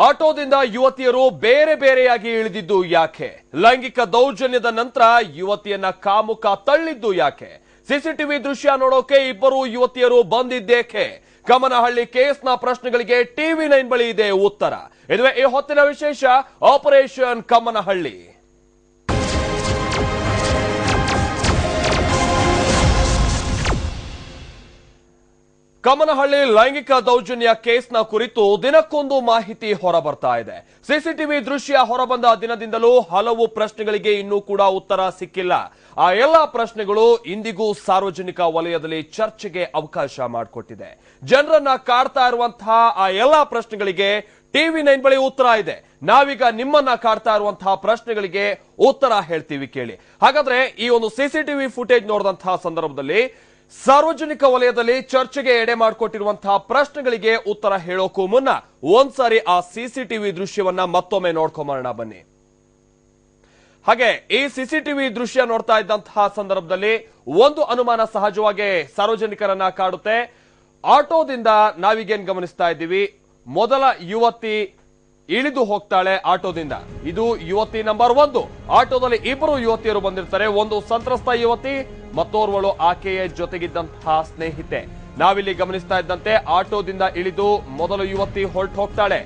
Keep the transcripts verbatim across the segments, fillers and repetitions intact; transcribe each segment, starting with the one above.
ಆಟೋದಿಂದ ಯುವತಿಯರು ಬೇರೆ ಬೇರೆಯಾಗಿ ಇಳಿದಿದ್ದು ಯಾಕೆ? ಲೈಂಗಿಕ ದೌರ್ಜನ್ಯದ ನಂತರ ಯುವತಿಯನ್ನ ಕಾಮುಕ ತಳ್ಳಿದ್ದು ಯಾಕೆ? ಸಿಸಿಟಿವಿ ದೃಶ್ಯ ನೋಡೋಕೆ ಇಬ್ಬರು ಯುವತಿಯರು ಬಂದಿದ್ದೇಕೆ? ಕಮನಹಳ್ಳಿ ಕೇಸ್ನ ಪ್ರಶ್ನೆಗಳಿಗೆ ಟಿವಿ ನೈನ್ ಬಳಿ ಇದೆ ಉತ್ತರ. ಇದುವೇ ಈ ಹೊತ್ತಿನ ವಿಶೇಷ ಆಪರೇಷನ್ ಕಮನಹಳ್ಳಿ. ಕಮನಹಳ್ಳಿ ಲೈಂಗಿಕ ದೌರ್ಜನ್ಯ ಕೇಸ್ನ ಕುರಿತು ದಿನಕ್ಕೊಂದು ಮಾಹಿತಿ ಹೊರಬರ್ತಾ ಇದೆ. ಸಿಸಿಟಿವಿ ದೃಶ್ಯ ಹೊರಬಂದ ದಿನದಿಂದಲೂ ಹಲವು ಪ್ರಶ್ನೆಗಳಿಗೆ ಇನ್ನೂ ಕೂಡ ಉತ್ತರ ಸಿಕ್ಕಿಲ್ಲ. ಆ ಎಲ್ಲಾ ಪ್ರಶ್ನೆಗಳು ಇಂದಿಗೂ ಸಾರ್ವಜನಿಕ ವಲಯದಲ್ಲಿ ಚರ್ಚೆಗೆ ಅವಕಾಶ ಮಾಡಿಕೊಟ್ಟಿದೆ. ಜನರನ್ನ ಕಾಡ್ತಾ ಇರುವಂತಹ ಆ ಎಲ್ಲಾ ಪ್ರಶ್ನೆಗಳಿಗೆ ಟಿವಿ ನೈನ್ ಬಳಿ ಉತ್ತರ ಇದೆ. ನಾವೀಗ ನಿಮ್ಮನ್ನ ಕಾಡ್ತಾ ಇರುವಂತಹ ಪ್ರಶ್ನೆಗಳಿಗೆ ಉತ್ತರ ಹೇಳ್ತೀವಿ, ಕೇಳಿ. ಹಾಗಾದ್ರೆ ಈ ಒಂದು ಸಿಸಿಟಿವಿ ಫುಟೇಜ್ ನೋಡಿದಂತಹ ಸಂದರ್ಭದಲ್ಲಿ ಸಾರ್ವಜನಿಕ ವಲಯದಲ್ಲಿ ಚರ್ಚೆಗೆ ಎಡೆ ಮಾಡಿಕೊಟ್ಟಿರುವಂತಹ ಪ್ರಶ್ನೆಗಳಿಗೆ ಉತ್ತರ ಹೇಳೋಕ್ಕೂ ಮುನ್ನ ಒಂದ್ಸಾರಿ ಆ ಸಿಸಿಟಿವಿ ದೃಶ್ಯವನ್ನ ಮತ್ತೊಮ್ಮೆ ನೋಡ್ಕೊಂಬರೋಣ ಬನ್ನಿ. ಹಾಗೆ ಈ ಸಿಸಿಟಿವಿ ದೃಶ್ಯ ನೋಡ್ತಾ ಇದ್ದಂತಹ ಸಂದರ್ಭದಲ್ಲಿ ಒಂದು ಅನುಮಾನ ಸಹಜವಾಗಿ ಸಾರ್ವಜನಿಕರನ್ನ ಕಾಡುತ್ತೆ. ಆಟೋದಿಂದ ನಾವೀಗೇನ್ ಗಮನಿಸ್ತಾ ಇದ್ದೀವಿ, ಮೊದಲ ಯುವತಿ ಇಳಿದು ಹೋಗ್ತಾಳೆ ಆಟೋದಿಂದ. ಇದು ಯುವತಿ ನಂಬರ್ ಒಂದು. ಆಟೋದಲ್ಲಿ ಇಬ್ಬರು ಯುವತಿಯರು ಬಂದಿರ್ತಾರೆ. ಒಂದು ಸಂತ್ರಸ್ತ ಯುವತಿ, ಮತ್ತೋರ್ವಳು ಆಕೆಯ ಜೊತೆಗಿದ್ದಂತಹ ಸ್ನೇಹಿತೆ. ನಾವಿಲ್ಲಿ ಗಮನಿಸ್ತಾ ಇದ್ದಂತೆ ಆಟೋದಿಂದ ಇಳಿದು ಮೊದಲು ಯುವತಿ ಹೊರಟು ಹೋಗ್ತಾಳೆ.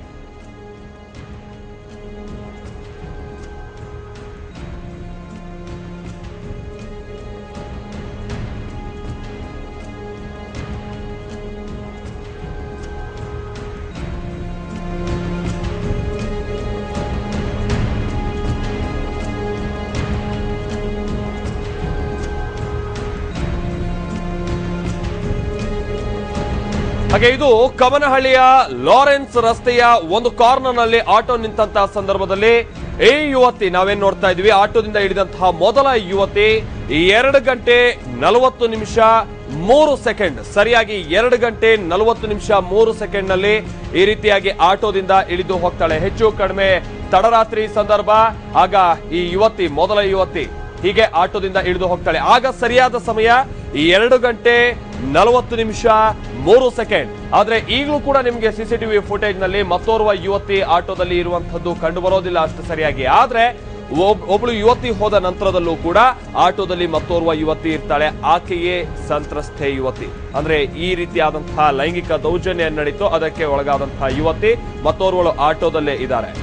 ಹಾಗೆ ಇದು ಕಮನಹಳ್ಳಿಯ ಲಾರೆನ್ಸ್ ರಸ್ತೆಯ ಒಂದು ಕಾರ್ನರ್ ನಲ್ಲಿ ಆಟೋ ನಿಂತಹ ಸಂದರ್ಭದಲ್ಲಿ ಈ ಯುವತಿ ನಾವೇನ್ ನೋಡ್ತಾ ಇದ್ವಿ, ಆಟೋದಿಂದ ಇಳಿದಂತಹ ಮೊದಲ ಯುವತಿ ಎರಡು ಗಂಟೆ ನಲವತ್ತು ನಿಮಿಷ ಮೂರು ಸೆಕೆಂಡ್ ಸರಿಯಾಗಿ ಎರಡು ಗಂಟೆ ನಲವತ್ತು ನಿಮಿಷ ಮೂರು ಸೆಕೆಂಡ್ ನಲ್ಲಿ ಈ ರೀತಿಯಾಗಿ ಆಟೋದಿಂದ ಇಳಿದು ಹೋಗ್ತಾಳೆ. ಹೆಚ್ಚು ಕಡಿಮೆ ತಡರಾತ್ರಿ ಸಂದರ್ಭ. ಆಗ ಈ ಯುವತಿ ಮೊದಲ ಯುವತಿ ಹೀಗೆ ಆಟೋದಿಂದ ಇಳಿದು ಹೋಗ್ತಾಳೆ. ಆಗ ಸರಿಯಾದ ಸಮಯ ಎರಡು ಗಂಟೆ ನಲವತ್ತು ನಿಮಿಷ ಮೂರು ಸೆಕೆಂಡ್. ಆದ್ರೆ ಈಗಲೂ ಕೂಡ ನಿಮ್ಗೆ ಸಿಸಿಟಿವಿ ಫುಟೇಜ್ ನಲ್ಲಿ ಮತ್ತೋರ್ವ ಯುವತಿ ಆಟೋದಲ್ಲಿ ಇರುವಂತದ್ದು ಕಂಡು ಬರೋದಿಲ್ಲ ಅಷ್ಟು ಸರಿಯಾಗಿ. ಆದ್ರೆ ಒಬ್ಳು ಯುವತಿ ಹೋದ ನಂತರದಲ್ಲೂ ಕೂಡ ಆಟೋದಲ್ಲಿ ಮತ್ತೋರ್ವ ಯುವತಿ ಇರ್ತಾಳೆ. ಆಕೆಯೇ ಸಂತ್ರಸ್ತೆ ಯುವತಿ. ಅಂದ್ರೆ ಈ ರೀತಿಯಾದಂತಹ ಲೈಂಗಿಕ ದೌರ್ಜನ್ಯ ನಡೀತು, ಅದಕ್ಕೆ ಒಳಗಾದಂತಹ ಯುವತಿ ಮತ್ತೋರ್ವಳು ಆಟೋದಲ್ಲೇ ಇದ್ದಾರೆ.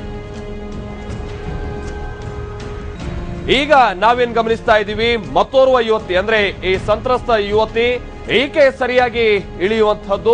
ಈಗ ನಾವೇನ್ ಗಮನಿಸ್ತಾ ಇದ್ದೀವಿ, ಮತ್ತೋರ್ವ ಯುವತಿ ಅಂದ್ರೆ ಈ ಸಂತ್ರಸ್ತ ಯುವತಿ ಈಕೆ ಸರಿಯಾಗಿ ಇಳಿಯುವಂತಹದ್ದು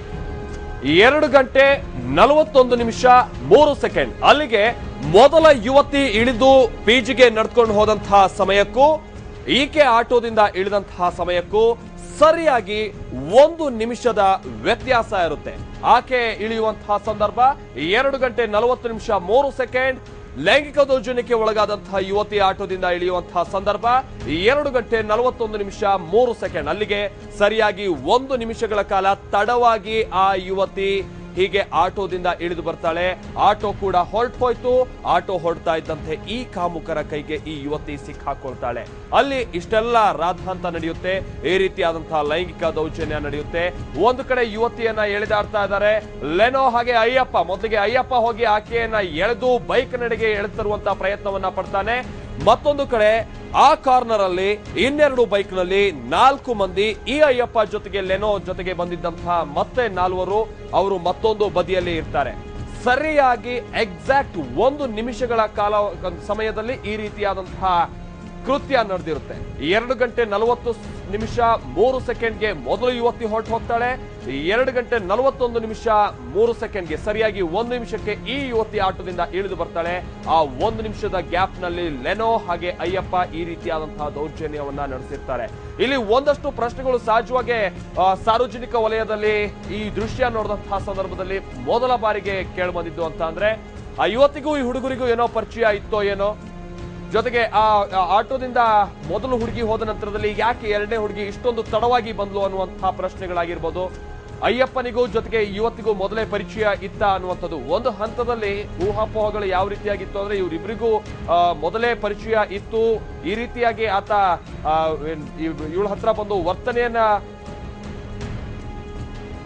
ಎರಡು ಗಂಟೆ ನಲವತ್ತೊಂದು ನಿಮಿಷ ಮೂರು ಸೆಕೆಂಡ್. ಅಲ್ಲಿಗೆ ಮೊದಲ ಯುವತಿ ಇಳಿದು ಪಿಜಿಗೆ ನಡ್ಕೊಂಡು ಹೋದಂತಹ ಸಮಯಕ್ಕೂ ಈಕೆ ಆಟೋದಿಂದ ಇಳಿದಂತಹ ಸಮಯಕ್ಕೂ ಸರಿಯಾಗಿ ಒಂದು ನಿಮಿಷದ ವ್ಯತ್ಯಾಸ ಇರುತ್ತೆ. ಆಕೆ ಇಳಿಯುವಂತಹ ಸಂದರ್ಭ ಎರಡು ಗಂಟೆ ನಲವತ್ತು ನಿಮಿಷ ಮೂರು ಸೆಕೆಂಡ್. ಲೈಂಗಿಕ ದೌರ್ಜನ್ಯಕ್ಕೆ ಒಳಗಾದಂತಹ ಯುವತಿ ಆಟೋದಿಂದ ಇಳಿಯುವಂತಹ ಸಂದರ್ಭ ಎರಡು ಗಂಟೆ ನಲವತ್ತೊಂದು ನಿಮಿಷ ಮೂರು ಸೆಕೆಂಡ್. ಅಲ್ಲಿಗೆ ಸರಿಯಾಗಿ ಒಂದು ನಿಮಿಷಗಳ ಕಾಲ ತಡವಾಗಿ ಆ ಯುವತಿ ಹೀಗೆ ಆಟೋದಿಂದ ಇಳಿದು ಬರ್ತಾಳೆ. ಆಟೋ ಕೂಡ ಹೊರಟು ಹೋಯ್ತು. ಆಟೋ ಹೊರಡ್ತಾ ಇದ್ದಂತೆ ಈ ಕಾಮುಕರ ಕೈಗೆ ಈ ಯುವತಿ ಸಿಕ್ಕಾಕೊಳ್ತಾಳೆ. ಅಲ್ಲಿ ಇಷ್ಟೆಲ್ಲ ರಾಧಾಂತ ನಡೆಯುತ್ತೆ. ಈ ರೀತಿಯಾದಂತಹ ಲೈಂಗಿಕ ದೌರ್ಜನ್ಯ ನಡೆಯುತ್ತೆ. ಒಂದು ಕಡೆ ಯುವತಿಯನ್ನ ಎಳೆದಾಡ್ತಾ ಇದ್ದಾರೆ ಲೆನೋ ಹಾಗೆ ಅಯ್ಯಪ್ಪ. ಮೊದಲಿಗೆ ಅಯ್ಯಪ್ಪ ಹೋಗಿ ಆಕೆಯನ್ನ ಎಳೆದು ಬೈಕ್ ನಡೆಗೆ ಎಳೆತರುವಂತಹ ಪ್ರಯತ್ನವನ್ನ ಪಡ್ತಾನೆ. ಮತ್ತೊಂದು ಕಡೆ ಆ ಕಾರ್ನರ್ ಅಲ್ಲಿ ಇನ್ನೆರಡು ಬೈಕ್ ನಲ್ಲಿ ನಾಲ್ಕು ಮಂದಿ ಈ ಅಯ್ಯಪ್ಪ ಜೊತೆಗೆ ಲೆನೋ ಜೊತೆಗೆ ಬಂದಿದ್ದಂತಹ ಮತ್ತೆ ನಾಲ್ವರು ಅವರು ಮತ್ತೊಂದು ಬದಿಯಲ್ಲಿ ಇರ್ತಾರೆ. ಸರಿಯಾಗಿ ಎಕ್ಸಾಕ್ಟ್ ಒಂದು ನಿಮಿಷಗಳ ಕಾಲ ಸಮಯದಲ್ಲಿ ಈ ರೀತಿಯಾದಂತಹ ಕೃತ್ಯ ನಡೆದಿರುತ್ತೆ. ಎರಡು ಗಂಟೆ ನಲವತ್ತು ನಿಮಿಷ ಮೂರು ಸೆಕೆಂಡ್ಗೆ ಮೊದಲು ಯುವತಿ ಹೊರಟು ಹೋಗ್ತಾಳೆ. ಎರಡು ಗಂಟೆ ನಲವತ್ತೊಂದು ನಿಮಿಷ ಮೂರು ಸೆಕೆಂಡ್ಗೆ ಸರಿಯಾಗಿ ಒಂದು ನಿಮಿಷಕ್ಕೆ ಈ ಯುವತಿ ಆಟೋದಿಂದ ಇಳಿದು ಬರ್ತಾಳೆ. ಆ ಒಂದು ನಿಮಿಷದ ಗ್ಯಾಪ್ ನಲ್ಲಿ ಲೆನೋ ಹಾಗೆ ಅಯ್ಯಪ್ಪ ಈ ರೀತಿಯಾದಂತಹ ದೌರ್ಜನ್ಯವನ್ನ ನಡೆಸಿರ್ತಾರೆ. ಇಲ್ಲಿ ಒಂದಷ್ಟು ಪ್ರಶ್ನೆಗಳು ಸಹಜವಾಗಿ ಸಾರ್ವಜನಿಕ ವಲಯದಲ್ಲಿ ಈ ದೃಶ್ಯ ನೋಡಿದಂತಹ ಸಂದರ್ಭದಲ್ಲಿ ಮೊದಲ ಬಾರಿಗೆ ಕೇಳಿ ಬಂದಿದ್ದು ಅಂತ ಅಂದ್ರೆ ಆ ಯುವತಿಗೂ ಈ ಹುಡುಗರಿಗೂ ಏನೋ ಪರಿಚಯ ಇತ್ತೋ ಏನೋ, ಜೊತೆಗೆ ಆ ಆಟೋದಿಂದ ಮೊದಲು ಹುಡುಗಿ ಹೋದ ನಂತರದಲ್ಲಿ ಯಾಕೆ ಎರಡನೇ ಹುಡುಗಿ ಇಷ್ಟೊಂದು ತಡವಾಗಿ ಬಂದ್ಲು ಅನ್ನುವಂತಹ ಪ್ರಶ್ನೆಗಳಾಗಿರ್ಬೋದು. ಅಯ್ಯಪ್ಪನಿಗೂ ಜೊತೆಗೆ ಯುವತಿಗೂ ಮೊದಲೇ ಪರಿಚಯ ಇತ್ತ ಅನ್ನುವಂಥದ್ದು ಒಂದು ಹಂತದಲ್ಲಿ ಊಹಾಪೋಹಗಳು ಯಾವ ರೀತಿಯಾಗಿತ್ತು ಅಂದ್ರೆ ಇವರಿಬ್ಬರಿಗೂ ಮೊದಲೇ ಪರಿಚಯ ಇತ್ತು. ಈ ರೀತಿಯಾಗಿ ಆತ ಇವಳ ಹತ್ರ ಬಂದು ವರ್ತನೆಯನ್ನ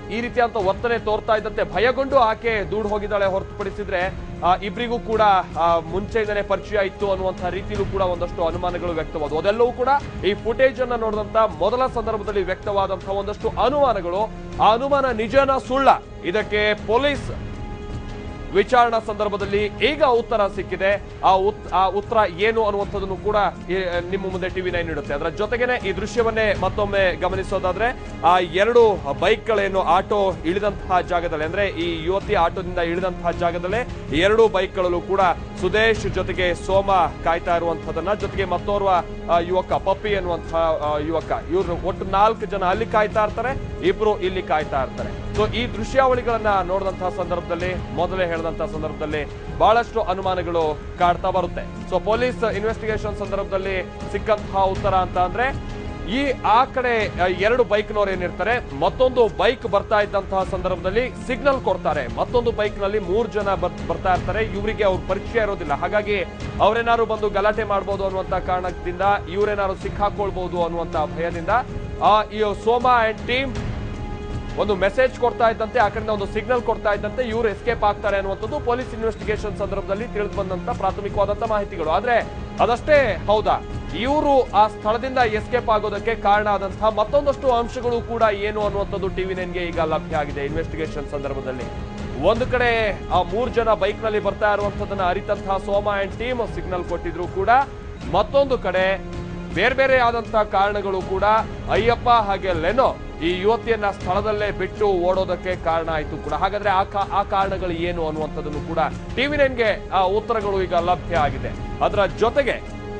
ಈ ರೀತಿಯಂತ ವರ್ತನೆ ತೋರ್ತಾ ಇದ್ದಂತೆ ಭಯಗೊಂಡು ಆಕೆ ದೂಡ್ ಹೋಗಿದ್ದಾಳೆ ಹೊರತುಪಡಿಸಿದ್ರೆ ಇಬ್ಬರಿಗೂ ಕೂಡ ಮುಂಚೆಯಿಂದನೇ ಪರಿಚಯ ಇತ್ತು ಅನ್ನುವಂತಹ ರೀತಿಯಲ್ಲೂ ಕೂಡ ಒಂದಷ್ಟು ಅನುಮಾನಗಳು ವ್ಯಕ್ತವಾದವು. ಅದೆಲ್ಲವೂ ಕೂಡ ಈ ಫುಟೇಜ್ ಅನ್ನ ನೋಡಿದಂತ ಮೊದಲ ಸಂದರ್ಭದಲ್ಲಿ ವ್ಯಕ್ತವಾದಂತಹ ಒಂದಷ್ಟು ಅನುಮಾನಗಳು, ಆ ಅನುಮಾನ ನಿಜನ ಸುಳ್ಳ, ಇದಕ್ಕೆ ಪೊಲೀಸ್ ವಿಚಾರಣಾ ಸಂದರ್ಭದಲ್ಲಿ ಈಗ ಉತ್ತರ ಸಿಕ್ಕಿದೆ. ಆ ಆ ಉತ್ತರ ಏನು ಅನ್ನುವಂಥದ್ದನ್ನು ಕೂಡ ನಿಮ್ಮ ಮುಂದೆ ಟಿವಿ ನೈನ್ ನೀಡುತ್ತೆ. ಅದರ ಜೊತೆಗೇನೆ ಈ ದೃಶ್ಯವನ್ನೇ ಮತ್ತೊಮ್ಮೆ ಗಮನಿಸೋದಾದ್ರೆ ಆ ಎರಡು ಬೈಕ್ಗಳೇನು ಆಟೋ ಇಳಿದಂತಹ ಜಾಗದಲ್ಲಿ, ಅಂದ್ರೆ ಈ ಯುವತಿ ಆಟೋದಿಂದ ಇಳಿದಂತಹ ಜಾಗದಲ್ಲೇ ಎರಡು ಬೈಕ್ಗಳಲ್ಲೂ ಕೂಡ ಸುದೇಶ್ ಜೊತೆಗೆ ಸೋಮ ಕಾಯ್ತಾ ಇರುವಂತಹದನ್ನ, ಜೊತೆಗೆ ಮತ್ತೋರ್ವ ಯುವಕ ಪಪ್ಪಿ ಎನ್ನುವಂತಹ ಯುವಕ, ಇವ್ರು ಒಟ್ಟು ನಾಲ್ಕು ಜನ ಅಲ್ಲಿ ಕಾಯ್ತಾ ಇರ್ತಾರೆ, ಇಬ್ರು ಇಲ್ಲಿ ಕಾಯ್ತಾ ಇರ್ತಾರೆ. ಸೊ ಈ ದೃಶ್ಯಾವಳಿಗಳನ್ನ ನೋಡಿದಂತಹ ಸಂದರ್ಭದಲ್ಲಿ, ಮೊದಲೇ ಹೇಳಿದಂತಹ ಸಂದರ್ಭದಲ್ಲಿ ಬಹಳಷ್ಟು ಅನುಮಾನಗಳು ಕಾಡ್ತಾ ಬರುತ್ತೆ. ಸೊ ಪೊಲೀಸ್ ಇನ್ವೆಸ್ಟಿಗೇಷನ್ ಸಂದರ್ಭದಲ್ಲಿ ಸಿಕ್ಕಂತಹ ಉತ್ತರ ಅಂತ ಅಂದ್ರೆ ಈ ಆ ಕಡೆ ಎರಡು ಬೈಕ್ನವ್ರು ಏನಿರ್ತಾರೆ, ಮತ್ತೊಂದು ಬೈಕ್ ಬರ್ತಾ ಇದ್ದಂತಹ ಸಂದರ್ಭದಲ್ಲಿ ಸಿಗ್ನಲ್ ಕೊಡ್ತಾರೆ. ಮತ್ತೊಂದು ಬೈಕ್ ನಲ್ಲಿ ಮೂರು ಜನ ಬರ್ತಾ ಇರ್ತಾರೆ, ಇವರಿಗೆ ಅವ್ರ ಪರಿಚಯ ಇರೋದಿಲ್ಲ, ಹಾಗಾಗಿ ಅವ್ರೇನಾದ್ರು ಬಂದು ಗಲಾಟೆ ಮಾಡ್ಬೋದು ಅನ್ನುವಂತ ಕಾರಣದಿಂದ, ಇವ್ರೇನಾದ್ರು ಸಿಕ್ಕಾಕೊಳ್ಬಹುದು ಅನ್ನುವಂತ ಭಯದಿಂದ ಆ ಈ ಸೋಮಾ ಅಂಡ್ ಟೀಮ್ ಒಂದು ಮೆಸೇಜ್ ಕೊಡ್ತಾ ಇದ್ದಂತೆ, ಆ ಕಡೆಯಿಂದ ಒಂದು ಸಿಗ್ನಲ್ ಕೊಡ್ತಾ ಇದ್ದಂತೆ ಇವರು ಎಸ್ಕೇಪ್ ಆಗ್ತಾರೆ ಅನ್ನುವಂಥದ್ದು ಪೊಲೀಸ್ ಇನ್ವೆಸ್ಟಿಗೇಷನ್ ಸಂದರ್ಭದಲ್ಲಿ ತಿಳಿದು ಬಂದಂತ ಪ್ರಾಥಮಿಕವಾದಂತ ಮಾಹಿತಿಗಳು. ಆದ್ರೆ ಅದಷ್ಟೇ ಹೌದಾ, ಇವರು ಆ ಸ್ಥಳದಿಂದ ಎಸ್ಕೇಪ್ ಆಗೋದಕ್ಕೆ ಕಾರಣ ಆದಂತಹ ಮತ್ತೊಂದಷ್ಟು ಅಂಶಗಳು ಕೂಡ ಏನು ಅನ್ನುವಂಥದ್ದು ಟಿವಿ ನೈನ್ಗೆ ಈಗ ಲಭ್ಯ ಆಗಿದೆ. ಇನ್ವೆಸ್ಟಿಗೇಷನ್ ಸಂದರ್ಭದಲ್ಲಿ ಒಂದು ಕಡೆ ಆ ಮೂರು ಜನ ಬೈಕ್ ನಲ್ಲಿ ಬರ್ತಾ ಇರುವಂತದನ್ನ ಅರಿತಂತಹ ಸೋಮಾ ಅಂಡ್ ಟೀಮ್ ಸಿಗ್ನಲ್ ಕೊಟ್ಟಿದ್ರು ಕೂಡ, ಮತ್ತೊಂದು ಕಡೆ ಬೇರೆ ಬೇರೆ ಆದಂತಹ ಕಾರಣಗಳು ಕೂಡ ಅಯ್ಯಪ್ಪ ಹಾಗೆ ಲೆನೋ ಈ ಯುವತಿಯನ್ನ ಸ್ಥಳದಲ್ಲೇ ಬಿಟ್ಟು ಓಡೋದಕ್ಕೆ ಕಾರಣ ಆಯ್ತು ಕೂಡ. ಹಾಗಾದ್ರೆ ಆ ಆ ಕಾರಣಗಳು ಏನು ಅನ್ನುವಂಥದ್ದನ್ನು ಕೂಡ ಟಿವಿ ನೈನ್ಗೆ ಆ ಉತ್ತರಗಳು ಈಗ ಲಭ್ಯ ಆಗಿದೆ. ಅದರ ಜೊತೆಗೆ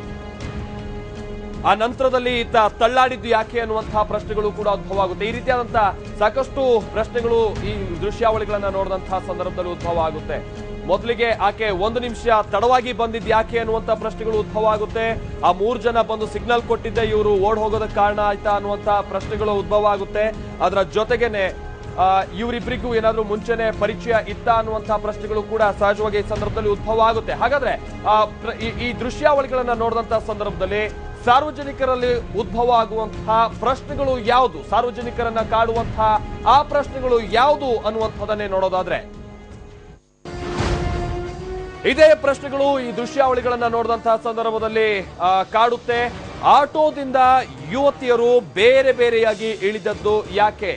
ಆ ನಂತರದಲ್ಲಿ ಈತ ತಳ್ಳಾಡಿದ್ದು ಯಾಕೆ ಅನ್ನುವಂತಹ ಪ್ರಶ್ನೆಗಳು ಕೂಡ ಉದ್ಭವ ಆಗುತ್ತೆ. ಈ ರೀತಿಯಾದಂತಹ ಸಾಕಷ್ಟು ಪ್ರಶ್ನೆಗಳು ಈ ದೃಶ್ಯಾವಳಿಗಳನ್ನ ನೋಡಿದಂತಹ ಸಂದರ್ಭದಲ್ಲಿ ಉದ್ಭವ ಆಗುತ್ತೆ. ಮೊದಲಿಗೆ ಆಕೆ ಒಂದು ನಿಮಿಷ ತಡವಾಗಿ ಬಂದಿದ್ದು ಯಾಕೆ ಅನ್ನುವಂತ ಪ್ರಶ್ನೆಗಳು ಉದ್ಭವ ಆಗುತ್ತೆ. ಆ ಮೂರು ಜನ ಬಂದು ಸಿಗ್ನಲ್ ಕೊಟ್ಟಿದ್ದೆ ಇವರು ಓಡ್ ಹೋಗೋದಕ್ಕೆ ಕಾರಣ ಆಯ್ತಾ ಅನ್ನುವಂತ ಪ್ರಶ್ನೆಗಳು ಉದ್ಭವ ಆಗುತ್ತೆ. ಅದರ ಜೊತೆಗೇನೆ ಆ ಇವರಿಬ್ಬರಿಗೂ ಏನಾದ್ರೂ ಮುಂಚೆನೆ ಪರಿಚಯ ಇತ್ತ ಅನ್ನುವಂತಹ ಪ್ರಶ್ನೆಗಳು ಕೂಡ ಸಹಜವಾಗಿ ಈ ಸಂದರ್ಭದಲ್ಲಿ ಉದ್ಭವ ಆಗುತ್ತೆ. ಹಾಗಾದ್ರೆ ಆ ಈ ದೃಶ್ಯಾವಳಿಗಳನ್ನ ನೋಡಿದಂತಹ ಸಂದರ್ಭದಲ್ಲಿ ಸಾರ್ವಜನಿಕರಲ್ಲಿ ಉದ್ಭವ ಆಗುವಂತಹ ಪ್ರಶ್ನೆಗಳು ಯಾವುದು, ಸಾರ್ವಜನಿಕರನ್ನ ಕಾಡುವಂತಹ ಆ ಪ್ರಶ್ನೆಗಳು ಯಾವುದು ಅನ್ನುವಂಥದ್ದನ್ನೇ ನೋಡೋದಾದ್ರೆ ಇದೇ ಪ್ರಶ್ನೆಗಳು ಈ ದೃಶ್ಯಾವಳಿಗಳನ್ನ ನೋಡಿದಂತಹ ಸಂದರ್ಭದಲ್ಲಿ ಕಾಡುತ್ತೆ. ಆಟೋದಿಂದ ಯುವತಿಯರು ಬೇರೆ ಬೇರೆಯಾಗಿ ಇಳಿದದ್ದು ಯಾಕೆ?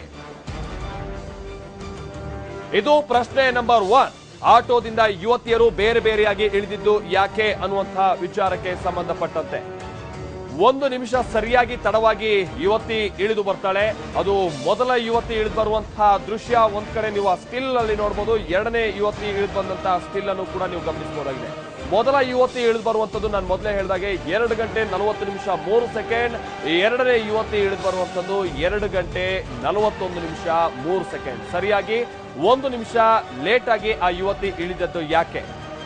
ಇದು ಪ್ರಶ್ನೆ ನಂಬರ್ ಒನ್. ಆಟೋದಿಂದ ಯುವತಿಯರು ಬೇರೆ ಬೇರೆಯಾಗಿ ಇಳಿದಿದ್ದು ಯಾಕೆ ಅನ್ನುವಂತಹ ವಿಚಾರಕ್ಕೆ ಸಂಬಂಧಪಟ್ಟಂತೆ ಒಂದು ನಿಮಿಷ ಸರಿಯಾಗಿ ತಡವಾಗಿ ಯುವತಿ ಇಳಿದು ಬರ್ತಾಳೆ. ಅದು ಮೊದಲ ಯುವತಿ ಇಳಿದು ಬರುವಂತಹ ದೃಶ್ಯ ಒಂದ್ ಕಡೆ ನೀವು ಆ ಸ್ಟಿಲ್ ಅಲ್ಲಿ ನೋಡಬಹುದು. ಎರಡನೇ ಯುವತಿ ಇಳಿದು ಬಂದಂತಹ ಸ್ಟಿಲ್ ಅನ್ನು ಕೂಡ ನೀವು ಗಮನಿಸಬಹುದಾಗಿದೆ. ಮೊದಲ ಯುವತಿ ಇಳಿದು ಬರುವಂತದ್ದು ನಾನು ಮೊದಲೇ ಹೇಳಿದಾಗೆ ಎರಡು ಗಂಟೆ ನಲವತ್ತು ನಿಮಿಷ ಮೂರು ಸೆಕೆಂಡ್. ಎರಡನೇ ಯುವತಿ ಇಳಿದು ಬರುವಂತದ್ದು ಎರಡು ಗಂಟೆ ನಲವತ್ತೊಂದು ನಿಮಿಷ ಮೂರು ಸೆಕೆಂಡ್. ಸರಿಯಾಗಿ ಒಂದು ನಿಮಿಷ ಲೇಟ್ ಆಗಿ ಆ ಯುವತಿ ಇಳಿದದ್ದು ಯಾಕೆ?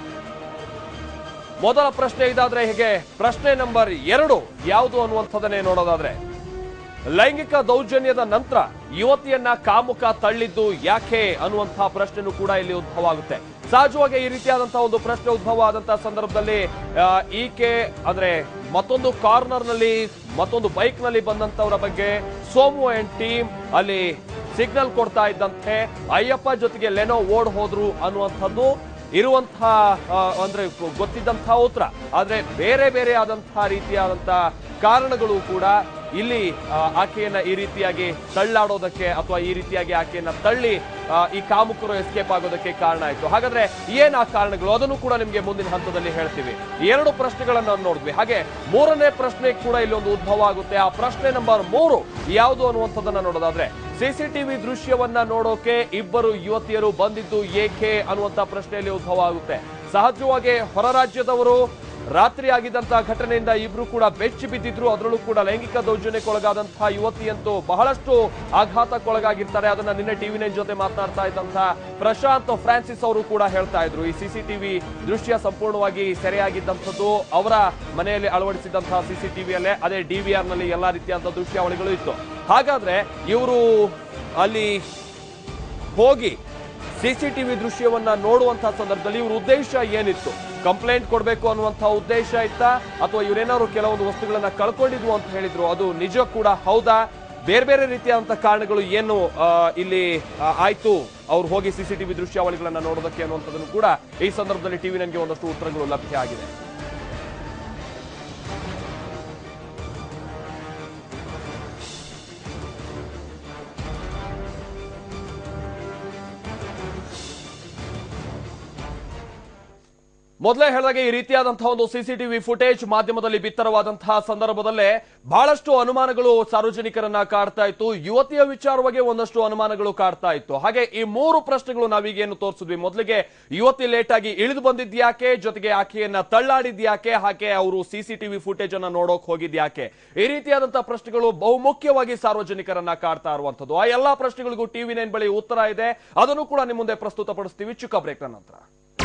ಮೊದಲ ಪ್ರಶ್ನೆ ಇದಾದ್ರೆ ಹೇಗೆ, ಪ್ರಶ್ನೆ ನಂಬರ್ ಎರಡು ಯಾವುದು ಅನ್ನುವಂಥದ್ದನ್ನೇ ನೋಡೋದಾದ್ರೆ ಲೈಂಗಿಕ ದೌರ್ಜನ್ಯದ ನಂತರ ಯುವತಿಯನ್ನ ಕಾಮುಕ ತಳ್ಳಿದ್ದು ಯಾಕೆ ಅನ್ನುವಂತಹ ಪ್ರಶ್ನೆನೂ ಕೂಡ ಇಲ್ಲಿ ಉದ್ಭವ ಆಗುತ್ತೆ. ಸಹಜವಾಗಿ ಈ ರೀತಿಯಾದಂತಹ ಒಂದು ಪ್ರಶ್ನೆ ಉದ್ಭವ ಆದಂತಹ ಸಂದರ್ಭದಲ್ಲಿ ಈಕೆ ಅಂದ್ರೆ ಮತ್ತೊಂದು ಕಾರ್ನರ್ ನಲ್ಲಿ ಮತ್ತೊಂದು ಬೈಕ್ ನಲ್ಲಿ ಬಂದಂತವರ ಬಗ್ಗೆ ಸೋಮು ಅಂಡ್ ಟೀಮ್ ಅಲ್ಲಿ ಸಿಗ್ನಲ್ ಕೊಡ್ತಾ ಇದ್ದಂತೆ ಅಯ್ಯಪ್ಪ ಜೊತೆಗೆ ಲೆನೋ ಓಡ್ ಹೋದ್ರು ಅನ್ನುವಂಥದ್ದು ಇರುವಂತಹ ಅಂದ್ರೆ ಗೊತ್ತಿದ್ದಂತಹ ಉತ್ತರ. ಆದ್ರೆ ಬೇರೆ ಬೇರೆ ಆದಂತಹ ರೀತಿಯಾದಂತಹ ಕಾರಣಗಳು ಕೂಡ ಇಲ್ಲಿ ಆಕೆಯನ್ನ ಈ ರೀತಿಯಾಗಿ ತಳ್ಳಾಡೋದಕ್ಕೆ ಅಥವಾ ಈ ರೀತಿಯಾಗಿ ಆಕೆಯನ್ನ ತಳ್ಳಿ ಈ ಕಾಮುಕರು ಎಸ್ಕೇಪ್ ಆಗೋದಕ್ಕೆ ಕಾರಣ ಆಯ್ತು. ಹಾಗಾದ್ರೆ ಏನ್ ಆ ಕಾರಣಗಳು ಅದನ್ನು ಕೂಡ ನಿಮ್ಗೆ ಮುಂದಿನ ಹಂತದಲ್ಲಿ ಹೇಳ್ತೀವಿ. ಎರಡು ಪ್ರಶ್ನೆಗಳನ್ನ ನೋಡಿದ್ವಿ. ಹಾಗೆ ಮೂರನೇ ಪ್ರಶ್ನೆ ಕೂಡ ಇಲ್ಲಿ ಒಂದು ಉದ್ಭವ ಆಗುತ್ತೆ. ಆ ಪ್ರಶ್ನೆ ನಂಬರ್ ಮೂರು ಯಾವುದು ಅನ್ನುವಂಥದ್ದನ್ನ ನೋಡೋದಾದ್ರೆ ಸಿಸಿಟಿವಿ ದೃಶ್ಯವನ್ನ ನೋಡೋಕೆ ಇಬ್ಬರು ಯುವತಿಯರು ಬಂದಿದ್ದು ಏಕೆ ಅನ್ನುವಂತ ಪ್ರಶ್ನೆಯಲ್ಲಿ ಉದ್ಭವ ಆಗುತ್ತೆ. ಸಹಜವಾಗಿ ಹೊರ ರಾಜ್ಯದವರು ರಾತ್ರಿ ಆಗಿದ್ದಂತಹ ಘಟನೆಯಿಂದ ಇಬ್ರು ಕೂಡ ಬೆಚ್ಚಿ ಬಿದ್ದಿದ್ರು. ಅದರಲ್ಲೂ ಕೂಡ ಲೈಂಗಿಕ ದೌರ್ಜನ್ಯಕ್ಕೊಳಗಾದಂತಹ ಯುವತಿಯಂತೂ ಬಹಳಷ್ಟು ಆಘಾತಕ್ಕೊಳಗಾಗಿರ್ತಾರೆ. ಅದನ್ನ ನಿನ್ನೆ ಟಿವಿ ನೈನ್ ಜೊತೆ ಮಾತನಾಡ್ತಾ ಇದ್ದಂತಹ ಪ್ರಶಾಂತ್ ಫ್ರಾನ್ಸಿಸ್ ಅವರು ಕೂಡ ಹೇಳ್ತಾ ಇದ್ರು. ಈ ಸಿಸಿಟಿವಿ ದೃಶ್ಯ ಸಂಪೂರ್ಣವಾಗಿ ಸೆರೆಯಾಗಿದ್ದಂಥದ್ದು ಅವರ ಮನೆಯಲ್ಲಿ ಅಳವಡಿಸಿದಂತಹ ಸಿಸಿಟಿವಿಯಲ್ಲೇ, ಅದೇ ಡಿವಿಆರ್ ನಲ್ಲಿ ಎಲ್ಲಾ ರೀತಿಯಾದಂತಹ ದೃಶ್ಯಾವಳಿಗಳು ಇತ್ತು. ಹಾಗಾದ್ರೆ ಇವರು ಅಲ್ಲಿ ಹೋಗಿ ಸಿಸಿಟಿವಿ ದೃಶ್ಯವನ್ನ ನೋಡುವಂತಹ ಸಂದರ್ಭದಲ್ಲಿ ಇವ್ರ ಉದ್ದೇಶ ಏನಿತ್ತು? ಕಂಪ್ಲೇಂಟ್ ಕೊಡಬೇಕು ಅನ್ನುವಂತಹ ಉದ್ದೇಶ ಇತ್ತಾ ಅಥವಾ ಇವರೇನಾದ್ರು ಕೆಲವೊಂದು ವಸ್ತುಗಳನ್ನ ಕಳ್ಕೊಂಡಿದ್ವು ಅಂತ ಹೇಳಿದ್ರು? ಅದು ನಿಜ ಕೂಡ ಹೌದಾ? ಬೇರೆ ಬೇರೆ ರೀತಿಯಾದಂತಹ ಕಾರಣಗಳು ಏನು ಇಲ್ಲಿ ಆಯ್ತು ಅವ್ರು ಹೋಗಿ ಸಿಸಿಟಿವಿ ದೃಶ್ಯಾವಳಿಗಳನ್ನ ನೋಡೋದಕ್ಕೆ ಅನ್ನುವಂಥದ್ದನ್ನು ಕೂಡ ಈ ಸಂದರ್ಭದಲ್ಲಿ ಟಿವಿ ನೈನ್ಗೆ ಒಂದಷ್ಟು ಉತ್ತರಗಳು ಲಭ್ಯ ಆಗಿದೆ. ಮೊದಲೇ ಹೇಳಿದಾಗೆ ಈ ರೀತಿಯಾದಂತಹ ಒಂದು ಸಿಸಿಟಿವಿ ಫುಟೇಜ್ ಮಾಧ್ಯಮದಲ್ಲಿ ಬಿತ್ತರವಾದಂತಹ ಸಂದರ್ಭದಲ್ಲೇ ಬಹಳಷ್ಟು ಅನುಮಾನಗಳು ಸಾರ್ವಜನಿಕರನ್ನ ಕಾಡ್ತಾ ಇತ್ತು. ಯುವತಿಯ ವಿಚಾರವಾಗಿ ಒಂದಷ್ಟು ಅನುಮಾನಗಳು ಕಾಡ್ತಾ ಇತ್ತು. ಹಾಗೆ ಈ ಮೂರು ಪ್ರಶ್ನೆಗಳು ನಾವೀಗೇನು ತೋರಿಸಿದ್ವಿ, ಮೊದಲಿಗೆ ಯುವತಿ ಲೇಟ್ ಆಗಿ ಇಳಿದು ಬಂದಿದ್ಯಾಕೆ, ಜೊತೆಗೆ ಆಕೆಯನ್ನ ತಳ್ಳಾಡಿದ್ಯಾಕೆ, ಹಾಗೆ ಅವರು ಸಿಸಿಟಿವಿ ಫುಟೇಜ್ ಅನ್ನ ನೋಡೋಕ್ ಹೋಗಿದ್ಯಾಕೆ, ಈ ರೀತಿಯಾದಂತಹ ಪ್ರಶ್ನೆಗಳು ಬಹುಮುಖ್ಯವಾಗಿ ಸಾರ್ವಜನಿಕರನ್ನ ಕಾಡ್ತಾ ಇರುವಂತದ್ದು. ಆ ಎಲ್ಲಾ ಪ್ರಶ್ನೆಗಳಿಗೂ ಟಿವಿ ನೈನ್ ಬಳಿ ಉತ್ತರ ಇದೆ, ಅದನ್ನು ಕೂಡ ನಿಮ್ಮ ಮುಂದೆ ಪ್ರಸ್ತುತಪಡಿಸ್ತೀವಿ ಚಿಕ್ಕ ಬ್ರೇಕ್ ನಂತರ.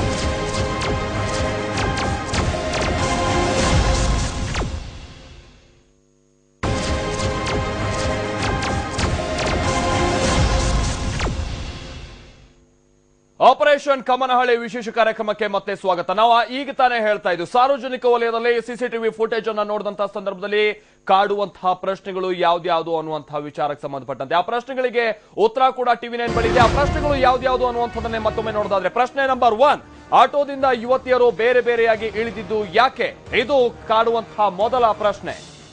ಆಪರೇಷನ್ ಕಮನಹಳ್ಳಿ ವಿಶೇಷ ಕಾರ್ಯಕ್ರಮಕ್ಕೆ ಮತ್ತೆ ಸ್ವಾಗತ. ನಾವು ಈಗ ತಾನೇ ಹೇಳ್ತಾ ಇದ್ವಿ, ಸಾರ್ವಜನಿಕ ವಲಯದಲ್ಲಿ ಸಿಸಿಟಿವಿ ಫುಟೇಜ್ ಅನ್ನ ನೋಡಿದಂತಹ ಸಂದರ್ಭದಲ್ಲಿ ಕಾಡುವಂತಹ ಪ್ರಶ್ನೆಗಳು ಯಾವ್ದ್ಯಾವ್ದು ಅನ್ನುವಂತಹ ವಿಚಾರಕ್ಕೆ ಸಂಬಂಧಪಟ್ಟಂತೆ ಆ ಪ್ರಶ್ನೆಗಳಿಗೆ ಉತ್ತರ ಕೂಡ ಟಿವಿ ನೈನ್ ಬಳಿ ಇದೆ. ಆ ಪ್ರಶ್ನೆಗಳು ಯಾವ್ದ್ಯಾವ್ದು ಅನ್ನುವಂಥದ್ದನ್ನೇ ಮತ್ತೊಮ್ಮೆ ನೋಡೋದಾದ್ರೆ, ಪ್ರಶ್ನೆ ನಂಬರ್ ಒನ್, ಆಟೋದಿಂದ ಯುವತಿಯರು ಬೇರೆ ಬೇರೆಯಾಗಿ ಇಳಿದಿದ್ದು ಯಾಕೆ? ಇದು ಕಾಡುವಂತಹ ಮೊದಲ ಪ್ರಶ್ನೆ.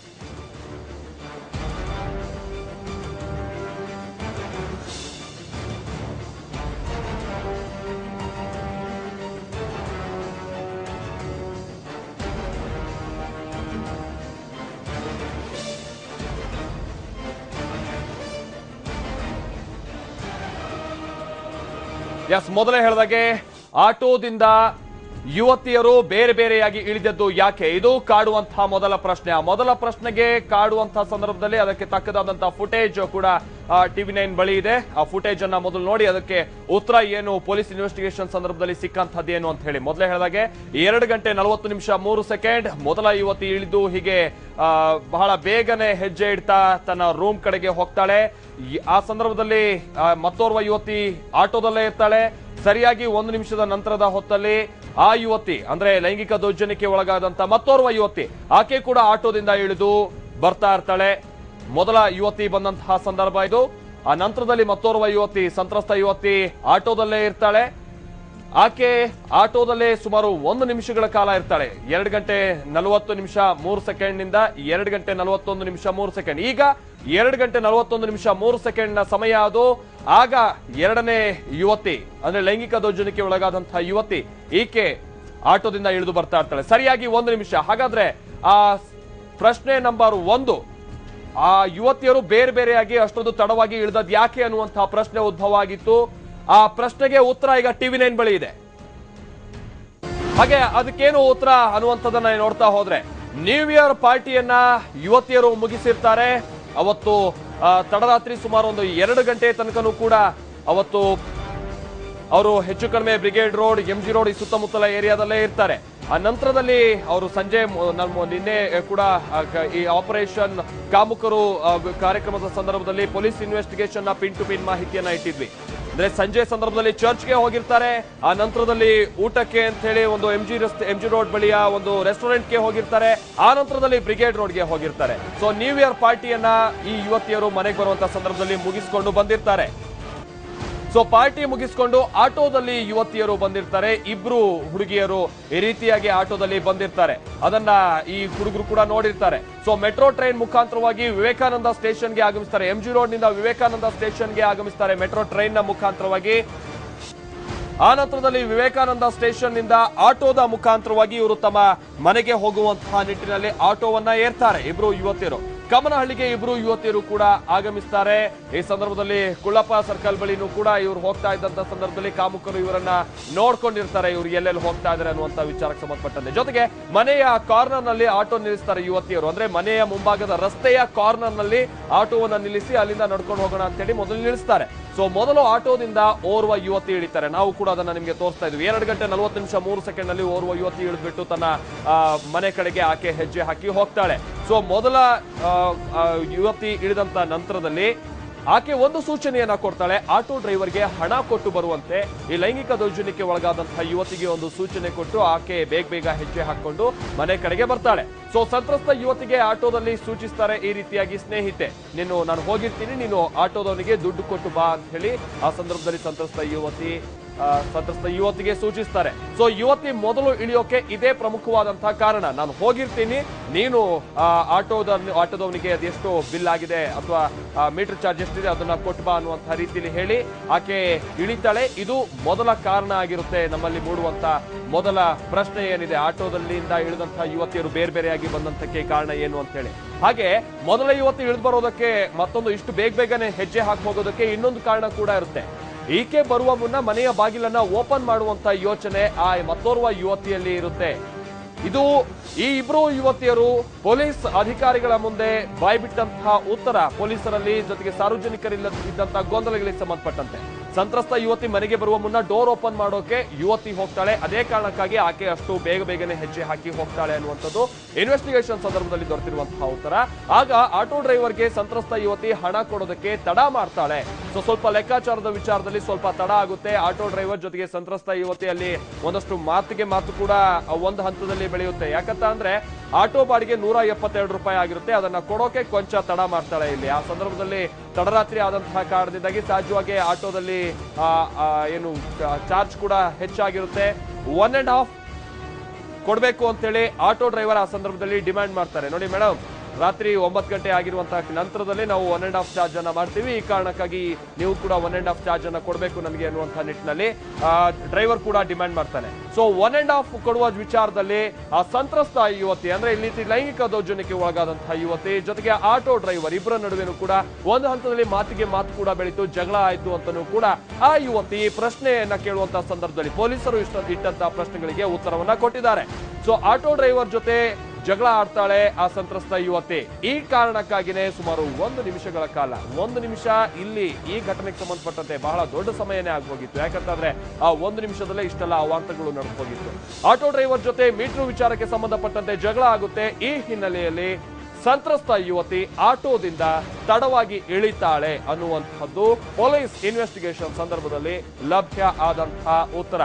ಎಸ್, ಮೊದಲೇ ಹೇಳಿದಾಗೆ ಆಟೋದಿಂದ ಯುವತಿಯರು ಬೇರೆ ಬೇರೆಯಾಗಿ ಇಳಿದದ್ದು ಯಾಕೆ? ಇದು ಕಾಡುವಂತಹ ಮೊದಲ ಪ್ರಶ್ನೆ. ಆ ಮೊದಲ ಪ್ರಶ್ನೆಗೆ ಕಾಡುವಂತಹ ಸಂದರ್ಭದಲ್ಲಿ ಅದಕ್ಕೆ ತಕ್ಕದಾದಂತಹ ಫುಟೇಜ್ ಕೂಡ ಟಿವಿ ನೈನ್ ಬಳಿ ಇದೆ. ಆ ಫುಟೇಜ್ ಅನ್ನ ಮೊದಲು ನೋಡಿ ಅದಕ್ಕೆ ಉತ್ತರ ಏನು, ಪೊಲೀಸ್ ಇನ್ವೆಸ್ಟಿಗೇಷನ್ ಸಂದರ್ಭದಲ್ಲಿ ಸಿಕ್ಕಂತದ್ದೇನು ಅಂತ ಹೇಳಿ. ಮೊದಲೇ ಹೇಳಿದಾಗೆ ಎರಡು ಗಂಟೆ ನಲವತ್ತು ನಿಮಿಷ ಮೂರು ಸೆಕೆಂಡ್ ಮೊದಲ ಯುವತಿ ಇಳಿದು ಹೀಗೆ ಬಹಳ ಬೇಗನೆ ಹೆಜ್ಜೆ ಇಡ್ತಾ ತನ್ನ ರೂಮ್ ಕಡೆಗೆ ಹೋಗ್ತಾಳೆ. ಆ ಸಂದರ್ಭದಲ್ಲಿ ಮತ್ತೋರ್ವ ಯುವತಿ ಆಟೋದಲ್ಲೇ ಇರ್ತಾಳೆ. ಸರಿಯಾಗಿ ಒಂದು ನಿಮಿಷದ ನಂತರದ ಹೊತ್ತಲ್ಲಿ ಆ ಯುವತಿ ಅಂದ್ರೆ ಲೈಂಗಿಕ ದೌರ್ಜನ್ಯಕ್ಕೆ ಒಳಗಾದಂತ ಮತ್ತೋರ್ವ ಯುವತಿ ಆಕೆ ಕೂಡ ಆಟೋದಿಂದ ಇಳಿದು ಬರ್ತಾ ಇರ್ತಾಳೆ. ಮೊದಲ ಯುವತಿ ಬಂದಂತಹ ಸಂದರ್ಭ ಇದು. ಆ ನಂತರದಲ್ಲಿ ಮತ್ತೋರ್ವ ಯುವತಿ, ಸಂತ್ರಸ್ತ ಯುವತಿ ಆಟೋದಲ್ಲೇ ಇರ್ತಾಳೆ. ಆಕೆ ಆಟೋದಲ್ಲೇ ಸುಮಾರು ಒಂದು ನಿಮಿಷಗಳ ಕಾಲ ಇರ್ತಾಳೆ. ಎರಡು ಗಂಟೆ ನಲವತ್ತು ನಿಮಿಷ ಮೂರು ಸೆಕೆಂಡ್ ನಿಂದ ಎರಡು ಗಂಟೆ ನಲವತ್ತೊಂದು ನಿಮಿಷ ಮೂರು ಸೆಕೆಂಡ್ ಈಗ ಎರಡು ಗಂಟೆ ನಲವತ್ತೊಂದು ನಿಮಿಷ ಮೂರು ಸೆಕೆಂಡ್ ನ ಸಮಯ ಅದು. ಆಗ ಎರಡನೇ ಯುವತಿ ಅಂದ್ರೆ ಲೈಂಗಿಕ ದೌರ್ಜನ್ಯಕ್ಕೆ ಒಳಗಾದಂತಹ ಯುವತಿ ಈಕೆ ಆಟೋದಿಂದ ಇಳಿದು ಬರ್ತಾ ಇರ್ತಾಳೆ. ಸರಿಯಾಗಿ ಒಂದು ನಿಮಿಷ. ಹಾಗಾದ್ರೆ ಆ ಪ್ರಶ್ನೆ ನಂಬರ್ ಒಂದು, ಆ ಯುವತಿಯರು ಬೇರೆ ಬೇರೆಯಾಗಿ ಅಷ್ಟೊಂದು ತಡವಾಗಿ ಇಳಿದದ್ ಯಾಕೆ ಅನ್ನುವಂತಹ ಪ್ರಶ್ನೆ ಉದ್ಭವ ಆಗಿತ್ತು. ಆ ಪ್ರಶ್ನೆಗೆ ಉತ್ತರ ಈಗ ಟಿವಿ ನೈನ್ ಬಳಿ ಇದೆ. ಹಾಗೆ ಅದಕ್ಕೇನು ಉತ್ತರ ಅನ್ನುವಂಥದ್ದನ್ನ ನೋಡ್ತಾ ಹೋದ್ರೆ, ನ್ಯೂ ಇಯರ್ ಪಾರ್ಟಿಯನ್ನ ಯುವತಿಯರು ಮುಗಿಸಿರ್ತಾರೆ. ಅವತ್ತು ತಡರಾತ್ರಿ ಸುಮಾರು ಒಂದು ಎರಡು ಗಂಟೆ ತನಕನೂ ಕೂಡ ಅವತ್ತು ಅವರು ಹೆಚ್ಚು ಕಡಿಮೆ brigade road, M G road ಈ ಸುತ್ತಮುತ್ತಲ ಏರಿಯಾದಲ್ಲೇ ಇರ್ತಾರೆ. ಆ ನಂತರದಲ್ಲಿ ಅವರು ಸಂಜೆ ನಿನ್ನೆ ಕೂಡ ಈ ಆಪರೇಷನ್ ಕಾಮುಕರು ಕಾರ್ಯಕ್ರಮದ ಸಂದರ್ಭದಲ್ಲಿ ಪೊಲೀಸ್ ಇನ್ವೆಸ್ಟಿಗೇಷನ್ ನ ಪಿನ್ ಟು ಪಿನ್ ಮಾಹಿತಿಯನ್ನ ಇಟ್ಟಿದ್ವಿ. ಅಂದ್ರೆ ಸಂಜೆ ಸಂದರ್ಭದಲ್ಲಿ ಚರ್ಚ್ಗೆ ಹೋಗಿರ್ತಾರೆ. ಆ ನಂತರದಲ್ಲಿ ಊಟಕ್ಕೆ ಅಂತ ಹೇಳಿ ಒಂದು ಎಂ ಜಿ ರಸ್ತೆ ಎಂ ಜಿ ರೋಡ್ ಬಳಿಯ ಒಂದು ರೆಸ್ಟೋರೆಂಟ್ಗೆ ಹೋಗಿರ್ತಾರೆ. ಆ ನಂತರದಲ್ಲಿ ಬ್ರಿಗೇಡ್ ರೋಡ್ಗೆ ಹೋಗಿರ್ತಾರೆ. ಸೊ ನ್ಯೂ ಇಯರ್ ಪಾರ್ಟಿಯನ್ನ ಈ ಯುವತಿಯರು ಮನೆಗೆ ಬರುವಂತಹ ಸಂದರ್ಭದಲ್ಲಿ ಮುಗಿಸಿಕೊಂಡು ಬಂದಿರ್ತಾರೆ. ಸೊ ಪಾರ್ಟಿ ಮುಗಿಸಿಕೊಂಡು ಆಟೋದಲ್ಲಿ ಯುವತಿಯರು ಬಂದಿರ್ತಾರೆ. ಇಬ್ರು ಹುಡುಗಿಯರು ಈ ರೀತಿಯಾಗಿ ಆಟೋದಲ್ಲಿ ಬಂದಿರ್ತಾರೆ. ಅದನ್ನ ಈ ಹುಡುಗರು ಕೂಡ ನೋಡಿರ್ತಾರೆ. ಸೊ ಮೆಟ್ರೋ ಟ್ರೈನ್ ಮುಖಾಂತರವಾಗಿ ವಿವೇಕಾನಂದ ಸ್ಟೇಷನ್ಗೆ ಆಗಮಿಸ್ತಾರೆ. ಎಂ ಜಿ ರೋಡ್ ನಿಂದ ವಿವೇಕಾನಂದ ಸ್ಟೇಷನ್ಗೆ ಆಗಮಿಸ್ತಾರೆ ಮೆಟ್ರೋ ಟ್ರೈನ್ ನ ಮುಖಾಂತರವಾಗಿ. ಆ ನಂತರದಲ್ಲಿ ವಿವೇಕಾನಂದ ಸ್ಟೇಷನ್ ನಿಂದ ಆಟೋದ ಮುಖಾಂತರವಾಗಿ ಇವರು ತಮ್ಮ ಮನೆಗೆ ಹೋಗುವಂತಹ ನಿಟ್ಟಿನಲ್ಲಿ ಆಟೋವನ್ನ ಏರ್ತಾರೆ. ಇಬ್ರು ಯುವತಿಯರು ಕಮನಹಳ್ಳಿಗೆ ಇಬ್ರು ಯುವತಿಯರು ಕೂಡ ಆಗಮಿಸ್ತಾರೆ. ಈ ಸಂದರ್ಭದಲ್ಲಿ ಕುಳ್ಳಪ್ಪ ಸರ್ಕಲ್ ಬಳಿನೂ ಕೂಡ ಇವರು ಹೋಗ್ತಾ ಇದ್ದಂತ ಸಂದರ್ಭದಲ್ಲಿ ಕಾಮುಕರು ಇವರನ್ನ ನೋಡ್ಕೊಂಡಿರ್ತಾರೆ, ಇವ್ರು ಎಲ್ಲೆಲ್ಲಿ ಹೋಗ್ತಾ ಇದಾರೆ ಅನ್ನುವಂತ ವಿಚಾರಕ್ಕೆ ಸಂಬಂಧಪಟ್ಟಂತೆ. ಜೊತೆಗೆ ಮನೆಯ ಕಾರ್ನರ್ ನಲ್ಲಿ ಆಟೋ ನಿಲ್ಲಿಸ್ತಾರೆ ಯುವತಿಯರು. ಅಂದ್ರೆ ಮನೆಯ ಮುಂಭಾಗದ ರಸ್ತೆಯ ಕಾರ್ನರ್ ನಲ್ಲಿ ಆಟೋವನ್ನ ನಿಲ್ಲಿಸಿ ಅಲ್ಲಿಂದ ನಡ್ಕೊಂಡು ಹೋಗೋಣ ಅಂತ ಹೇಳಿ ಮೊದಲು ನಿಲ್ಲಿಸ್ತಾರೆ. ಸೊ ಮೊದಲು ಆಟೋದಿಂದ ಓರ್ವ ಯುವತಿ ಇಳಿತಾರೆ. ನಾವು ಕೂಡ ಅದನ್ನ ನಿಮಗೆ ತೋರಿಸ್ತಾ ಇದ್ವಿ. ಎರಡು ಗಂಟೆ ನಲವತ್ತು ನಿಮಿಷ ಮೂರು ಸೆಕೆಂಡ್ ನಲ್ಲಿ ಓರ್ವ ಯುವತಿ ಇಳಿದ್ಬಿಟ್ಟು ತನ್ನ ಮನೆ ಕಡೆಗೆ ಆಕೆ ಹೆಜ್ಜೆ ಹಾಕಿ ಹೋಗ್ತಾಳೆ. ಸೊ ಮೊದಲ ಯುವತಿ ಇಳಿದಂತ ನಂತರದಲ್ಲಿ ಆಕೆ ಒಂದು ಸೂಚನೆಯನ್ನ ಕೊಡ್ತಾಳೆ, ಆಟೋ ಡ್ರೈವರ್ಗೆ ಹಣ ಕೊಟ್ಟು ಬರುವಂತೆ. ಈ ಲೈಂಗಿಕ ದೌರ್ಜನ್ಯಕ್ಕೆ ಒಳಗಾದಂತಹ ಯುವತಿಗೆ ಒಂದು ಸೂಚನೆ ಕೊಟ್ಟು ಆಕೆ ಬೇಗ ಬೇಗ ಹೆಜ್ಜೆ ಹಾಕೊಂಡು ಮನೆ ಕಡೆಗೆ ಬರ್ತಾಳೆ. ಸೊ ಸಂತ್ರಸ್ತ ಯುವತಿಗೆ ಆಟೋದಲ್ಲಿ ಸೂಚಿಸ್ತಾರೆ ಈ ರೀತಿಯಾಗಿ, ಸ್ನೇಹಿತೆ ನೀನು ನಾನು ಹೋಗಿರ್ತೀನಿ, ನೀನು ಆಟೋದವನಿಗೆ ದುಡ್ಡು ಕೊಟ್ಟು ಬಾ ಅಂತ ಹೇಳಿ ಆ ಸಂದರ್ಭದಲ್ಲಿ ಸಂತ್ರಸ್ತ ಯುವತಿ ಸಂತ್ರಸ್ತ ಯುವತಿಗೆ ಸೂಚಿಸ್ತಾರೆ. ಸೊ ಯುವತಿ ಮೊದಲು ಇಳಿಯೋಕೆ ಇದೇ ಪ್ರಮುಖವಾದಂತಹ ಕಾರಣ, ನಾನು ಹೋಗಿರ್ತೀನಿ, ನೀನು ಆಟೋದ ಆಟೋದವನಿಗೆ ಅದೆಷ್ಟು ಬಿಲ್ ಆಗಿದೆ ಅಥವಾ ಮೀಟರ್ ಚಾರ್ಜ್ ಎಷ್ಟಿದೆ ಅದನ್ನ ಕೊಟ್ಟು ಬಾ ಅನ್ನುವಂತಹ ರೀತಿಯಲ್ಲಿ ಹೇಳಿ ಆಕೆ ಇಳಿತಾಳೆ. ಇದು ಮೊದಲ ಕಾರಣ ಆಗಿರುತ್ತೆ ನಮ್ಮಲ್ಲಿ ಮೂಡುವಂತ ಮೊದಲ ಪ್ರಶ್ನೆ ಏನಿದೆ, ಆಟೋದಲ್ಲಿಂದ ಇಳಿದಂತಹ ಯುವತಿಯರು ಬೇರೆ ಬೇರೆಯಾಗಿ ಬಂದಂತಕ್ಕೆ ಕಾರಣ ಏನು ಅಂತ ಹೇಳಿ. ಹಾಗೆ ಮೊದಲ ಯುವತಿ ಇಳಿದು ಬರೋದಕ್ಕೆ ಮತ್ತೊಂದು ಇಷ್ಟು ಬೇಗ ಬೇಗನೆ ಹೆಜ್ಜೆ ಹಾಕಿ ಹೋಗೋದಕ್ಕೆ ಇನ್ನೊಂದು ಕಾರಣ ಕೂಡ ಇರುತ್ತೆ. ಈಕೆ ಬರುವ ಮುನ್ನ ಮನೆಯ ಬಾಗಿಲನ್ನ ಓಪನ್ ಮಾಡುವಂತ ಯೋಚನೆ ಆ ಮತ್ತೋರ್ವ ಯುವತಿಯಲ್ಲಿ ಇರುತ್ತೆ. ಇದು ಈ ಇಬ್ರು ಯುವತಿಯರು ಪೊಲೀಸ್ ಅಧಿಕಾರಿಗಳ ಮುಂದೆ ಬಾಯ್ಬಿಟ್ಟಂತಹ ಉತ್ತರ, ಪೊಲೀಸರಲ್ಲಿ ಜೊತೆಗೆ ಸಾರ್ವಜನಿಕರಿಲ್ಲ ಇದ್ದಂತಹ ಗೊಂದಲಗಳಿಗೆ ಸಂಬಂಧಪಟ್ಟಂತೆ. ಸಂತ್ರಸ್ತ ಯುವತಿ ಮನೆಗೆ ಬರುವ ಮುನ್ನ ಡೋರ್ ಓಪನ್ ಮಾಡೋಕೆ ಯುವತಿ ಹೋಗ್ತಾಳೆ, ಅದೇ ಕಾರಣಕ್ಕಾಗಿ ಆಕೆ ಅಷ್ಟು ಬೇಗ ಬೇಗನೆ ಹೆಜ್ಜೆ ಹಾಕಿ ಹೋಗ್ತಾಳೆ ಅನ್ನುವಂಥದ್ದು ಇನ್ವೆಸ್ಟಿಗೇಷನ್ ಸಂದರ್ಭದಲ್ಲಿ ದೊರೆತಿರುವಂತಹ ಉತ್ತರ. ಆಗ ಆಟೋ ಡ್ರೈವರ್ಗೆ ಸಂತ್ರಸ್ತ ಯುವತಿ ಹಣ ಕೊಡೋದಕ್ಕೆ ತಡ ಮಾಡ್ತಾಳೆ. ಸೊ ಸ್ವಲ್ಪ ಲೆಕ್ಕಾಚಾರದ ವಿಚಾರದಲ್ಲಿ ಸ್ವಲ್ಪ ತಡ ಆಗುತ್ತೆ. ಆಟೋ ಡ್ರೈವರ್ ಜೊತೆಗೆ ಸಂತ್ರಸ್ತ ಯುವತಿಯಲ್ಲಿ ಒಂದಷ್ಟು ಮಾತಿಗೆ ಮಾತು ಕೂಡ ಒಂದು ಹಂತದಲ್ಲಿ ಬೆಳೆಯುತ್ತೆ. ಯಾಕಂತ ಅಂದ್ರೆ ಆಟೋ ಬಾಡಿಗೆ ನೂರ ಎಪ್ಪತ್ತೆರಡು ರೂಪಾಯಿ ಆಗಿರುತ್ತೆ, ಅದನ್ನ ಕೊಡೋಕೆ ಕೊಂಚ ತಡ ಮಾಡ್ತಾಳೆ. ಇಲ್ಲಿ ಆ ಸಂದರ್ಭದಲ್ಲಿ ತಡರಾತ್ರಿ ಆದಂತಹ ಕಾರಣದಿಂದಾಗಿ ಸಹಜವಾಗಿ ಆಟೋದಲ್ಲಿ ಏನು ಚಾರ್ಜ್ ಕೂಡ ಹೆಚ್ಚಾಗಿರುತ್ತೆ. ಒನ್ ಅಂಡ್ ಹಾಫ್ ಕೊಡ್ಬೇಕು ಅಂತೇಳಿ ಆಟೋ ಡ್ರೈವರ್ ಆ ಸಂದರ್ಭದಲ್ಲಿ ಡಿಮ್ಯಾಂಡ್ ಮಾಡ್ತಾರೆ. ನೋಡಿ ಮೇಡಮ್, ರಾತ್ರಿ ಒಂಬತ್ತು ಗಂಟೆ ಆಗಿರುವಂತಹ ನಂತರದಲ್ಲಿ ನಾವು ಒನ್ ಅಂಡ್ ಹಾಫ್ ಚಾರ್ಜ್ ಅನ್ನ ಮಾಡ್ತೀವಿ, ಈ ಕಾರಣಕ್ಕಾಗಿ ನೀವು ಕೂಡ ಒನ್ ಅಂಡ್ ಹಾಫ್ ಚಾರ್ಜ್ ಅನ್ನ ಕೊಡಬೇಕು ನನಗೆ ಅನ್ನುವಂತಹ ನಿಟ್ಟಿನಲ್ಲಿ ಡ್ರೈವರ್ ಕೂಡ ಡಿಮ್ಯಾಂಡ್ ಮಾಡ್ತಾನೆ. ಸೊ ಒನ್ ಅಂಡ್ ಹಾಫ್ ಕೊಡುವ ವಿಚಾರದಲ್ಲಿ ಆ ಸಂತ್ರಸ್ತ ಯುವತಿ ಅಂದ್ರೆ ಇಲ್ಲಿ ಲೈಂಗಿಕ ದೌರ್ಜನ್ಯಕ್ಕೆ ಒಳಗಾದಂತಹ ಯುವತಿ ಜೊತೆಗೆ ಆಟೋ ಡ್ರೈವರ್ ಇಬ್ಬರ ನಡುವೆನೂ ಕೂಡ ಒಂದು ಹಂತದಲ್ಲಿ ಮಾತಿಗೆ ಮಾತು ಕೂಡ ಬೆಳೀತು, ಜಗಳ ಆಯ್ತು ಅಂತನೂ ಕೂಡ ಆ ಯುವತಿ ಪ್ರಶ್ನೆಯನ್ನ ಕೇಳುವಂತಹ ಸಂದರ್ಭದಲ್ಲಿ ಪೊಲೀಸರು ಇಷ್ಟ ಇಟ್ಟಂತಹ ಪ್ರಶ್ನೆಗಳಿಗೆ ಉತ್ತರವನ್ನ ಕೊಟ್ಟಿದ್ದಾರೆ. ಸೊ ಆಟೋ ಡ್ರೈವರ್ ಜೊತೆ ಜಗಳ ಆಡ್ತಾಳೆ ಆ ಸಂತ್ರಸ್ತ ಯುವತಿ. ಈ ಕಾರಣಕ್ಕಾಗಿನೇ ಸುಮಾರು ಒಂದು ನಿಮಿಷಗಳ ಕಾಲ ಒಂದು ನಿಮಿಷ ಇಲ್ಲಿ ಈ ಘಟನೆಗೆ ಸಂಬಂಧಪಟ್ಟಂತೆ ಬಹಳ ದೊಡ್ಡ ಸಮಯನೇ ಆಗೋಗಿತ್ತು. ಯಾಕಂತಂದ್ರೆ ಆ ಒಂದು ನಿಮಿಷದಲ್ಲೇ ಇಷ್ಟೆಲ್ಲ ಅವಾಂತರಗಳು ನಡೆದು ಹೋಗಿತ್ತು. ಆಟೋ ಡ್ರೈವರ್ ಜೊತೆ ಮೀಟರ್ ವಿಚಾರಕ್ಕೆ ಸಂಬಂಧಪಟ್ಟಂತೆ ಜಗಳ ಆಗುತ್ತೆ. ಈ ಹಿನ್ನೆಲೆಯಲ್ಲಿ ಸಂತ್ರಸ್ತ ಯುವತಿ ಆಟೋದಿಂದ ತಡವಾಗಿ ಇಳಿತಾಳೆ ಅನ್ನುವಂಥದ್ದು ಪೊಲೀಸ್ ಇನ್ವೆಸ್ಟಿಗೇಷನ್ ಸಂದರ್ಭದಲ್ಲಿ ಲಭ್ಯ ಆದಂತಹ ಉತ್ತರ.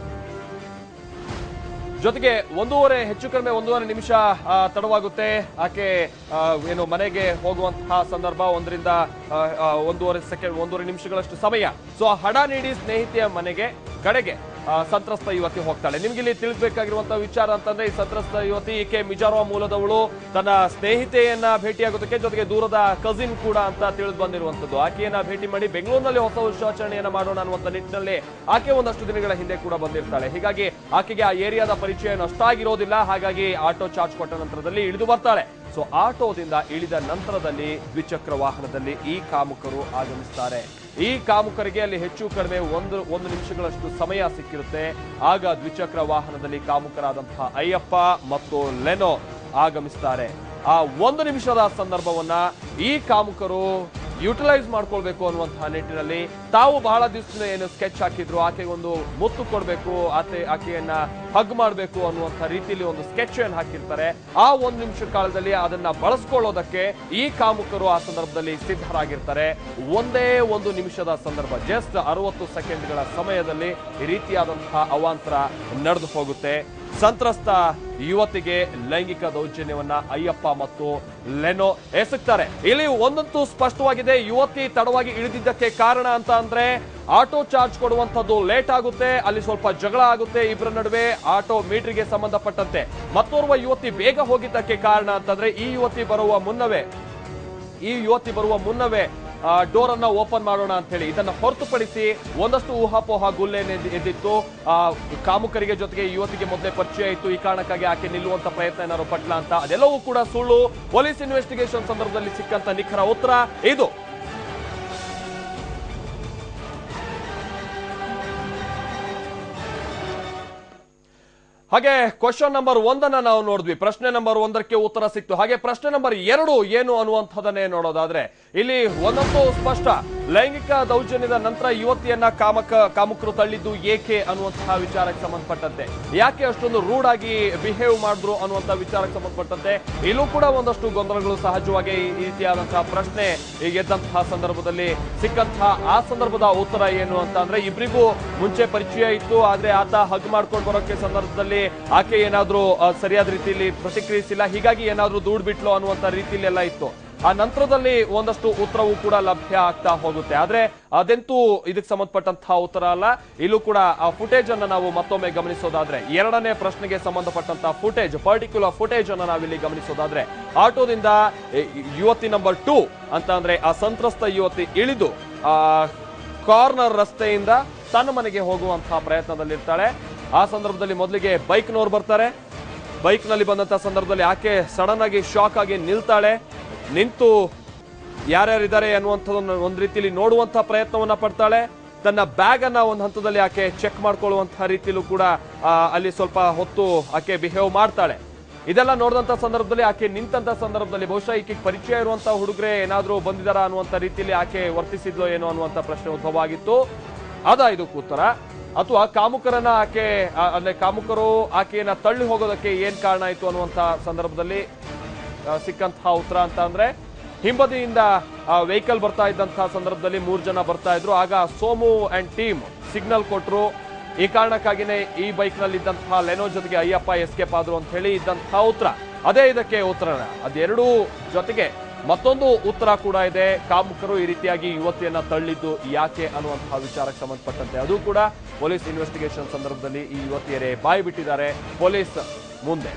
ಜೊತೆಗೆ ಒಂದೂವರೆ ಹೆಚ್ಚು ಕಡಿಮೆ ಒಂದೂವರೆ ನಿಮಿಷ ತಡವಾಗುತ್ತೆ ಆಕೆ ಏನು ಮನೆಗೆ ಹೋಗುವಂತಹ ಸಂದರ್ಭ. ಒಂದರಿಂದ ಒಂದೂವರೆ ಸೆಕೆಂಡ್ ಒಂದೂವರೆ ನಿಮಿಷಗಳಷ್ಟು ಸಮಯ. ಸೊ ಹಣ ನೀಡಿ ಸ್ನೇಹಿತೆಯ ಮನೆಗೆ ಕಡೆಗೆ ಸಂತ್ರಸ್ತ ಯುವತಿ ಹೋಗ್ತಾಳೆ. ನಿಮ್ಗೆ ಇಲ್ಲಿ ತಿಳಿಸಬೇಕಾಗಿರುವಂತಹ ವಿಚಾರ ಅಂತಂದ್ರೆ, ಈ ಸಂತ್ರಸ್ತ ಯುವತಿ ಈಕೆ ಮಿಜೋರಾಂ ಮೂಲದವಳು, ತನ್ನ ಸ್ನೇಹಿತೆಯನ್ನ ಭೇಟಿಯಾಗೋದಕ್ಕೆ ಜೊತೆಗೆ ದೂರದ ಕಸಿನ್ ಕೂಡ ಅಂತ ತಿಳಿದು ಬಂದಿರುವಂತದ್ದು. ಆಕೆಯನ್ನ ಭೇಟಿ ಮಾಡಿ ಬೆಂಗಳೂರಿನಲ್ಲಿ ಹೊಸ ವರ್ಷಾಚರಣೆಯನ್ನ ಮಾಡೋಣ ಅನ್ನುವಂತ ನಿಟ್ಟಿನಲ್ಲಿ ಆಕೆ ಒಂದಷ್ಟು ದಿನಗಳ ಹಿಂದೆ ಕೂಡ ಬಂದಿರ್ತಾಳೆ. ಹೀಗಾಗಿ ಆಕೆಗೆ ಆ ಏರಿಯಾದ ಪರಿಚಯ ಅಷ್ಟಾಗಿರೋದಿಲ್ಲ. ಹಾಗಾಗಿ ಆಟೋ ಚಾರ್ಜ್ ಕೊಟ್ಟ ನಂತರದಲ್ಲಿ ಇಳಿದು ಬರ್ತಾಳೆ. ಸೊ ಆಟೋದಿಂದ ಇಳಿದ ನಂತರದಲ್ಲಿ ದ್ವಿಚಕ್ರ ವಾಹನದಲ್ಲಿ ಈ ಕಾಮುಕರು ಆಗಮಿಸ್ತಾರೆ. ಈ ಕಾಮುಕರಿಗೆ ಅಲ್ಲಿ ಹೆಚ್ಚು ಕಡಿಮೆ ಒಂದು ಒಂದು ನಿಮಿಷಗಳಷ್ಟು ಸಮಯ ಸಿಕ್ಕಿರುತ್ತೆ. ಆಗ ದ್ವಿಚಕ್ರ ವಾಹನದಲ್ಲಿ ಕಾಮುಕರಾದಂತಹ ಅಯ್ಯಪ್ಪ ಮತ್ತು ಲೆನೋ ಆಗಮಿಸ್ತಾರೆ. ಆ ಒಂದು ನಿಮಿಷದ ಸಂದರ್ಭವನ್ನ ಈ ಕಾಮುಕರು ಯುಟಿಲೈಸ್ ಮಾಡ್ಕೊಳ್ಬೇಕು ಅನ್ನುವಂತಹ ನಿಟ್ಟಿನಲ್ಲಿ ತಾವು ಬಹಳ ದಿವಸದಿಂದ ಏನು ಸ್ಕೆಚ್ ಹಾಕಿದ್ರು, ಆಕೆಗೆ ಒಂದು ಮುತ್ತು ಕೊಡಬೇಕು, ಆಕೆ ಆಕೆಯನ್ನ ಹಗ್ ಮಾಡಬೇಕು ಅನ್ನುವಂತಹ ರೀತಿಯಲ್ಲಿ ಒಂದು ಸ್ಕೆಚ್ ಏನ್ ಹಾಕಿರ್ತಾರೆ. ಆ ಒಂದು ನಿಮಿಷ ಕಾಲದಲ್ಲಿ ಅದನ್ನ ಬಳಸ್ಕೊಳ್ಳೋದಕ್ಕೆ ಈ ಕಾಮುಕರು ಆ ಸಂದರ್ಭದಲ್ಲಿ ಸಿದ್ಧರಾಗಿರ್ತಾರೆ. ಒಂದೇ ಒಂದು ನಿಮಿಷದ ಸಂದರ್ಭ, ಜಸ್ಟ್ ಅರವತ್ತು ಸೆಕೆಂಡ್ಗಳ ಸಮಯದಲ್ಲಿ ಈ ರೀತಿಯಾದಂತಹ ಅವಾಂತರ ನಡೆದು ಹೋಗುತ್ತೆ. ಸಂತ್ರಸ್ತ ಯುವತಿಗೆ ಲೈಂಗಿಕ ದೌರ್ಜನ್ಯವನ್ನ ಅಯ್ಯಪ್ಪ ಮತ್ತು ಲೆನೋ ಎಸಗ್ತಾರೆ. ಇಲ್ಲಿ ಒಂದಂತೂ ಸ್ಪಷ್ಟವಾಗಿದೆ, ಯುವತಿ ತಡವಾಗಿ ಇಳಿದಿದ್ದಕ್ಕೆ ಕಾರಣ ಅಂತ ಅಂದ್ರೆ ಆಟೋ ಚಾರ್ಜ್ ಕೊಡುವಂತದ್ದು ಲೇಟ್ ಆಗುತ್ತೆ, ಅಲ್ಲಿ ಸ್ವಲ್ಪ ಜಗಳ ಆಗುತ್ತೆ ಇಬ್ಬರ ನಡುವೆ ಆಟೋ ಮೀಟರ್ಗೆ ಸಂಬಂಧಪಟ್ಟಂತೆ. ಮತ್ತೋರ್ವ ಯುವತಿ ಬೇಗ ಹೋಗಿದ್ದಕ್ಕೆ ಕಾರಣ ಅಂತಂದ್ರೆ ಈ ಯುವತಿ ಬರುವ ಮುನ್ನವೇ ಈ ಯುವತಿ ಬರುವ ಮುನ್ನವೇ ಡೋರ್ ಅನ್ನ ಓಪನ್ ಮಾಡೋಣ ಅಂತ ಹೇಳಿ ಇದನ್ನ ಹೊರತುಪಡಿಸಿ ಒಂದಷ್ಟು ಊಹಾಪೋಹ ಗುಲ್ಲೆ ಎದ್ದಿತ್ತು. ಆ ಕಾಮುಕರಿಗೆ ಜೊತೆಗೆ ಯುವತಿಗೆ ಮೊದಲೇ ಪರಿಚಯ ಇತ್ತು, ಈ ಕಾರಣಕ್ಕಾಗಿ ಆಕೆ ನಿಲ್ಲುವಂತ ಪ್ರಯತ್ನ ಏನಾದ್ರು ಪಟ್ಲ ಅಂತ. ಅದೆಲ್ಲವೂ ಕೂಡ ಸುಳ್ಳು. ಪೊಲೀಸ್ ಇನ್ವೆಸ್ಟಿಗೇಷನ್ ಸಂದರ್ಭದಲ್ಲಿ ಸಿಕ್ಕಂತ ನಿಖರ ಉತ್ತರ ಇದು. ಹಾಗೆ ಕ್ವಶನ್ ನಂಬರ್ ಒಂದನ್ನ ನಾವು ನೋಡಿದ್ವಿ, ಪ್ರಶ್ನೆ ನಂಬರ್ ಒಂದಕ್ಕೆ ಉತ್ತರ ಸಿಕ್ತು. ಹಾಗೆ ಪ್ರಶ್ನೆ ನಂಬರ್ ಎರಡು ಏನು ಅನ್ನುವಂಥದ್ದನ್ನೇ ನೋಡೋದಾದ್ರೆ ಇಲ್ಲಿ ಒಂದಂತೂ ಸ್ಪಷ್ಟ, ಲೈಂಗಿಕ ದೌರ್ಜನ್ಯದ ನಂತರ ಯುವತಿಯನ್ನ ಕಾಮಕ ಕಾಮುಕರು ತಳ್ಳಿದ್ದು ಏಕೆ ಅನ್ನುವಂತಹ ವಿಚಾರಕ್ಕೆ ಸಂಬಂಧಪಟ್ಟಂತೆ, ಯಾಕೆ ಅಷ್ಟೊಂದು ರೂಡ್ ಆಗಿ ಬಿಹೇವ್ ಮಾಡಿದ್ರು ಅನ್ನುವಂತಹ ವಿಚಾರಕ್ಕೆ ಸಂಬಂಧಪಟ್ಟಂತೆ ಇಲ್ಲೂ ಕೂಡ ಒಂದಷ್ಟು ಗೊಂದಲಗಳು ಸಹಜವಾಗಿ ಈ ರೀತಿಯಾದಂತಹ ಪ್ರಶ್ನೆ ಎದ್ದಂತಹ ಸಂದರ್ಭದಲ್ಲಿ ಸಿಕ್ಕಂತಹ ಆ ಸಂದರ್ಭದ ಉತ್ತರ ಏನು ಅಂತ ಅಂದ್ರೆ, ಇಬ್ಬರಿಗೂ ಮುಂಚೆ ಪರಿಚಯ ಇತ್ತು, ಆದ್ರೆ ಆತ ಹಗ್ ಮಾಡ್ಕೊಂಡು ಬರೋಕೆ ಸಂದರ್ಭದಲ್ಲಿ ಆಕೆ ಏನಾದ್ರೂ ಸರಿಯಾದ ರೀತಿಯಲ್ಲಿ ಪ್ರತಿಕ್ರಿಯಿಸಿಲ್ಲ, ಹೀಗಾಗಿ ಏನಾದ್ರೂ ದೂಡ್ ಬಿಟ್ಲು ಅನ್ನುವಂತ ರೀತಿಯಲ್ಲಿ ಎಲ್ಲ ಇತ್ತು. ಆ ನಂತರದಲ್ಲಿ ಒಂದಷ್ಟು ಉತ್ತರವೂ ಕೂಡ ಲಭ್ಯ ಆಗ್ತಾ ಹೋಗುತ್ತೆ. ಆದ್ರೆ ಅದೆಂತೂ ಇದಕ್ಕೆ ಸಂಬಂಧಪಟ್ಟಂತಹ ಉತ್ತರ ಅಲ್ಲ. ಇಲ್ಲೂ ಕೂಡ ಆ ಫುಟೇಜ್ ಅನ್ನ ನಾವು ಮತ್ತೊಮ್ಮೆ ಗಮನಿಸೋದಾದ್ರೆ, ಎರಡನೇ ಪ್ರಶ್ನೆಗೆ ಸಂಬಂಧಪಟ್ಟಂತಹ ಫುಟೇಜ್, ಪರ್ಟಿಕ್ಯುಲರ್ ಫುಟೇಜ್ ಅನ್ನ ನಾವಿಲ್ಲಿ ಗಮನಿಸೋದಾದ್ರೆ, ಆಟೋದಿಂದ ಯುವತಿ ನಂಬರ್ ಟೂ ಅಂತ ಅಂದ್ರೆ ಆ ಸಂತ್ರಸ್ತ ಯುವತಿ ಇಳಿದು ಆ ಕಾರ್ನರ್ ರಸ್ತೆಯಿಂದ ತನ್ನ ಮನೆಗೆ ಹೋಗುವಂತಹ ಪ್ರಯತ್ನದಲ್ಲಿರ್ತಾಳೆ. ಆ ಸಂದರ್ಭದಲ್ಲಿ ಮೊದಲಿಗೆ ಬೈಕ್ನವ್ರು ಬರ್ತಾರೆ. ಬೈಕ್ ನಲ್ಲಿ ಬಂದಂತಹ ಸಂದರ್ಭದಲ್ಲಿ ಆಕೆ ಸಡನ್ ಆಗಿ ಶಾಕ್ ಆಗಿ ನಿಲ್ತಾಳೆ. ನಿಂತು ಯಾರ್ಯಾರಿದ್ದಾರೆ ಅನ್ನುವಂಥದ್ದನ್ನು ಒಂದ್ ರೀತಿಯಲ್ಲಿ ನೋಡುವಂತಹ ಪ್ರಯತ್ನವನ್ನ ಪಡ್ತಾಳೆ. ತನ್ನ ಬ್ಯಾಗ್ ಅನ್ನ ಒಂದು ಹಂತದಲ್ಲಿ ಆಕೆ ಚೆಕ್ ಮಾಡ್ಕೊಳ್ಳುವಂತಹ ರೀತಿಯಲ್ಲೂ ಕೂಡ ಅಲ್ಲಿ ಸ್ವಲ್ಪ ಹೊತ್ತು ಆಕೆ ಬಿಹೇವ್ ಮಾಡ್ತಾಳೆ. ಇದೆಲ್ಲ ನೋಡಿದಂತ ಸಂದರ್ಭದಲ್ಲಿ ಆಕೆ ನಿಂತಹ ಸಂದರ್ಭದಲ್ಲಿ ಬಹುಶಃ ಈಕೆ ಪರಿಚಯ ಇರುವಂತಹ ಹುಡುಗರೆ ಏನಾದ್ರೂ ಬಂದಿದಾರ ಅನ್ನುವಂತ ರೀತಿಯಲ್ಲಿ ಆಕೆ ವರ್ತಿಸಿದ್ಲು ಏನೋ ಅನ್ನುವಂತ ಪ್ರಶ್ನೆ ಉದ್ಭವ ಆಗಿತ್ತು. ಅದ ಇದಕ್ಕೆ ಉತ್ತರ, ಅಥವಾ ಕಾಮುಕರನ್ನ ಆಕೆ ಅಂದ್ರೆ ಕಾಮುಕರು ಆಕೆಯನ್ನ ತಳ್ಳಿ ಹೋಗೋದಕ್ಕೆ ಏನ್ ಕಾರಣ ಆಯ್ತು ಅನ್ನುವಂತ ಸಂದರ್ಭದಲ್ಲಿ ಸಿಕ್ಕಂತಹ ಉತ್ತರ ಅಂತ ಅಂದ್ರೆ, ಹಿಂಬದಿಯಿಂದ ವೆಹಿಕಲ್ ಬರ್ತಾ ಇದ್ದಂತಹ ಸಂದರ್ಭದಲ್ಲಿ ಮೂರು ಜನ ಬರ್ತಾ ಇದ್ರು. ಆಗ ಸೋಮು ಅಂಡ್ ಟೀಮ್ ಸಿಗ್ನಲ್ ಕೊಟ್ರು. ಈ ಕಾರಣಕ್ಕಾಗಿನೇ ಈ ಬೈಕ್ ನಲ್ಲಿ ಇದ್ದಂತಹ ಲೆನೋ ಜೊತೆಗೆ ಅಯ್ಯಪ್ಪ ಎಸ್ಕೇಪ್ ಆದ್ರು ಅಂತ ಹೇಳಿ ಇದ್ದಂತಹ ಉತ್ತರ. ಅದೇ ಇದಕ್ಕೆ ಉತ್ತರ. ಅದೆರಡೂ ಜೊತೆಗೆ ಮತ್ತೊಂದು ಉತ್ತರ ಕೂಡ ಇದೆ. ಕಾಮುಕರು ಈ ರೀತಿಯಾಗಿ ಯುವತಿಯನ್ನ ತಳ್ಳಿದ್ದು ಯಾಕೆ ಅನ್ನುವಂತಹ ವಿಚಾರಕ್ಕೆ ಸಂಬಂಧಪಟ್ಟಂತೆ ಅದು ಕೂಡ ಪೊಲೀಸ್ ಇನ್ವೆಸ್ಟಿಗೇಷನ್ ಸಂದರ್ಭದಲ್ಲಿ ಈ ಯುವತಿಯರೇ ಬಾಯಿ ಬಿಟ್ಟಿದ್ದಾರೆ ಪೊಲೀಸ್ ಮುಂದೆ.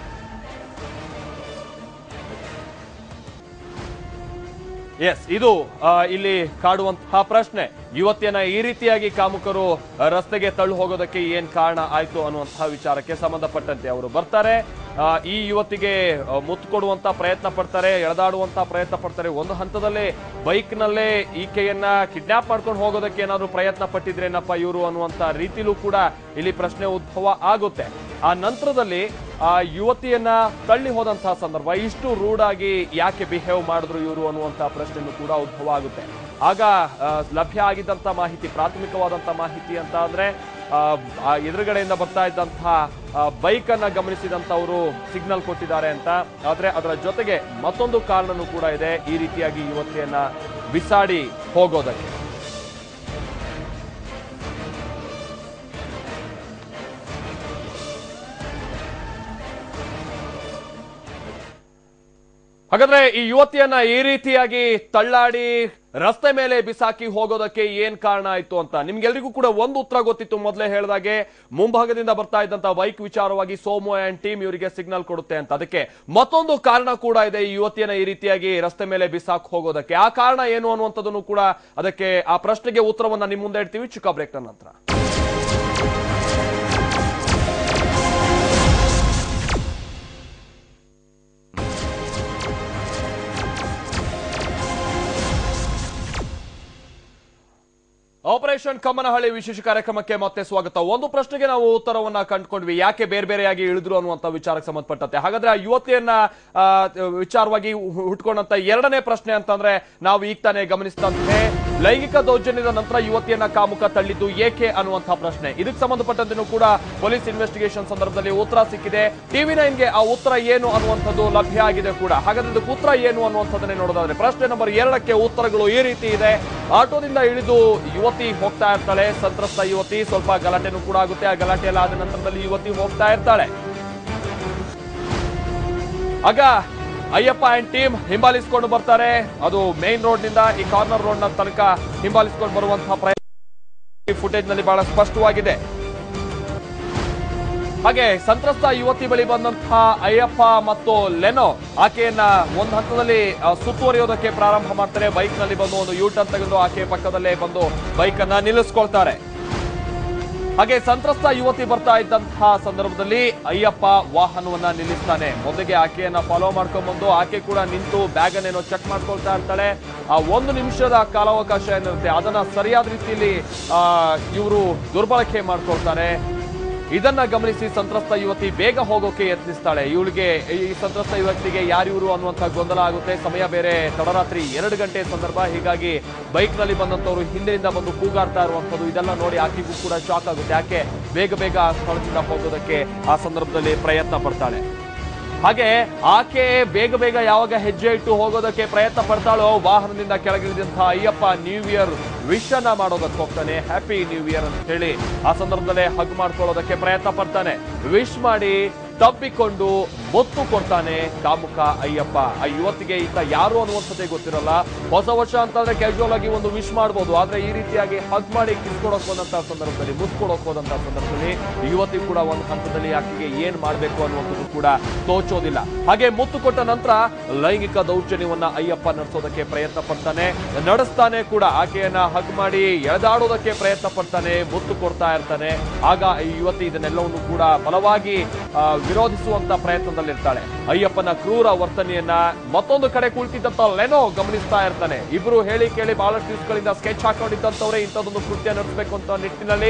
ಎಸ್, ಇದು ಇಲ್ಲಿ ಕಾಡುವಂತಹ ಪ್ರಶ್ನೆ. ಯುವತಿಯನ್ನ ಈ ರೀತಿಯಾಗಿ ಕಾಮುಕರು ರಸ್ತೆಗೆ ತಳ್ಳು ಹೋಗೋದಕ್ಕೆ ಏನ್ ಕಾರಣ ಆಯ್ತು ಅನ್ನುವಂತಹ ವಿಚಾರಕ್ಕೆ ಸಂಬಂಧಪಟ್ಟಂತೆ ಅವರು ಬರ್ತಾರೆ. ಈ ಯುವತಿಗೆ ಮುತ್ತು ಕೊಡುವಂತ ಪ್ರಯತ್ನ ಪಡ್ತಾರೆ, ಎಳೆದಾಡುವಂತ ಪ್ರಯತ್ನ ಪಡ್ತಾರೆ. ಒಂದು ಹಂತದಲ್ಲೇ ಬೈಕ್ ನಲ್ಲೇ ಈಕೆಯನ್ನ ಕಿಡ್ನಾಪ್ ಮಾಡ್ಕೊಂಡು ಹೋಗೋದಕ್ಕೆ ಏನಾದ್ರು ಪ್ರಯತ್ನ ಪಟ್ಟಿದ್ರೇನಪ್ಪ ಇವರು ಅನ್ನುವಂತ ರೀತಿಲೂ ಕೂಡ ಇಲ್ಲಿ ಪ್ರಶ್ನೆ ಉದ್ಭವ ಆಗುತ್ತೆ. ಆ ನಂತರದಲ್ಲಿ ಆ ಯುವತಿಯನ್ನ ತಳ್ಳಿ ಹೋದಂತಹ ಸಂದರ್ಭ, ಇಷ್ಟು ರೂಡ್ ಆಗಿ ಯಾಕೆ ಬಿಹೇವ್ ಮಾಡಿದ್ರು ಇವರು ಅನ್ನುವಂತಹ ಪ್ರಶ್ನೆಯೂ ಕೂಡ ಉದ್ಭವ ಆಗುತ್ತೆ. ಆಗ ಲಭ್ಯ ಆಗಿದ್ದಂತ ಮಾಹಿತಿ, ಪ್ರಾಥಮಿಕವಾದಂತ ಮಾಹಿತಿ ಅಂತ ಅಂದ್ರೆ, ಆ ಎದುರುಗಡೆಯಿಂದ ಬರ್ತಾ ಇದ್ದಂತಹ ಬೈಕ್ ಅನ್ನ ಗಮನಿಸಿದಂತವರು ಸಿಗ್ನಲ್ ಕೊಟ್ಟಿದ್ದಾರೆ ಅಂತ. ಆದ್ರೆ ಅದರ ಜೊತೆಗೆ ಮತ್ತೊಂದು ಕಾರಣನೂ ಕೂಡ ಇದೆ ಈ ರೀತಿಯಾಗಿ ಯುವತಿಯನ್ನ ಬಿಸಾಡಿ ಹೋಗೋದಕ್ಕೆ. ಹಾಗಾದ್ರೆ ಈ ಯುವತಿಯನ್ನ ಈ ರೀತಿಯಾಗಿ ತಳ್ಳಾಡಿ ರಸ್ತೆ ಮೇಲೆ ಬಿಸಾಕಿ ಹೋಗೋದಕ್ಕೆ ಏನ್ ಕಾರಣ ಆಯ್ತು ಅಂತ ನಿಮ್ಗೆಲ್ರಿಗೂ ಕೂಡ ಒಂದು ಉತ್ತರ ಗೊತ್ತಿತ್ತು. ಮೊದಲೇ ಹೇಳಿದಾಗೆ ಮುಂಭಾಗದಿಂದ ಬರ್ತಾ ಇದ್ದಂತ ಬೈಕ್ ವಿಚಾರವಾಗಿ ಸೋಮು ಅಂಡ್ ಟೀಮ್ ಇವರಿಗೆ ಸಿಗ್ನಲ್ ಕೊಡುತ್ತೆ ಅಂತ. ಅದಕ್ಕೆ ಮತ್ತೊಂದು ಕಾರಣ ಕೂಡ ಇದೆ ಈ ಯುವತಿಯನ್ನ ಈ ರೀತಿಯಾಗಿ ರಸ್ತೆ ಮೇಲೆ ಬಿಸಾಕ್ ಹೋಗೋದಕ್ಕೆ. ಆ ಕಾರಣ ಏನು ಅನ್ನುವಂಥದ್ದನ್ನು ಕೂಡ, ಅದಕ್ಕೆ ಆ ಪ್ರಶ್ನೆಗೆ ಉತ್ತರವನ್ನ ನಿಮ್ ಮುಂದೆ ಇಡ್ತೀವಿ ಚಿಕ್ಕ ಬ್ರೇಕ್ ನಂತರ. ಆಪರೇಷನ್ ಕಮ್ಮನಹಳ್ಳಿ ವಿಶೇಷ ಕಾರ್ಯಕ್ರಮಕ್ಕೆ ಮತ್ತೆ ಸ್ವಾಗತ. ಒಂದು ಪ್ರಶ್ನೆಗೆ ನಾವು ಉತ್ತರವನ್ನ ಕಂಡುಕೊಂಡ್ವಿ, ಯಾಕೆ ಬೇರೆ ಬೇರೆಯಾಗಿ ಇಳಿದ್ರು ಅನ್ನುವಂತ ವಿಚಾರಕ್ಕೆ ಸಂಬಂಧಪಟ್ಟಂತೆ. ಹಾಗಾದ್ರೆ ಆ ಯುವತಿಯನ್ನ ವಿಚಾರವಾಗಿ ಹುಟ್ಕೊಂಡಂತ ಎರಡನೇ ಪ್ರಶ್ನೆ ಅಂತಂದ್ರೆ, ನಾವು ಈಗ ತಾನೇ ಗಮನಿಸಿದಂತೆ ಲೈಂಗಿಕ ದೌರ್ಜನ್ಯದ ನಂತರ ಯುವತಿಯನ್ನ ಕಾಮುಕ ತಳ್ಳಿದ್ದು ಏಕೆ ಅನ್ನುವಂತಹ ಪ್ರಶ್ನೆ. ಇದಕ್ಕೆ ಸಂಬಂಧಪಟ್ಟಂತೆನೂ ಕೂಡ ಪೊಲೀಸ್ ಇನ್ವೆಸ್ಟಿಗೇಷನ್ ಸಂದರ್ಭದಲ್ಲಿ ಉತ್ತರ ಸಿಕ್ಕಿದೆ. ಟಿವಿ ನೈನ್ಗೆ ಆ ಉತ್ತರ ಏನು ಅನ್ನುವಂಥದ್ದು ಲಭ್ಯ ಆಗಿದೆ ಕೂಡ. ಹಾಗಾದ್ರೆ ಇದಕ್ಕೆ ಉತ್ತರ ಏನು ಅನ್ನುವಂಥದ್ದನ್ನೇ ನೋಡೋದಾದ್ರೆ, ಪ್ರಶ್ನೆ ನಂಬರ್ ಎರಡಕ್ಕೆ ಉತ್ತರಗಳು ಈ ರೀತಿ ಇದೆ. ಆಟೋದಿಂದ ಇಳಿದು ಯುವತಿ ಹೋಗ್ತಾ ಇರ್ತಾಳೆ, ಸಂತ್ರಸ್ತ ಯುವತಿ. ಸ್ವಲ್ಪ ಗಲಾಟೆನೂ ಕೂಡ ಆಗುತ್ತೆ. ಆ ಗಲಾಟೆ ಎಲ್ಲ ಆದ ನಂತರದಲ್ಲಿ ಯುವತಿ ಹೋಗ್ತಾ ಇರ್ತಾಳೆ. ಆಗ ಅಯ್ಯಪ್ಪ ಅಂಡ್ ಟೀಮ್ ಹಿಂಬಾಲಿಸಿಕೊಂಡು ಬರ್ತಾರೆ. ಅದು ಮೇನ್ ರೋಡ್ ನಿಂದ ಈ ಕಾರ್ನರ್ ರೋಡ್ ನ ತನಕ ಹಿಂಬಾಲಿಸಿಕೊಂಡು ಬರುವಂತಹ ಪ್ರಯತ್ನ ಫುಟೇಜ್ ನಲ್ಲಿ ಬಹಳ ಸ್ಪಷ್ಟವಾಗಿದೆ. ಹಾಗೆ ಸಂತ್ರಸ್ತ ಯುವತಿ ಬಳಿ ಬಂದಂತಹ ಅಯ್ಯಪ್ಪ ಮತ್ತು ಲೆನೋ ಆಕೆಯನ್ನ ಒಂದು ಹಂತದಲ್ಲಿ ಸುತ್ತುವರಿಯೋದಕ್ಕೆ ಪ್ರಾರಂಭ ಮಾಡ್ತಾರೆ. ಬೈಕ್ ನಲ್ಲಿ ಬಂದು ಒಂದು ಯೂ ಟರ್ನ್ ತೆಗೆದು ಆಕೆ ಪಕ್ಕದಲ್ಲೇ ಬಂದು ಬೈಕ್ ಅನ್ನ ನಿಲ್ಲಿಸ್ಕೊಳ್ತಾರೆ. ಹಾಗೆ ಸಂತ್ರಸ್ತ ಯುವತಿ ಬರ್ತಾ ಇದ್ದಂತಹ ಸಂದರ್ಭದಲ್ಲಿ ಅಯ್ಯಪ್ಪ ವಾಹನವನ್ನ ನಿಲ್ಲಿಸ್ತಾನೆ. ಮೊದಲಿಗೆ ಆಕೆಯನ್ನ ಫಾಲೋ ಮಾಡ್ಕೊಂಡ್ ಬಂದು ಆಕೆ ಕೂಡ ನಿಂತು ಬ್ಯಾಗ್ ಅನ್ನೇನೋ ಚೆಕ್ ಮಾಡ್ಕೊಳ್ತಾ ಇರ್ತಾಳೆ. ಆ ಒಂದು ನಿಮಿಷದ ಕಾಲಾವಕಾಶ ಏನಿರುತ್ತೆ ಅದನ್ನ ಸರಿಯಾದ ರೀತಿಯಲ್ಲಿ ಆ ಇವರು ದುರ್ಬಳಕೆ ಮಾಡ್ಕೊಳ್ತಾರೆ. ಇದನ್ನ ಗಮನಿಸಿ ಸಂತ್ರಸ್ತ ಯುವತಿ ಬೇಗ ಹೋಗೋಕೆ ಯತ್ನಿಸ್ತಾಳೆ. ಇವಳಿಗೆ ಈ ಸಂತ್ರಸ್ತ ಯುವತಿಗೆ ಯಾರಿವರು ಅನ್ನುವಂಥ ಗೊಂದಲ ಆಗುತ್ತೆ. ಸಮಯ ಬೇರೆ ತಡರಾತ್ರಿ ಎರಡು ಗಂಟೆ ಸಂದರ್ಭ. ಹೀಗಾಗಿ ಬೈಕ್ ನಲ್ಲಿ ಬಂದಂತವರು ಹಿಂದಿನಿಂದ ಬಂದು ಕೂಗಾಡ್ತಾ ಇರುವಂತದ್ದು ಇದೆಲ್ಲ ನೋಡಿ ಆಕೆಗೂ ಕೂಡ ಶಾಕ್ ಆಗುತ್ತೆ. ಯಾಕೆ ಬೇಗ ಬೇಗ ಆ ಸ್ಥಳದಿಂದ ಹೋಗೋದಕ್ಕೆ ಆ ಸಂದರ್ಭದಲ್ಲಿ ಪ್ರಯತ್ನ ಪಡ್ತಾಳೆ. ಹಾಗೆ ಆಕೆ ಬೇಗ ಬೇಗ ಯಾವಾಗ ಹೆಜ್ಜೆ ಇಟ್ಟು ಹೋಗೋದಕ್ಕೆ ಪ್ರಯತ್ನ ಪಡ್ತಾಳೋ ವಾಹನದಿಂದ ಕೆಳಗಿಳಿದಂತಹ ಅಯ್ಯಪ್ಪ ನ್ಯೂ ಇಯರ್ ವಿಶ್ ಅನ್ನ ಮಾಡೋದಕ್ಕೆ ಹೋಗ್ತಾನೆ. ಹ್ಯಾಪಿ ನ್ಯೂ ಇಯರ್ ಅಂತ ಹೇಳಿ ಆ ಸಂದರ್ಭದಲ್ಲೇ ಹಗ್ ಮಾಡ್ಕೊಳ್ಳೋದಕ್ಕೆ ಪ್ರಯತ್ನ ಪಡ್ತಾನೆ. ವಿಶ್ ಮಾಡಿ ತಪ್ಪಿಕೊಂಡು ಮುತ್ತು ಕೊಡ್ತಾನೆ ಕಾಮುಕ ಅಯ್ಯಪ್ಪ. ಆ ಯುವತಿಗೆ ಈತ ಯಾರು ಅನ್ನುವಂಥದ್ದೇ ಗೊತ್ತಿರಲ್ಲ. ಹೊಸ ವರ್ಷ ಅಂತಂದ್ರೆ ಕ್ಯಾಶುವಲ್ ಆಗಿ ಒಂದು ವಿಶ್ ಮಾಡ್ಬೋದು, ಆದ್ರೆ ಈ ರೀತಿಯಾಗಿ ಹಗ್ ಮಾಡಿ ಕಿಸ್ಕೊಡಕ್ ಹೋದಂತಹ ಸಂದರ್ಭದಲ್ಲಿ ಮುತ್ತು ಕೊಡಕ್ ಹೋದಂತಹ ಸಂದರ್ಭದಲ್ಲಿ ಯುವತಿ ಕೂಡ ಒಂದು ಹಂತದಲ್ಲಿ ಆಕೆಗೆ ಏನ್ ಮಾಡ್ಬೇಕು ಅನ್ನುವಂಥದ್ದು ಕೂಡ ತೋಚೋದಿಲ್ಲ. ಹಾಗೆ ಮುತ್ತು ಕೊಟ್ಟ ನಂತರ ಲೈಂಗಿಕ ದೌರ್ಜನ್ಯವನ್ನ ಅಯ್ಯಪ್ಪ ನಡೆಸೋದಕ್ಕೆ ಪ್ರಯತ್ನ ಪಡ್ತಾನೆ, ನಡೆಸ್ತಾನೆ ಕೂಡ. ಆಕೆಯನ್ನ ಹಗ್ ಮಾಡಿ ಎಳೆದಾಡೋದಕ್ಕೆ ಪ್ರಯತ್ನ ಪಡ್ತಾನೆ, ಮುತ್ತು ಕೊಡ್ತಾ ಇರ್ತಾನೆ. ಆಗ ಈ ಯುವತಿ ಇದನ್ನೆಲ್ಲವನ್ನು ಕೂಡ ಬಲವಾಗಿ ವಿರೋಧಿಸುವಂತ ಪ್ರಯತ್ನದಲ್ಲಿರ್ತಾಳೆ. ಅಯ್ಯಪ್ಪನ ಕ್ರೂರ ವರ್ತನೆಯನ್ನ ಮತ್ತೊಂದು ಕಡೆ ಕುಳಿತಿದ್ದಂತ ಲೆನೋ ಗಮನಿಸ್ತಾ ಇರ್ತಾನೆ. ಇಬ್ರು ಹೇಳಿ ಕೇಳಿ ಬಹಳಷ್ಟು ದಿವಸಗಳಿಂದ ಸ್ಕೆಚ್ ಹಾಕೊಂಡಿದ್ದಂತವ್ರೆ ಇಂಥದ್ದೊಂದು ಕೃತ್ಯ ನಡೆಸಬೇಕು ಅಂತ ನಿಟ್ಟಿನಲ್ಲಿ.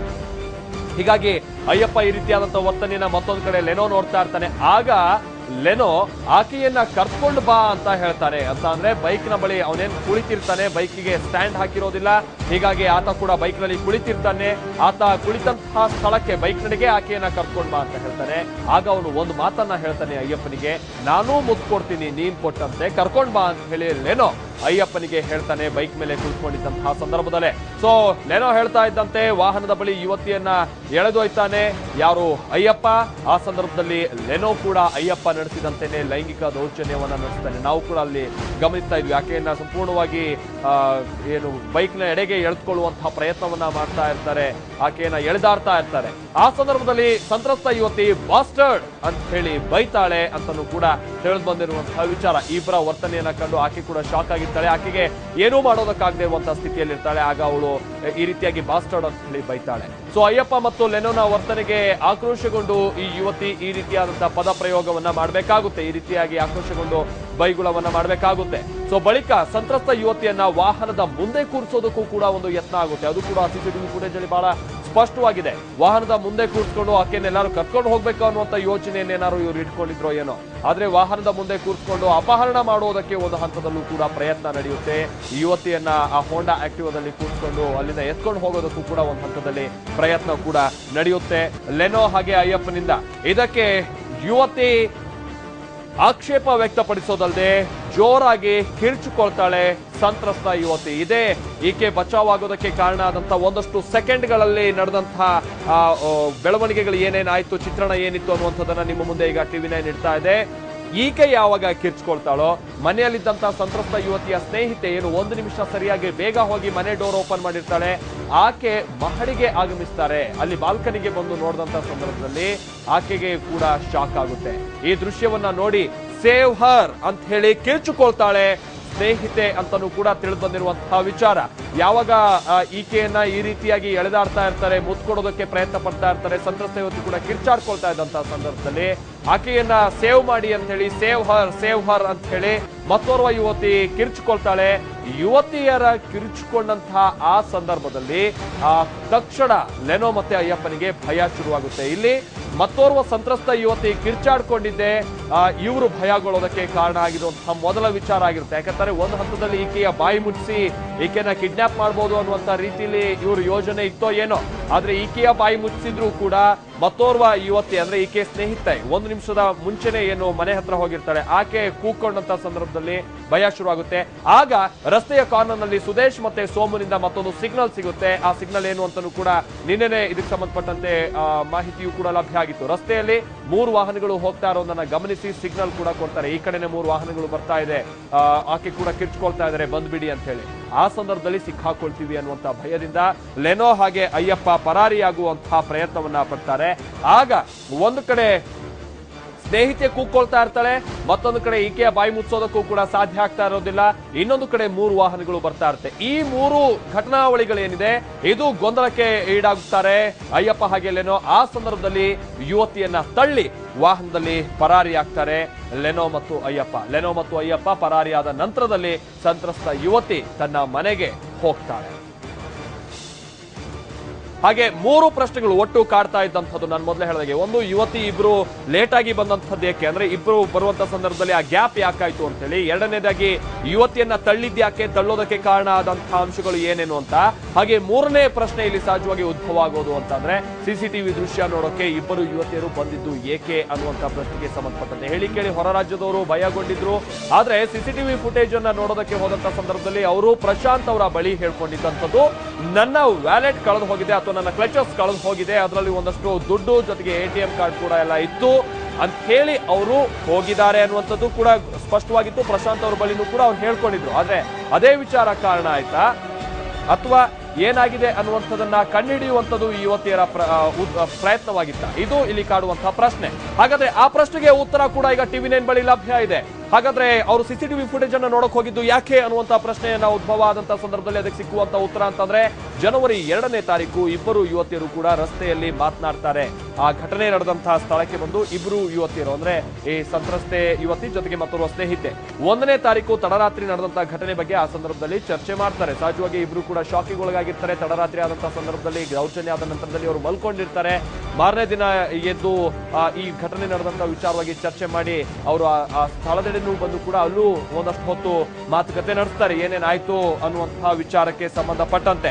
ಹೀಗಾಗಿ ಅಯ್ಯಪ್ಪ ಈ ರೀತಿಯಾದಂತಹ ವರ್ತನೆಯನ್ನ ಮತ್ತೊಂದು ಕಡೆ ಲೆನೋ ನೋಡ್ತಾ ಇರ್ತಾನೆ. ಆಗ ಲೆನೋ ಆಕೆಯನ್ನ ಕರ್ಕೊಂಡು ಬಾ ಅಂತ ಹೇಳ್ತಾರೆ. ಅಂತ ಅಂದ್ರೆ ಬೈಕ್ ನ ಬಳಿ ಅವನೇನ್ ಕುಳಿತಿರ್ತಾನೆ, ಬೈಕಿಗೆ ಸ್ಟ್ಯಾಂಡ್ ಹಾಕಿರೋದಿಲ್ಲ. ಹೀಗಾಗಿ ಆತ ಕೂಡ ಬೈಕ್ ನಲ್ಲಿ ಕುಳಿತಿರ್ತಾನೆ. ಆತ ಕುಳಿತಂತಹ ಸ್ಥಳಕ್ಕೆ ಬೈಕ್ ನಡಿಗೆ ಆಕೆಯನ್ನ ಕರ್ಕೊಂಡು ಬಾ ಅಂತ ಹೇಳ್ತಾನೆ. ಆಗ ಅವನು ಒಂದು ಮಾತನ್ನ ಹೇಳ್ತಾನೆ ಅಯ್ಯಪ್ಪನಿಗೆ, ನಾನೂ ಮುತ್ತು ಕೊಡ್ತೀನಿ ನೀನ್ ಕೊಟ್ಟಂತೆ, ಕರ್ಕೊಂಡ್ ಬಾ ಅಂತ ಹೇಳಿ ಲೆನೋ ಅಯ್ಯಪ್ಪನಿಗೆ ಹೇಳ್ತಾನೆ ಬೈಕ್ ಮೇಲೆ ಕುಳಿತುಕೊಂಡಿದ್ದಂತಹ ಸಂದರ್ಭದಲ್ಲೇ. ಸೊ ಲೆನೋ ಹೇಳ್ತಾ ಇದ್ದಂತೆ ವಾಹನದ ಬಳಿ ಯುವತಿಯನ್ನ ಎಳೆದೊಯ್ತಾನೆ ಯಾರು ಅಯ್ಯಪ್ಪ. ಆ ಸಂದರ್ಭದಲ್ಲಿ ಲೆನೋ ಕೂಡ ಅಯ್ಯಪ್ಪ ನಡೆಸಿದಂತೆಯೇ ಲೈಂಗಿಕ ದೌರ್ಜನ್ಯವನ್ನ ನಡೆಸ್ತಾನೆ. ನಾವು ಕೂಡ ಅಲ್ಲಿ ಗಮನಿಸ್ತಾ ಇದ್ವಿ. ಆಕೆಯನ್ನ ಸಂಪೂರ್ಣವಾಗಿ ಆ ಏನು ಬೈಕ್ ನ ಎಡೆಗೆ ಎಳೆದುಕೊಳ್ಳುವಂತಹ ಪ್ರಯತ್ನವನ್ನ ಮಾಡ್ತಾ ಇರ್ತಾರೆ, ಆಕೆಯನ್ನ ಎಳೆದಾಡ್ತಾ ಇರ್ತಾರೆ. ಆ ಸಂದರ್ಭದಲ್ಲಿ ಸಂತ್ರಸ್ತ ಯುವತಿ ಬಾಸ್ಟರ್ಡ್ ಅಂತ ಹೇಳಿ ಬೈತಾಳೆ ಅಂತನೂ ಕೂಡ ತಿಳಿದು ಬಂದಿರುವಂತಹ ವಿಚಾರ. ಇಬ್ಬರ ವರ್ತನೆಯನ್ನ ಕಂಡು ಆಕೆ ಕೂಡ ಶಾಕ್ ಆಗಿರ್ತಾಳೆ. ಆಕೆಗೆ ಏನೂ ಮಾಡೋದಕ್ಕಾಗದೇ ಇರುವಂತಹ ಸ್ಥಿತಿಯಲ್ಲಿ ಇರ್ತಾಳೆ. ಆಗ ಅವಳು ಈ ರೀತಿಯಾಗಿ ಬಾಸ್ಟರ್ಡ್ ಅಂತ ಹೇಳಿ ಬೈತಾಳೆ. ಸೊ ಅಯ್ಯಪ್ಪ ಮತ್ತು ಲೆನೋನ ವರ್ತನೆಗೆ ಆಕ್ರೋಶಗೊಂಡು ಈ ಯುವತಿ ಈ ರೀತಿಯಾದಂತಹ ಪದ ಪ್ರಯೋಗವನ್ನ ಮಾಡಬೇಕಾಗುತ್ತೆ. ಈ ರೀತಿಯಾಗಿ ಆಕ್ರೋಶಗೊಂಡು ಬೈಗುಳವನ್ನ ಮಾಡಬೇಕಾಗುತ್ತೆ. ಸೊ ಬಳಿಕ ಸಂತ್ರಸ್ತ ಯುವತಿಯನ್ನ ವಾಹನದ ಮುಂದೆ ಕೂರಿಸೋದಕ್ಕೂ ಕೂಡ ಒಂದು ಯತ್ನ ಆಗುತ್ತೆ. ಅದು ಕೂಡ ಸಿಸಿಟಿವಿ ಫುಟೇಜ್ ಅಲ್ಲಿ ಬಹಳ ಸ್ಪಷ್ಟವಾಗಿದೆ. ವಾಹನದ ಮುಂದೆ ಕೂರಿಸ್ಕೊಂಡು ಆಕೆಯನ್ನೆಲ್ಲಾರು ಕರ್ಕೊಂಡು ಹೋಗ್ಬೇಕು ಅನ್ನುವಂತ ಯೋಚನೆಯನ್ನೇನಾದ್ರು ಇವ್ರು ಇಟ್ಕೊಂಡಿದ್ರೋ ಏನೋ. ಆದ್ರೆ ವಾಹನದ ಮುಂದೆ ಕೂರಿಸ್ಕೊಂಡು ಅಪಹರಣ ಮಾಡುವುದಕ್ಕೆ ಒಂದು ಹಂತದಲ್ಲೂ ಕೂಡ ಪ್ರಯತ್ನ ನಡೆಯುತ್ತೆ. ಯುವತಿಯನ್ನ ಆ ಹೋಂಡಾ ಆಕ್ಟಿವಾದಲ್ಲಿ ಕೂರಿಸ್ಕೊಂಡು ಅಲ್ಲಿಂದ ಎತ್ಕೊಂಡು ಹೋಗೋದಕ್ಕೂ ಕೂಡ ಒಂದು ಹಂತದಲ್ಲಿ ಪ್ರಯತ್ನ ಕೂಡ ನಡೆಯುತ್ತೆ ಲೆನೋ ಹಾಗೆ ಅಯ್ಯಪ್ಪನಿಂದ. ಇದಕ್ಕೆ ಯುವತಿ ಆಕ್ಷೇಪ ವ್ಯಕ್ತಪಡಿಸೋದಲ್ಲದೆ ಜೋರಾಗಿ ಕಿರ್ಚಿಕೊಳ್ತಾಳೆ ಸಂತ್ರಸ್ತ ಯುವತಿ. ಇದೇ ಈಕೆ ಬಚಾವಾಗೋದಕ್ಕೆ ಕಾರಣ ಆದಂತಹ ಒಂದಷ್ಟು ಸೆಕೆಂಡ್ಗಳಲ್ಲಿ ನಡೆದಂತಹ ಬೆಳವಣಿಗೆಗಳು ಏನೇನಾಯ್ತು, ಚಿತ್ರಣ ಏನಿತ್ತು ಅನ್ನುವಂಥದ್ದನ್ನ ನಿಮ್ಮ ಮುಂದೆ ಈಗ ಟಿವಿ ನೈನ್ ಇಡ್ತಾ ಇದೆ. ಈಕೆ ಯಾವಾಗ ಕಿರ್ಚ್ಕೊಳ್ತಾಳೋ ಮನೆಯಲ್ಲಿದ್ದಂತಹ ಸಂತ್ರಸ್ತ ಯುವತಿಯ ಸ್ನೇಹಿತೆ ಏನು ಒಂದು ನಿಮಿಷ ಸರಿಯಾಗಿ ಬೇಗ ಹೋಗಿ ಮನೆ ಡೋರ್ ಓಪನ್ ಮಾಡಿರ್ತಾಳೆ. ಆಕೆ ಮಹಡಿಗೆ ಆಗಮಿಸ್ತಾರೆ. ಅಲ್ಲಿ ಬಾಲ್ಕನಿಗೆ ಬಂದು ನೋಡಿದಂತಹ ಸಂದರ್ಭದಲ್ಲಿ ಆಕೆಗೆ ಕೂಡ ಶಾಕ್ ಆಗುತ್ತೆ. ಈ ದೃಶ್ಯವನ್ನ ನೋಡಿ ಸೇವ್ ಹರ್ ಅಂತ ಹೇಳಿ ಕಿರ್ಚಿಕೊಳ್ತಾಳೆ ಸ್ನೇಹಿತೆ ಅಂತನೂ ಕೂಡ ತಿಳಿದು ಬಂದಿರುವಂತಹ ವಿಚಾರ. ಯಾವಾಗ ಈಕೆಯನ್ನ ಈ ರೀತಿಯಾಗಿ ಎಳೆದಾಡ್ತಾ ಇರ್ತಾರೆ, ಮುತ್ಕೊಡೋದಕ್ಕೆ ಪ್ರಯತ್ನ ಪಡ್ತಾ ಇರ್ತಾರೆ, ಸಂತ್ರಸ್ತ ಯುವತಿ ಕೂಡ ಕಿರ್ಚಾಡ್ಕೊಳ್ತಾ ಇದ್ದಂತಹ ಸಂದರ್ಭದಲ್ಲಿ ಆಕೆಯನ್ನ ಸೇವ್ ಮಾಡಿ ಅಂತ ಹೇಳಿ ಸೇವ್ ಹರ್ ಸೇವ್ ಹರ್ ಅಂತ ಹೇಳಿ ಮತ್ತೋರ್ವ ಯುವತಿ ಕಿರ್ಚಿಕೊಳ್ತಾಳೆ. ಯುವತಿಯರ ಕಿರ್ಚಿಕೊಂಡಂತಹ ಆ ಸಂದರ್ಭದಲ್ಲಿ ಆ ತಕ್ಷಣ ಲೆನೋ ಮತ್ತೆ ಅಯ್ಯಪ್ಪನಿಗೆ ಭಯ ಶುರುವಾಗುತ್ತೆ. ಇಲ್ಲಿ ಮತ್ತೋರ್ವ ಸಂತ್ರಸ್ತ ಯುವತಿ ಕಿರ್ಚಾಡ್ಕೊಂಡಿದ್ದೆ ಇವರು ಭಯಗೊಳ್ಳೋದಕ್ಕೆ ಕಾರಣ ಆಗಿರುವಂತಹ ಮೊದಲ ವಿಚಾರ ಆಗಿರುತ್ತೆ. ಯಾಕಂದ್ರೆ ಒಂದು ಹಂತದಲ್ಲಿ ಈಕೆಯ ಬಾಯಿ ಮುಚ್ಚಿಸಿ ಈಕೆನ ಕಿಡ್ನಾಪ್ ಮಾಡಬಹುದು ಅನ್ನುವಂತ ರೀತಿಯಲ್ಲಿ ಇವರು ಯೋಜನೆ ಇತ್ತೋ ಏನೋ. ಆದ್ರೆ ಈಕೆಯ ಬಾಯಿ ಮುಚ್ಚಿದ್ರು ಕೂಡ ಮತ್ತೋರ್ವ ಯುವತಿ ಅಂದ್ರೆ ಈಕೆ ಸ್ನೇಹಿತೆ ಒಂದು ನಿಮಿಷದ ಮುಂಚೆನೆ ಏನು ಮನೆ ಹತ್ರ ಹೋಗಿರ್ತಾಳೆ, ಆಕೆ ಕೂಕೊಂಡಂತ ಸಂದರ್ಭದಲ್ಲಿ ಭಯ ಶುರುವಾಗುತ್ತೆ. ಆಗ ರಸ್ತೆಯ ಕಾರ್ನರ್ ನಲ್ಲಿ ಸುದೇಶ್ ಮತ್ತೆ ಸೋಮುನಿಂದ ಮತ್ತೊಂದು ಸಿಗ್ನಲ್ ಸಿಗುತ್ತೆ. ಆ ಸಿಗ್ನಲ್ ಏನು ಅಂತಾನೂ ಕೂಡ ನಿನ್ನೆನೆ ಇದಕ್ಕೆ ಸಂಬಂಧಪಟ್ಟಂತೆ ಮಾಹಿತಿಯು ಕೂಡ ಲಭ್ಯ ಆಗಿತ್ತು. ರಸ್ತೆಯಲ್ಲಿ ಮೂರು ವಾಹನಗಳು ಹೋಗ್ತಾ ಇರೋದನ್ನ ಗಮನಿಸಿ ಸಿಗ್ನಲ್ ಕೂಡ ಕೊಡ್ತಾರೆ. ಈ ಕಡೆನೆ ಮೂರು ವಾಹನಗಳು ಬರ್ತಾ ಇದೆ, ಆಕೆ ಕೂಡ ಕಿರ್ಚ್ಕೊಳ್ತಾ ಇದ್ದಾರೆ ಬಂದ್ಬಿಡಿ ಅಂತ ಹೇಳಿ. ಆ ಸಂದರ್ಭದಲ್ಲಿ ಸಿಕ್ಕಾಕೊಳ್ತೀವಿ ಅನ್ನುವಂತ ಭಯದಿಂದ ಲೆನೋ ಹಾಗೆ ಅಯ್ಯಪ್ಪ ಪರಾರಿಯಾಗುವಂತಹ ಪ್ರಯತ್ನವನ್ನ ಪಡ್ತಾರೆ. ಆಗ ಒಂದು ಕಡೆ ಸ್ನೇಹಿತೆ ಕೂಗ್ಕೊಳ್ತಾ ಇರ್ತಾಳೆ, ಮತ್ತೊಂದು ಕಡೆ ಈಕೆಯ ಬಾಯಿ ಮುಚ್ಚೋದಕ್ಕೂ ಕೂಡ ಸಾಧ್ಯ ಆಗ್ತಾ ಇರೋದಿಲ್ಲ. ಇನ್ನೊಂದು ಕಡೆ ಮೂರು ವಾಹನಗಳು ಬರ್ತಾ ಇರುತ್ತೆ. ಈ ಮೂರು ಘಟನಾವಳಿಗಳೇನಿದೆ ಇದು ಗೊಂದಲಕ್ಕೆ ಈಡಾಗುತ್ತಾರೆ ಅಯ್ಯಪ್ಪ ಹಾಗೆ ಲೆನೋ. ಆ ಸಂದರ್ಭದಲ್ಲಿ ಯುವತಿಯನ್ನ ತಳ್ಳಿ ವಾಹನದಲ್ಲಿ ಪರಾರಿಯಾಗ್ತಾರೆ ಲೆನೋ ಮತ್ತು ಅಯ್ಯಪ್ಪ. ಲೆನೋ ಮತ್ತು ಅಯ್ಯಪ್ಪ ಪರಾರಿಯಾದ ನಂತರದಲ್ಲಿ ಸಂತ್ರಸ್ತ ಯುವತಿ ತನ್ನ ಮನೆಗೆ ಹೋಗ್ತಾಳೆ. ಹಾಗೆ ಮೂರು ಪ್ರಶ್ನೆಗಳು ಒಟ್ಟು ಕಾಡ್ತಾ ಇದ್ದಂಥದ್ದು ನಾನು ಮೊದಲೇ ಹೇಳಿದಾಗೆ. ಒಂದು, ಯುವತಿ ಇಬ್ರು ಲೇಟ್ ಆಗಿ ಬಂದಂಥದ್ದು ಏಕೆ, ಅಂದ್ರೆ ಇಬ್ರು ಬರುವಂತ ಸಂದರ್ಭದಲ್ಲಿ ಆ ಗ್ಯಾಪ್ ಯಾಕಾಯ್ತು ಅಂತ ಹೇಳಿ. ಎರಡನೇದಾಗಿ ಯುವತಿಯನ್ನ ತಳ್ಳಿದ್ಯಾಕೆ, ತಳ್ಳೋದಕ್ಕೆ ಕಾರಣ ಆದಂತಹ ಅಂಶಗಳು ಏನೇನು ಅಂತ. ಹಾಗೆ ಮೂರನೇ ಪ್ರಶ್ನೆ ಇಲ್ಲಿ ಸಹಜವಾಗಿ ಉದ್ಭವ ಆಗೋದು ಅಂತಂದ್ರೆ ಸಿಸಿಟಿವಿ ದೃಶ್ಯ ನೋಡೋಕೆ ಇಬ್ಬರು ಯುವತಿಯರು ಬಂದಿದ್ದು ಏಕೆ ಅನ್ನುವಂತ ಪ್ರಶ್ನೆಗೆ ಸಂಬಂಧಪಟ್ಟಂತೆ. ಹೇಳಿ ಕೇಳಿ ಹೊರ ರಾಜ್ಯದವರು ಭಯಗೊಂಡಿದ್ರು. ಆದ್ರೆ ಸಿಸಿಟಿವಿ ಫುಟೇಜ್ ಅನ್ನ ನೋಡೋದಕ್ಕೆ ಹೋದಂತ ಸಂದರ್ಭದಲ್ಲಿ ಅವರು ಪ್ರಶಾಂತ್ ಅವರ ಬಳಿ ಹೇಳ್ಕೊಂಡಿದ್ದಂಥದ್ದು, ನನ್ನ ವ್ಯಾಲೆಟ್ ಕಳೆದು ಹೋಗಿದೆ ಅಥವಾ ನನ್ನ ಕ್ಲಚಸ್ ಕಳೆದು ಹೋಗಿದೆ, ಅದರಲ್ಲಿ ಒಂದಷ್ಟು ದುಡ್ಡು ಜೊತೆಗೆ ಎ ಟಿ ಎಂ ಕಾರ್ಡ್ ಕೂಡ ಎಲ್ಲ ಇತ್ತು ಅಂತ ಹೇಳಿ ಅವರು ಹೋಗಿದ್ದಾರೆ ಅನ್ನುವಂಥದ್ದು ಕೂಡ ಸ್ಪಷ್ಟವಾಗಿತ್ತು. ಪ್ರಶಾಂತ್ ಅವರ ಬಳಿನೂ ಕೂಡ ಅವ್ರು ಹೇಳ್ಕೊಂಡಿದ್ರು. ಆದ್ರೆ ಅದೇ ವಿಚಾರ ಕಾರಣ ಆಯ್ತಾ ಅಥವಾ ಏನಾಗಿದೆ ಅನ್ನುವಂಥದ್ದನ್ನ ಕಂಡುಹಿಡಿಯುವಂಥದ್ದು ಈ ಯುವತಿಯರ ಪ್ರಯತ್ನವಾಗಿತ್ತ, ಇದು ಇಲ್ಲಿ ಕಾಡುವಂತಹ ಪ್ರಶ್ನೆ. ಹಾಗಾದ್ರೆ ಆ ಪ್ರಶ್ನೆಗೆ ಉತ್ತರ ಕೂಡ ಈಗ ಟಿವಿ ನೈನ್ ಬಳಿ ಲಭ್ಯ ಇದೆ. ಹಾಗಾದ್ರೆ ಅವರು ಸಿಸಿಟಿವಿ ಫುಟೇಜ್ ಅನ್ನು ನೋಡಕ್ ಹೋಗಿದ್ದು ಯಾಕೆ ಅನ್ನುವಂತ ಪ್ರಶ್ನೆಯನ್ನ ಉದ್ಭವ ಆದಂತಹ ಸಂದರ್ಭದಲ್ಲಿ ಅದಕ್ಕೆ ಸಿಕ್ಕುವಂತ ಉತ್ತರ ಅಂತಂದ್ರೆ ಜನವರಿ ಎರಡನೇ ತಾರೀಕು ಇಬ್ಬರು ಯುವತಿಯರು ಕೂಡ ರಸ್ತೆಯಲ್ಲಿ ಮಾತನಾಡ್ತಾರೆ. ಆ ಘಟನೆ ನಡೆದಂತಹ ಸ್ಥಳಕ್ಕೆ ಬಂದು ಇಬ್ಬರು ಯುವತಿಯರು ಅಂದ್ರೆ ಈ ಸಂತ್ರಸ್ತೆ ಯುವತಿ ಜೊತೆಗೆ ಮತ್ತೋರ್ವ ಸ್ನೇಹಿತೆ ಒಂದನೇ ತಾರೀಕು ತಡರಾತ್ರಿ ನಡೆದಂತಹ ಘಟನೆ ಬಗ್ಗೆ ಆ ಸಂದರ್ಭದಲ್ಲಿ ಚರ್ಚೆ ಮಾಡ್ತಾರೆ. ಸಹಜವಾಗಿ ಇಬ್ರು ಕೂಡ ಶಾಕಿಗೆ ಒಳಗಾಗಿರ್ತಾರೆ. ತಡರಾತ್ರಿ ಆದಂತಹ ಸಂದರ್ಭದಲ್ಲಿ ದೌರ್ಜನ್ಯ ಆದ ನಂತರದಲ್ಲಿ ಅವರು ಮಲ್ಕೊಂಡಿರ್ತಾರೆ. ಮಾರನೇ ದಿನ ಎದ್ದು ಈ ಘಟನೆ ನಡೆದಂತಹ ವಿಚಾರವಾಗಿ ಚರ್ಚೆ ಮಾಡಿ ಅವರು ಆ ಸ್ಥಳದೆಡೆ ಬಂದು ಕೂಡ ಅಲ್ಲೂ ಒಂದಷ್ಟು ಹೊತ್ತು ಮಾತುಕತೆ ನಡೆಸ್ತಾರೆ, ಏನೇನಾಯ್ತು ಅನ್ನುವಂತಹ ವಿಚಾರಕ್ಕೆ ಸಂಬಂಧಪಟ್ಟಂತೆ.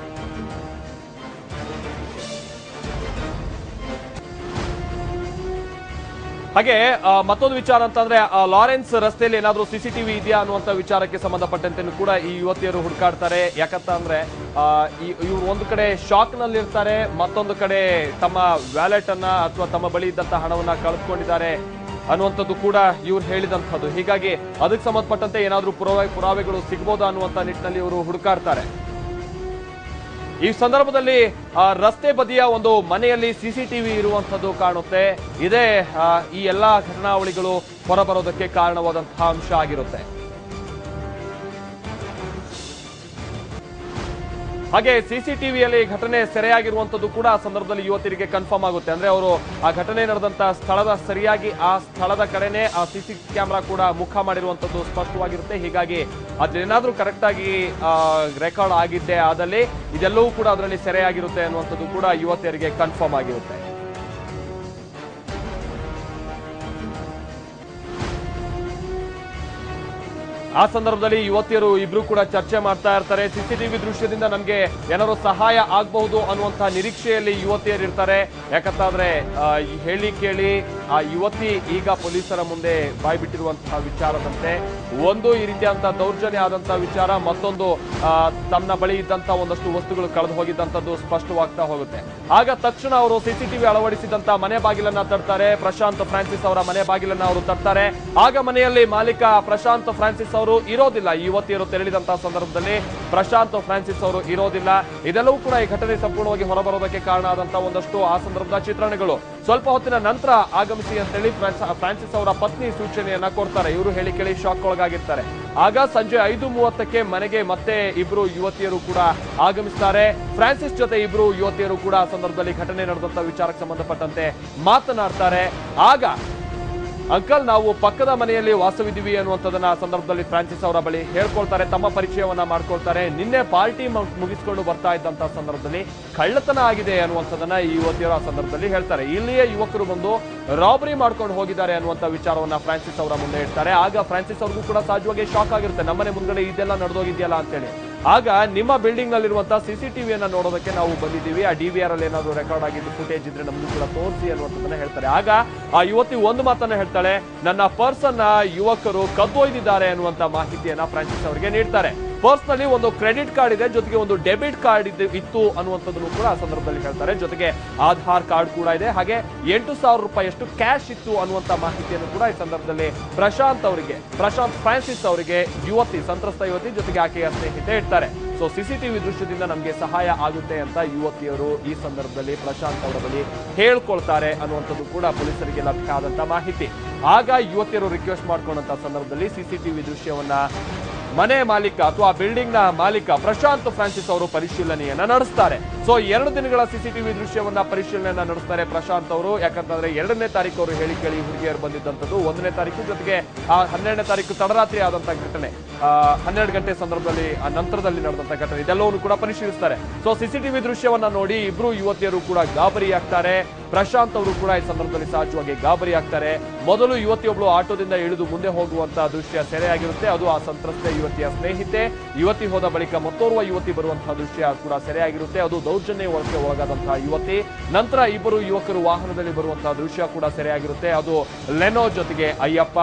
ಹಾಗೆ ಮತ್ತೊಂದು ವಿಚಾರ ಅಂತಂದ್ರೆ ಲಾರೆನ್ಸ್ ರಸ್ತೆಯಲ್ಲಿ ಏನಾದ್ರೂ ಸಿಸಿಟಿವಿ ಇದೆಯಾ ಅನ್ನುವಂತ ವಿಚಾರಕ್ಕೆ ಸಂಬಂಧಪಟ್ಟಂತೆ ಕೂಡ ಈ ಯುವತಿಯರು ಹುಡುಕಾಡ್ತಾರೆ. ಯಾಕಂತ ಅಂದ್ರೆ ಇವ್ರು ಒಂದು ಕಡೆ ಶಾಕ್ ನಲ್ಲಿ ಇರ್ತಾರೆ, ಮತ್ತೊಂದು ಕಡೆ ತಮ್ಮ ವ್ಯಾಲೆಟ್ ಅನ್ನ ಅಥವಾ ತಮ್ಮ ಬಳಿ ಇದ್ದಂತಹ ಹಣವನ್ನ ಕಳೆದುಕೊಂಡಿದ್ದಾರೆ ಅನ್ನುವಂಥದ್ದು ಕೂಡ ಇವ್ರು ಹೇಳಿದಂಥದ್ದು. ಹೀಗಾಗಿ ಅದಕ್ಕೆ ಸಂಬಂಧಪಟ್ಟಂತೆ ಏನಾದ್ರೂ ಪುರಾವೆ ಪುರಾವೆಗಳು ಸಿಗ್ಬೋದಾ ಅನ್ನುವಂತ ನಿಟ್ಟಿನಲ್ಲಿ ಇವರು ಹುಡುಕಾಡ್ತಾರೆ. ಈ ಸಂದರ್ಭದಲ್ಲಿ ರಸ್ತೆ ಬದಿಯ ಒಂದು ಮನೆಯಲ್ಲಿ ಸಿಸಿಟಿವಿ ಇರುವಂತದ್ದು ಕಾಣುತ್ತೆ. ಇದೇ ಈ ಎಲ್ಲಾ ಘಟನಾವಳಿಗಳು ಹೊರಬರೋದಕ್ಕೆ ಕಾರಣವಾದಂತಹ ಅಂಶ ಆಗಿರುತ್ತೆ. ಹಾಗೆ ಸಿಸಿಟಿವಿಯಲ್ಲಿ ಘಟನೆ ಸೆರೆಯಾಗಿರುವಂತದ್ದು ಕೂಡ ಆ ಸಂದರ್ಭದಲ್ಲಿ ಯುವತಿಯರಿಗೆ ಕನ್ಫರ್ಮ್ ಆಗುತ್ತೆ. ಅಂದ್ರೆ ಅವರು ಆ ಘಟನೆ ನಡೆದಂತ ಸ್ಥಳದ ಸರಿಯಾಗಿ ಆ ಸ್ಥಳದ ಕಡೆನೆ ಆ ಸಿಸಿ ಕ್ಯಾಮೆರಾ ಕೂಡ ಮುಖ ಮಾಡಿರುವಂತದ್ದು ಸ್ಪಷ್ಟವಾಗಿರುತ್ತೆ. ಹೀಗಾಗಿ ಅದೇನಾದ್ರೂ ಕರೆಕ್ಟ್ ಆಗಿ ರೆಕಾರ್ಡ್ ಆಗಿದ್ದೆ ಆದಲ್ಲಿ ಇದೆಲ್ಲವೂ ಕೂಡ ಅದರಲ್ಲಿ ಸೆರೆಯಾಗಿರುತ್ತೆ ಅನ್ನುವಂಥದ್ದು ಕೂಡ ಯುವತಿಯರಿಗೆ ಕನ್ಫರ್ಮ್ ಆಗಿರುತ್ತೆ. ಆ ಸಂದರ್ಭದಲ್ಲಿ ಯುವತಿಯರು ಇಬ್ರು ಕೂಡ ಚರ್ಚೆ ಮಾಡ್ತಾ ಇರ್ತಾರೆ. ಸಿಸಿಟಿವಿ ದೃಶ್ಯದಿಂದ ನಮ್ಗೆ ಏನಾದ್ರು ಸಹಾಯ ಆಗಬಹುದು ಅನ್ನುವಂತಹ ನಿರೀಕ್ಷೆಯಲ್ಲಿ ಯುವತಿಯರು ಇರ್ತಾರೆ. ಯಾಕಂತಾದ್ರೆ ಹೇಳಿ ಕೇಳಿ ಆ ಯುವತಿ ಈಗ ಪೊಲೀಸರ ಮುಂದೆ ಬಾಯ್ಬಿಟ್ಟಿರುವಂತಹ ವಿಚಾರದಂತೆ ಒಂದು ಈ ರೀತಿಯಾದಂತಹ ದೌರ್ಜನ್ಯ ಆದಂತಹ ವಿಚಾರ, ಮತ್ತೊಂದು ತಮ್ಮ ಬಳಿ ಇದ್ದಂತಹ ಒಂದಷ್ಟು ವಸ್ತುಗಳು ಕಳೆದು ಹೋಗಿದ್ದಂಥದ್ದು ಸ್ಪಷ್ಟವಾಗ್ತಾ ಹೋಗುತ್ತೆ. ಆಗ ತಕ್ಷಣ ಅವರು ಸಿಸಿಟಿವಿ ಅಳವಡಿಸಿದಂತ ಮನೆ ಬಾಗಿಲನ್ನ ತಡ್ತಾರೆ. ಪ್ರಶಾಂತ್ ಫ್ರಾನ್ಸಿಸ್ ಅವರ ಮನೆ ಬಾಗಿಲನ್ನ ಅವರು ತಡ್ತಾರೆ. ಆಗ ಮನೆಯಲ್ಲಿ ಮಾಲೀಕ ಪ್ರಶಾಂತ್ ಫ್ರಾನ್ಸಿಸ್ ಅವರು ಇರೋದಿಲ್ಲ. ಯುವತಿಯರು ತೆರಳಿದಂತಹ ಸಂದರ್ಭದಲ್ಲಿ ಪ್ರಶಾಂತ್ ಫ್ರಾನ್ಸಿಸ್ ಅವರು ಇರೋದಿಲ್ಲ. ಇದೆಲ್ಲವೂ ಕೂಡ ಈ ಘಟನೆ ಸಂಪೂರ್ಣವಾಗಿ ಹೊರಬರೋದಕ್ಕೆ ಕಾರಣ ಆದಂತಹ ಒಂದಷ್ಟು ಆ ಸಂದರ್ಭದ ಚಿತ್ರಣಗಳು. ಸ್ವಲ್ಪ ಹೊತ್ತಿನ ನಂತರ ಆಗಮಿಸಿ ಅಂತೇಳಿ ಫ್ರಾನ್ಸಿಸ್ ಅವರ ಪತ್ನಿ ಸೂಚನೆಯನ್ನ ಕೊಡ್ತಾರೆ. ಇವರು ಹೇಳಿ ಕೇಳಿ ಶಾಕ್ ಒಳಗಾಗಿರ್ತಾರೆ. ಆಗ ಸಂಜೆ ಐದು ಮೂವತ್ತಕ್ಕೆ ಮನೆಗೆ ಮತ್ತೆ ಇಬ್ರು ಯುವತಿಯರು ಕೂಡ ಆಗಮಿಸ್ತಾರೆ. ಫ್ರಾನ್ಸಿಸ್ ಜೊತೆ ಇಬ್ರು ಯುವತಿಯರು ಕೂಡ ಆ ಸಂದರ್ಭದಲ್ಲಿ ಘಟನೆ ನಡೆದಂತ ವಿಚಾರಕ್ಕೆ ಸಂಬಂಧಪಟ್ಟಂತೆ ಮಾತನಾಡ್ತಾರೆ. ಆಗ ಅಂಕಲ್, ನಾವು ಪಕ್ಕದ ಮನೆಯಲ್ಲಿ ವಾಸವಿದ್ದೀವಿ ಅನ್ನುವಂಥದ್ದನ್ನ ಆ ಸಂದರ್ಭದಲ್ಲಿ ಫ್ರಾನ್ಸಿಸ್ ಅವರ ಬಳಿ ಹೇಳ್ಕೊಳ್ತಾರೆ. ತಮ್ಮ ಪರಿಚಯವನ್ನ ಮಾಡ್ಕೊಳ್ತಾರೆ. ನಿನ್ನೆ ಪಾರ್ಟಿ ಮುಗಿಸ್ಕೊಂಡು ಬರ್ತಾ ಇದ್ದಂತಹ ಸಂದರ್ಭದಲ್ಲಿ ಕಳ್ಳತನ ಆಗಿದೆ ಅನ್ನುವಂಥದ್ದನ್ನ ಈ ಯುವತಿಯರು ಆ ಸಂದರ್ಭದಲ್ಲಿ ಹೇಳ್ತಾರೆ. ಇಲ್ಲಿಯೇ ಯುವಕರು ಬಂದು ರಾಬರಿ ಮಾಡ್ಕೊಂಡು ಹೋಗಿದ್ದಾರೆ ಅನ್ನುವಂಥ ವಿಚಾರವನ್ನ ಫ್ರಾನ್ಸಿಸ್ ಅವರ ಮುಂದೆ ಇಡ್ತಾರೆ. ಆಗ ಫ್ರಾನ್ಸಿಸ್ ಅವ್ರಿಗೂ ಕೂಡ ಸಹಜವಾಗಿ ಶಾಕ್ ಆಗಿರುತ್ತೆ, ನಮ್ಮನೆ ಮುಂದ್ಗಡೆ ಇದೆಲ್ಲ ನಡೆದೋಗಿದೆಯಲ್ಲ ಅಂತೇಳಿ. ಆಗ ನಿಮ್ಮ ಬಿಲ್ಡಿಂಗ್ ನಲ್ಲಿರುವಂತಹ ಸಿಸಿಟಿವಿಯನ್ನ ನೋಡೋದಕ್ಕೆ ನಾವು ಬಂದಿದ್ದೀವಿ, ಆ ಡಿ ವಿ ಆರ್ ಅಲ್ಲಿ ಏನಾದ್ರು ರೆಕಾರ್ಡ್ ಆಗಿದ್ದು ಫುಟೇಜ್ ಇದ್ರೆ ನಮ್ಗೂ ಕೂಡ ತೋರಿಸಿ ಅನ್ನುವಂಥದ್ದನ್ನ ಹೇಳ್ತಾರೆ. ಆಗ ಆ ಯುವತಿ ಒಂದು ಮಾತನ್ನ ಹೇಳ್ತಾಳೆ, ನನ್ನ ಪರ್ಸ್ ಅನ್ನ ಯುವಕರು ಕದ್ದೊಯ್ದಿದ್ದಾರೆ ಅನ್ನುವಂತ ಮಾಹಿತಿಯನ್ನ ಫ್ರಾನ್ಸಿಸ್ ಅವರಿಗೆ ನೀಡ್ತಾರೆ. ಪರ್ಸ್ ನಲ್ಲಿ ಒಂದು ಕ್ರೆಡಿಟ್ ಕಾರ್ಡ್ ಇದೆ, ಜೊತೆಗೆ ಒಂದು ಡೆಬಿಟ್ ಕಾರ್ಡ್ ಇತ್ತು ಅನ್ನುವಂಥದ್ದನ್ನು ಕೂಡ ಆ ಸಂದರ್ಭದಲ್ಲಿ ಹೇಳ್ತಾರೆ. ಜೊತೆಗೆ ಆಧಾರ್ ಕಾರ್ಡ್ ಕೂಡ ಇದೆ, ಹಾಗೆ ಎಂಟು ಸಾವಿರ ರೂಪಾಯಿಯಷ್ಟು ಕ್ಯಾಶ್ ಇತ್ತು ಅನ್ನುವಂತ ಮಾಹಿತಿಯನ್ನು ಕೂಡ ಈ ಸಂದರ್ಭದಲ್ಲಿ ಪ್ರಶಾಂತ್ ಅವರಿಗೆ ಪ್ರಶಾಂತ್ ಫ್ರಾನ್ಸಿಸ್ ಅವರಿಗೆ ಯುವತಿ ಸಂತ್ರಸ್ತ ಯುವತಿ ಜೊತೆಗೆ ಆಕೆಯ ಸ್ನೇಹಿತೆ ಇಡ್ತಾರೆ. ಸೊ ಸಿಸಿಟಿವಿ ದೃಶ್ಯದಿಂದ ನಮಗೆ ಸಹಾಯ ಆಗುತ್ತೆ ಅಂತ ಯುವತಿಯರು ಈ ಸಂದರ್ಭದಲ್ಲಿ ಪ್ರಶಾಂತ್ ಅವರ ಬಳಿ ಹೇಳ್ಕೊಳ್ತಾರೆ ಅನ್ನುವಂಥದ್ದು ಕೂಡ ಪೊಲೀಸರಿಗೆ ಲಭ್ಯ ಆದಂತ ಮಾಹಿತಿ. ಆಗ ಯುವತಿಯರು ರಿಕ್ವೆಸ್ಟ್ ಮಾಡ್ಕೊಂಡಂತ ಸಂದರ್ಭದಲ್ಲಿ ಸಿಸಿಟಿವಿ ದೃಶ್ಯವನ್ನ ಮನೆ ಮಾಲೀಕ ಅಥವಾ ಬಿಲ್ಡಿಂಗ್ ನ ಮಾಲೀಕ ಪ್ರಶಾಂತ್ ಫ್ರಾನ್ಸಿಸ್ ಅವರು ಪರಿಶೀಲನೆಯನ್ನ ನಡೆಸ್ತಾರೆ. ಸೊ ಎರಡು ದಿನಗಳ ಸಿಸಿಟಿವಿ ದೃಶ್ಯವನ್ನ ಪರಿಶೀಲನೆಯನ್ನ ನಡೆಸ್ತಾರೆ ಪ್ರಶಾಂತ್ ಅವರು. ಯಾಕಂತಂದ್ರೆ ಎರಡನೇ ತಾರೀಕು ಅವರು ಹೇಳಿ ಕೇಳಿ ಹುಡುಗಿಯರು ಬಂದಿದ್ದಂಥದ್ದು, ಒಂದನೇ ತಾರೀಕು ಜೊತೆಗೆ ಆ ಹನ್ನೆರಡನೇ ತಾರೀಕು ತಡರಾತ್ರಿ ಆದಂತಹ ಘಟನೆ, ಆ ಹನ್ನೆರಡು ಗಂಟೆ ಸಂದರ್ಭದಲ್ಲಿ ಆ ನಂತರದಲ್ಲಿ ನಡೆದಂತಹ ಘಟನೆ, ಇದೆಲ್ಲವನ್ನು ಕೂಡ ಪರಿಶೀಲಿಸ್ತಾರೆ. ಸೊ ಸಿಸಿಟಿವಿ ದೃಶ್ಯವನ್ನ ನೋಡಿ ಇಬ್ರು ಯುವತಿಯರು ಕೂಡ ಗಾಬರಿ ಆಗ್ತಾರೆ. ಪ್ರಶಾಂತ್ ಅವರು ಕೂಡ ಈ ಸಂದರ್ಭದಲ್ಲಿ ಸಹಜವಾಗಿ ಗಾಬರಿ ಆಗ್ತಾರೆ. ಮೊದಲು ಯುವತಿಯೊಬ್ಳು ಆಟೋದಿಂದ ಇಳಿದು ಮುಂದೆ ಹೋಗುವಂತಹ ದೃಶ್ಯ ಸೆರೆಯಾಗಿರುತ್ತೆ. ಅದು ಆ ಸಂತ್ರಸ್ತೆ ಯುವತಿಯ ಸ್ನೇಹಿತೆ. ಯುವತಿ ಹೋದ ಬಳಿಕ ಮತ್ತೋರ್ವ ಯುವತಿ ಬರುವಂತಹ ದೃಶ್ಯ ಕೂಡ ಸೆರೆಯಾಗಿರುತ್ತೆ. ಅದು ದೌರ್ಜನ್ಯ ಒಳಗೆ ಒಳಗಾದಂತಹ ಯುವತಿ. ನಂತರ ಇಬ್ಬರು ಯುವಕರು ವಾಹನದಲ್ಲಿ ಬರುವಂತಹ ದೃಶ್ಯ ಕೂಡ ಸೆರೆಯಾಗಿರುತ್ತೆ. ಅದು ಲೆನೋ ಜೊತೆಗೆ ಅಯ್ಯಪ್ಪ.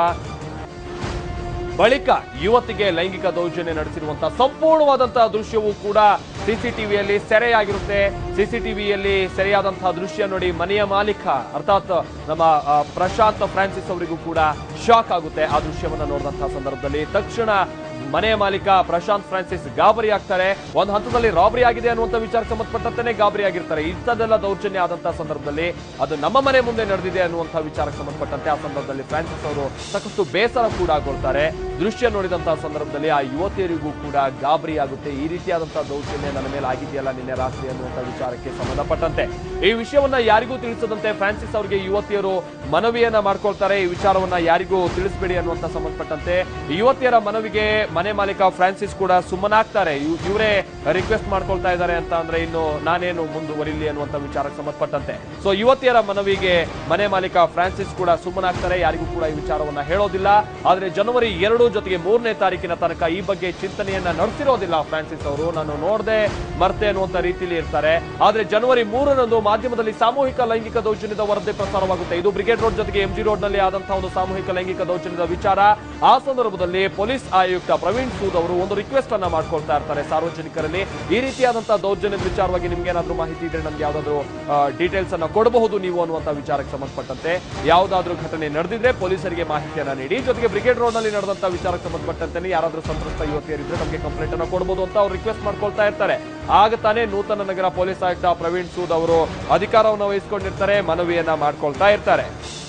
ಬಳಿಕ ಯುವತಿಗೆ ಲೈಂಗಿಕ ದೌರ್ಜನ್ಯ ನಡೆಸಿರುವಂತಹ ಸಂಪೂರ್ಣವಾದಂತಹ ದೃಶ್ಯವೂ ಕೂಡ ಸಿಸಿಟಿವಿಯಲ್ಲಿ ಸೆರೆಯಾಗಿರುತ್ತೆ. ಸಿಸಿಟಿವಿಯಲ್ಲಿ ಸೆರೆಯಾದಂತಹ ದೃಶ್ಯ ನೋಡಿ ಮನೆಯ ಮಾಲೀಕ ಅರ್ಥಾತ್ ನಮ್ಮ ಪ್ರಶಾಂತ್ ಫ್ರಾನ್ಸಿಸ್ ಅವರಿಗೂ ಕೂಡ ಶಾಕ್ ಆಗುತ್ತೆ. ಆ ದೃಶ್ಯವನ್ನ ನೋಡಿದಂತಹ ಸಂದರ್ಭದಲ್ಲಿ ತಕ್ಷಣ ಮನೆಯ ಮಾಲೀಕ ಪ್ರಶಾಂತ್ ಫ್ರಾನ್ಸಿಸ್ ಗಾಬರಿ ಆಗ್ತಾರೆ. ಒಂದು ಹಂತದಲ್ಲಿ ರಾಬರಿ ಆಗಿದೆ ಅನ್ನುವಂಥ ವಿಚಾರಕ್ಕೆ ಸಂಬಂಧಪಟ್ಟಂತೆ ಗಾಬರಿ ಆಗಿರ್ತಾರೆ. ಇಂಥದ್ದೆಲ್ಲ ದೌರ್ಜನ್ಯ ಆದಂತಹ ಸಂದರ್ಭದಲ್ಲಿ ಅದು ನಮ್ಮ ಮನೆ ಮುಂದೆ ನಡೆದಿದೆ ಅನ್ನುವಂಥ ವಿಚಾರಕ್ಕೆ ಸಂಬಂಧಪಟ್ಟಂತೆ ಆ ಸಂದರ್ಭದಲ್ಲಿ ಫ್ರಾನ್ಸಿಸ್ ಅವರು ಸಾಕಷ್ಟು ಬೇಸರ ಕೂಡ ಆಗೊಳ್ತಾರೆ. ದೃಶ್ಯ ನೋಡಿದಂತಹ ಸಂದರ್ಭದಲ್ಲಿ ಆ ಯುವತಿಯರಿಗೂ ಕೂಡ ಗಾಬರಿ ಆಗುತ್ತೆ. ಈ ರೀತಿಯಾದಂತಹ ದೌರ್ಜನ್ಯ ನನ್ನ ಮೇಲೆ ಆಗಿದೆಯಲ್ಲ ನಿನ್ನೆ ರಾತ್ರಿ ಅನ್ನುವಂಥ ವಿಚಾರಕ್ಕೆ ಸಂಬಂಧಪಟ್ಟಂತೆ ಈ ವಿಷಯವನ್ನ ಯಾರಿಗೂ ತಿಳಿಸದಂತೆ ಫ್ರಾನ್ಸಿಸ್ ಅವರಿಗೆ ಯುವತಿಯರು ಮನವಿಯನ್ನ ಮಾಡ್ಕೊಳ್ತಾರೆ. ಈ ವಿಚಾರವನ್ನ ಯಾರಿಗೂ ತಿಳಿಸಬೇಡಿ ಅನ್ನುವಂಥ ಸಂಬಂಧಪಟ್ಟಂತೆ ಯುವತಿಯರ ಮನವಿಗೆ ಮನೆ ಮಾಲೀಕ ಫ್ರಾನ್ಸಿಸ್ ಕೂಡ ಸುಮ್ಮನಾಗ್ತಾರೆ. ಇವರೇ ರಿಕ್ವೆಸ್ಟ್ ಮಾಡ್ಕೊಳ್ತಾ ಇದ್ದಾರೆ ಅಂತ ಅಂದ್ರೆ ಇನ್ನು ನಾನೇನು ಮುಂದುವರಿಲಿ ಅನ್ನುವಂಥ ವಿಚಾರಕ್ಕೆ ಸಂಬಂಧಪಟ್ಟಂತೆ ಸೊ ಯುವತಿಯರ ಮನವಿಗೆ ಮನೆ ಮಾಲೀಕ ಫ್ರಾನ್ಸಿಸ್ ಕೂಡ ಸುಮ್ಮನಾಗ್ತಾರೆ. ಯಾರಿಗೂ ಕೂಡ ಈ ವಿಚಾರವನ್ನ ಹೇಳೋದಿಲ್ಲ. ಆದ್ರೆ ಜನವರಿ ಎರಡು ಜೊತೆಗೆ ಮೂರನೇ ತಾರೀಕಿನ ತನಕ ಈ ಬಗ್ಗೆ ಚಿಂತನೆಯನ್ನ ನಡೆಸಿರೋದಿಲ್ಲ ಫ್ರಾನ್ಸಿಸ್ ಅವರು. ನಾನು ನೋಡದೆ ಮರ್ತೆ ಅನ್ನುವಂತ ರೀತಿಯಲ್ಲಿ ಇರ್ತಾರೆ. ಆದ್ರೆ ಜನವರಿ ಮೂರರಂದು ಮಾಧ್ಯಮದಲ್ಲಿ ಸಾಮೂಹಿಕ ಲೈಂಗಿಕ ದೌರ್ಜನ್ಯದ ವರದಿ ಪ್ರಸಾರವಾಗುತ್ತೆ. ಇದು ಬ್ರಿಗೇಡ್ ರೋಡ್ ಜೊತೆಗೆ ಎಂಜಿ ರೋಡ್ ನಲ್ಲಿ ಆದಂತಹ ಒಂದು ಸಾಮೂಹಿಕ ಲೈಂಗಿಕ ದೌರ್ಜನ್ಯದ ವಿಚಾರ. ಆ ಸಂದರ್ಭದಲ್ಲಿ ಪೊಲೀಸ್ ಆಯುಕ್ತ ಪ್ರವೀಣ್ ಸೂದ್ ಅವರು ಒಂದು ರಿಕ್ವೆಸ್ಟ್ ಅನ್ನ ಮಾಡ್ಕೊಳ್ತಾ ಇರ್ತಾರೆ ಸಾರ್ವಜನಿಕರಲ್ಲಿ. ಈ ರೀತಿಯಾದಂತಹ ದೌರ್ಜನ್ಯದ ವಿಚಾರವಾಗಿ ನಿಮ್ಗೆ ಏನಾದ್ರೂ ಮಾಹಿತಿ ಇದ್ರೆ ನಮ್ಗೆ ಯಾವ್ದಾದ್ರು ಡೀಟೇಲ್ಸ್ ಅನ್ನ ಕೊಡಬಹುದು ನೀವು ಅನ್ನುವಂತ ವಿಚಾರಕ್ಕೆ ಸಂಬಂಧಪಟ್ಟಂತೆ ಯಾವ್ದಾದ್ರು ಘಟನೆ ನಡೆದಿದ್ರೆ ಪೊಲೀಸರಿಗೆ ಮಾಹಿತಿಯನ್ನ ನೀಡಿ. ಜೊತೆಗೆ ಬ್ರಿಗೇಡ್ ರೋಡ್ ನಲ್ಲಿ ನಡೆದಂತಹ ವಿಚಾರಕ್ಕೆ ಸಂಬಂಧಪಟ್ಟಂತೆ ಯಾರಾದ್ರೂ ಸಂತ್ರಸ್ತ ಯುವತಿಯರಿದ್ರೆ ನಮಗೆ ಕಂಪ್ಲೇಂಟ್ ಅನ್ನ ಕೊಡಬಹುದು ಅಂತ ಅವ್ರು ರಿಕ್ವೆಸ್ಟ್ ಮಾಡ್ಕೊಳ್ತಾ ಇರ್ತಾರೆ. ಆಗ ತಾನೇ ನೂತನ ನಗರ ಪೊಲೀಸ್ ಆಯುಕ್ತ ಪ್ರವೀಣ್ ಸೂದ್ ಅವರು ಅಧಿಕಾರವನ್ನು ವಹಿಸಿಕೊಂಡಿರ್ತಾರೆ, ಮನವಿಯನ್ನ ಮಾಡ್ಕೊಳ್ತಾ ಇರ್ತಾರೆ.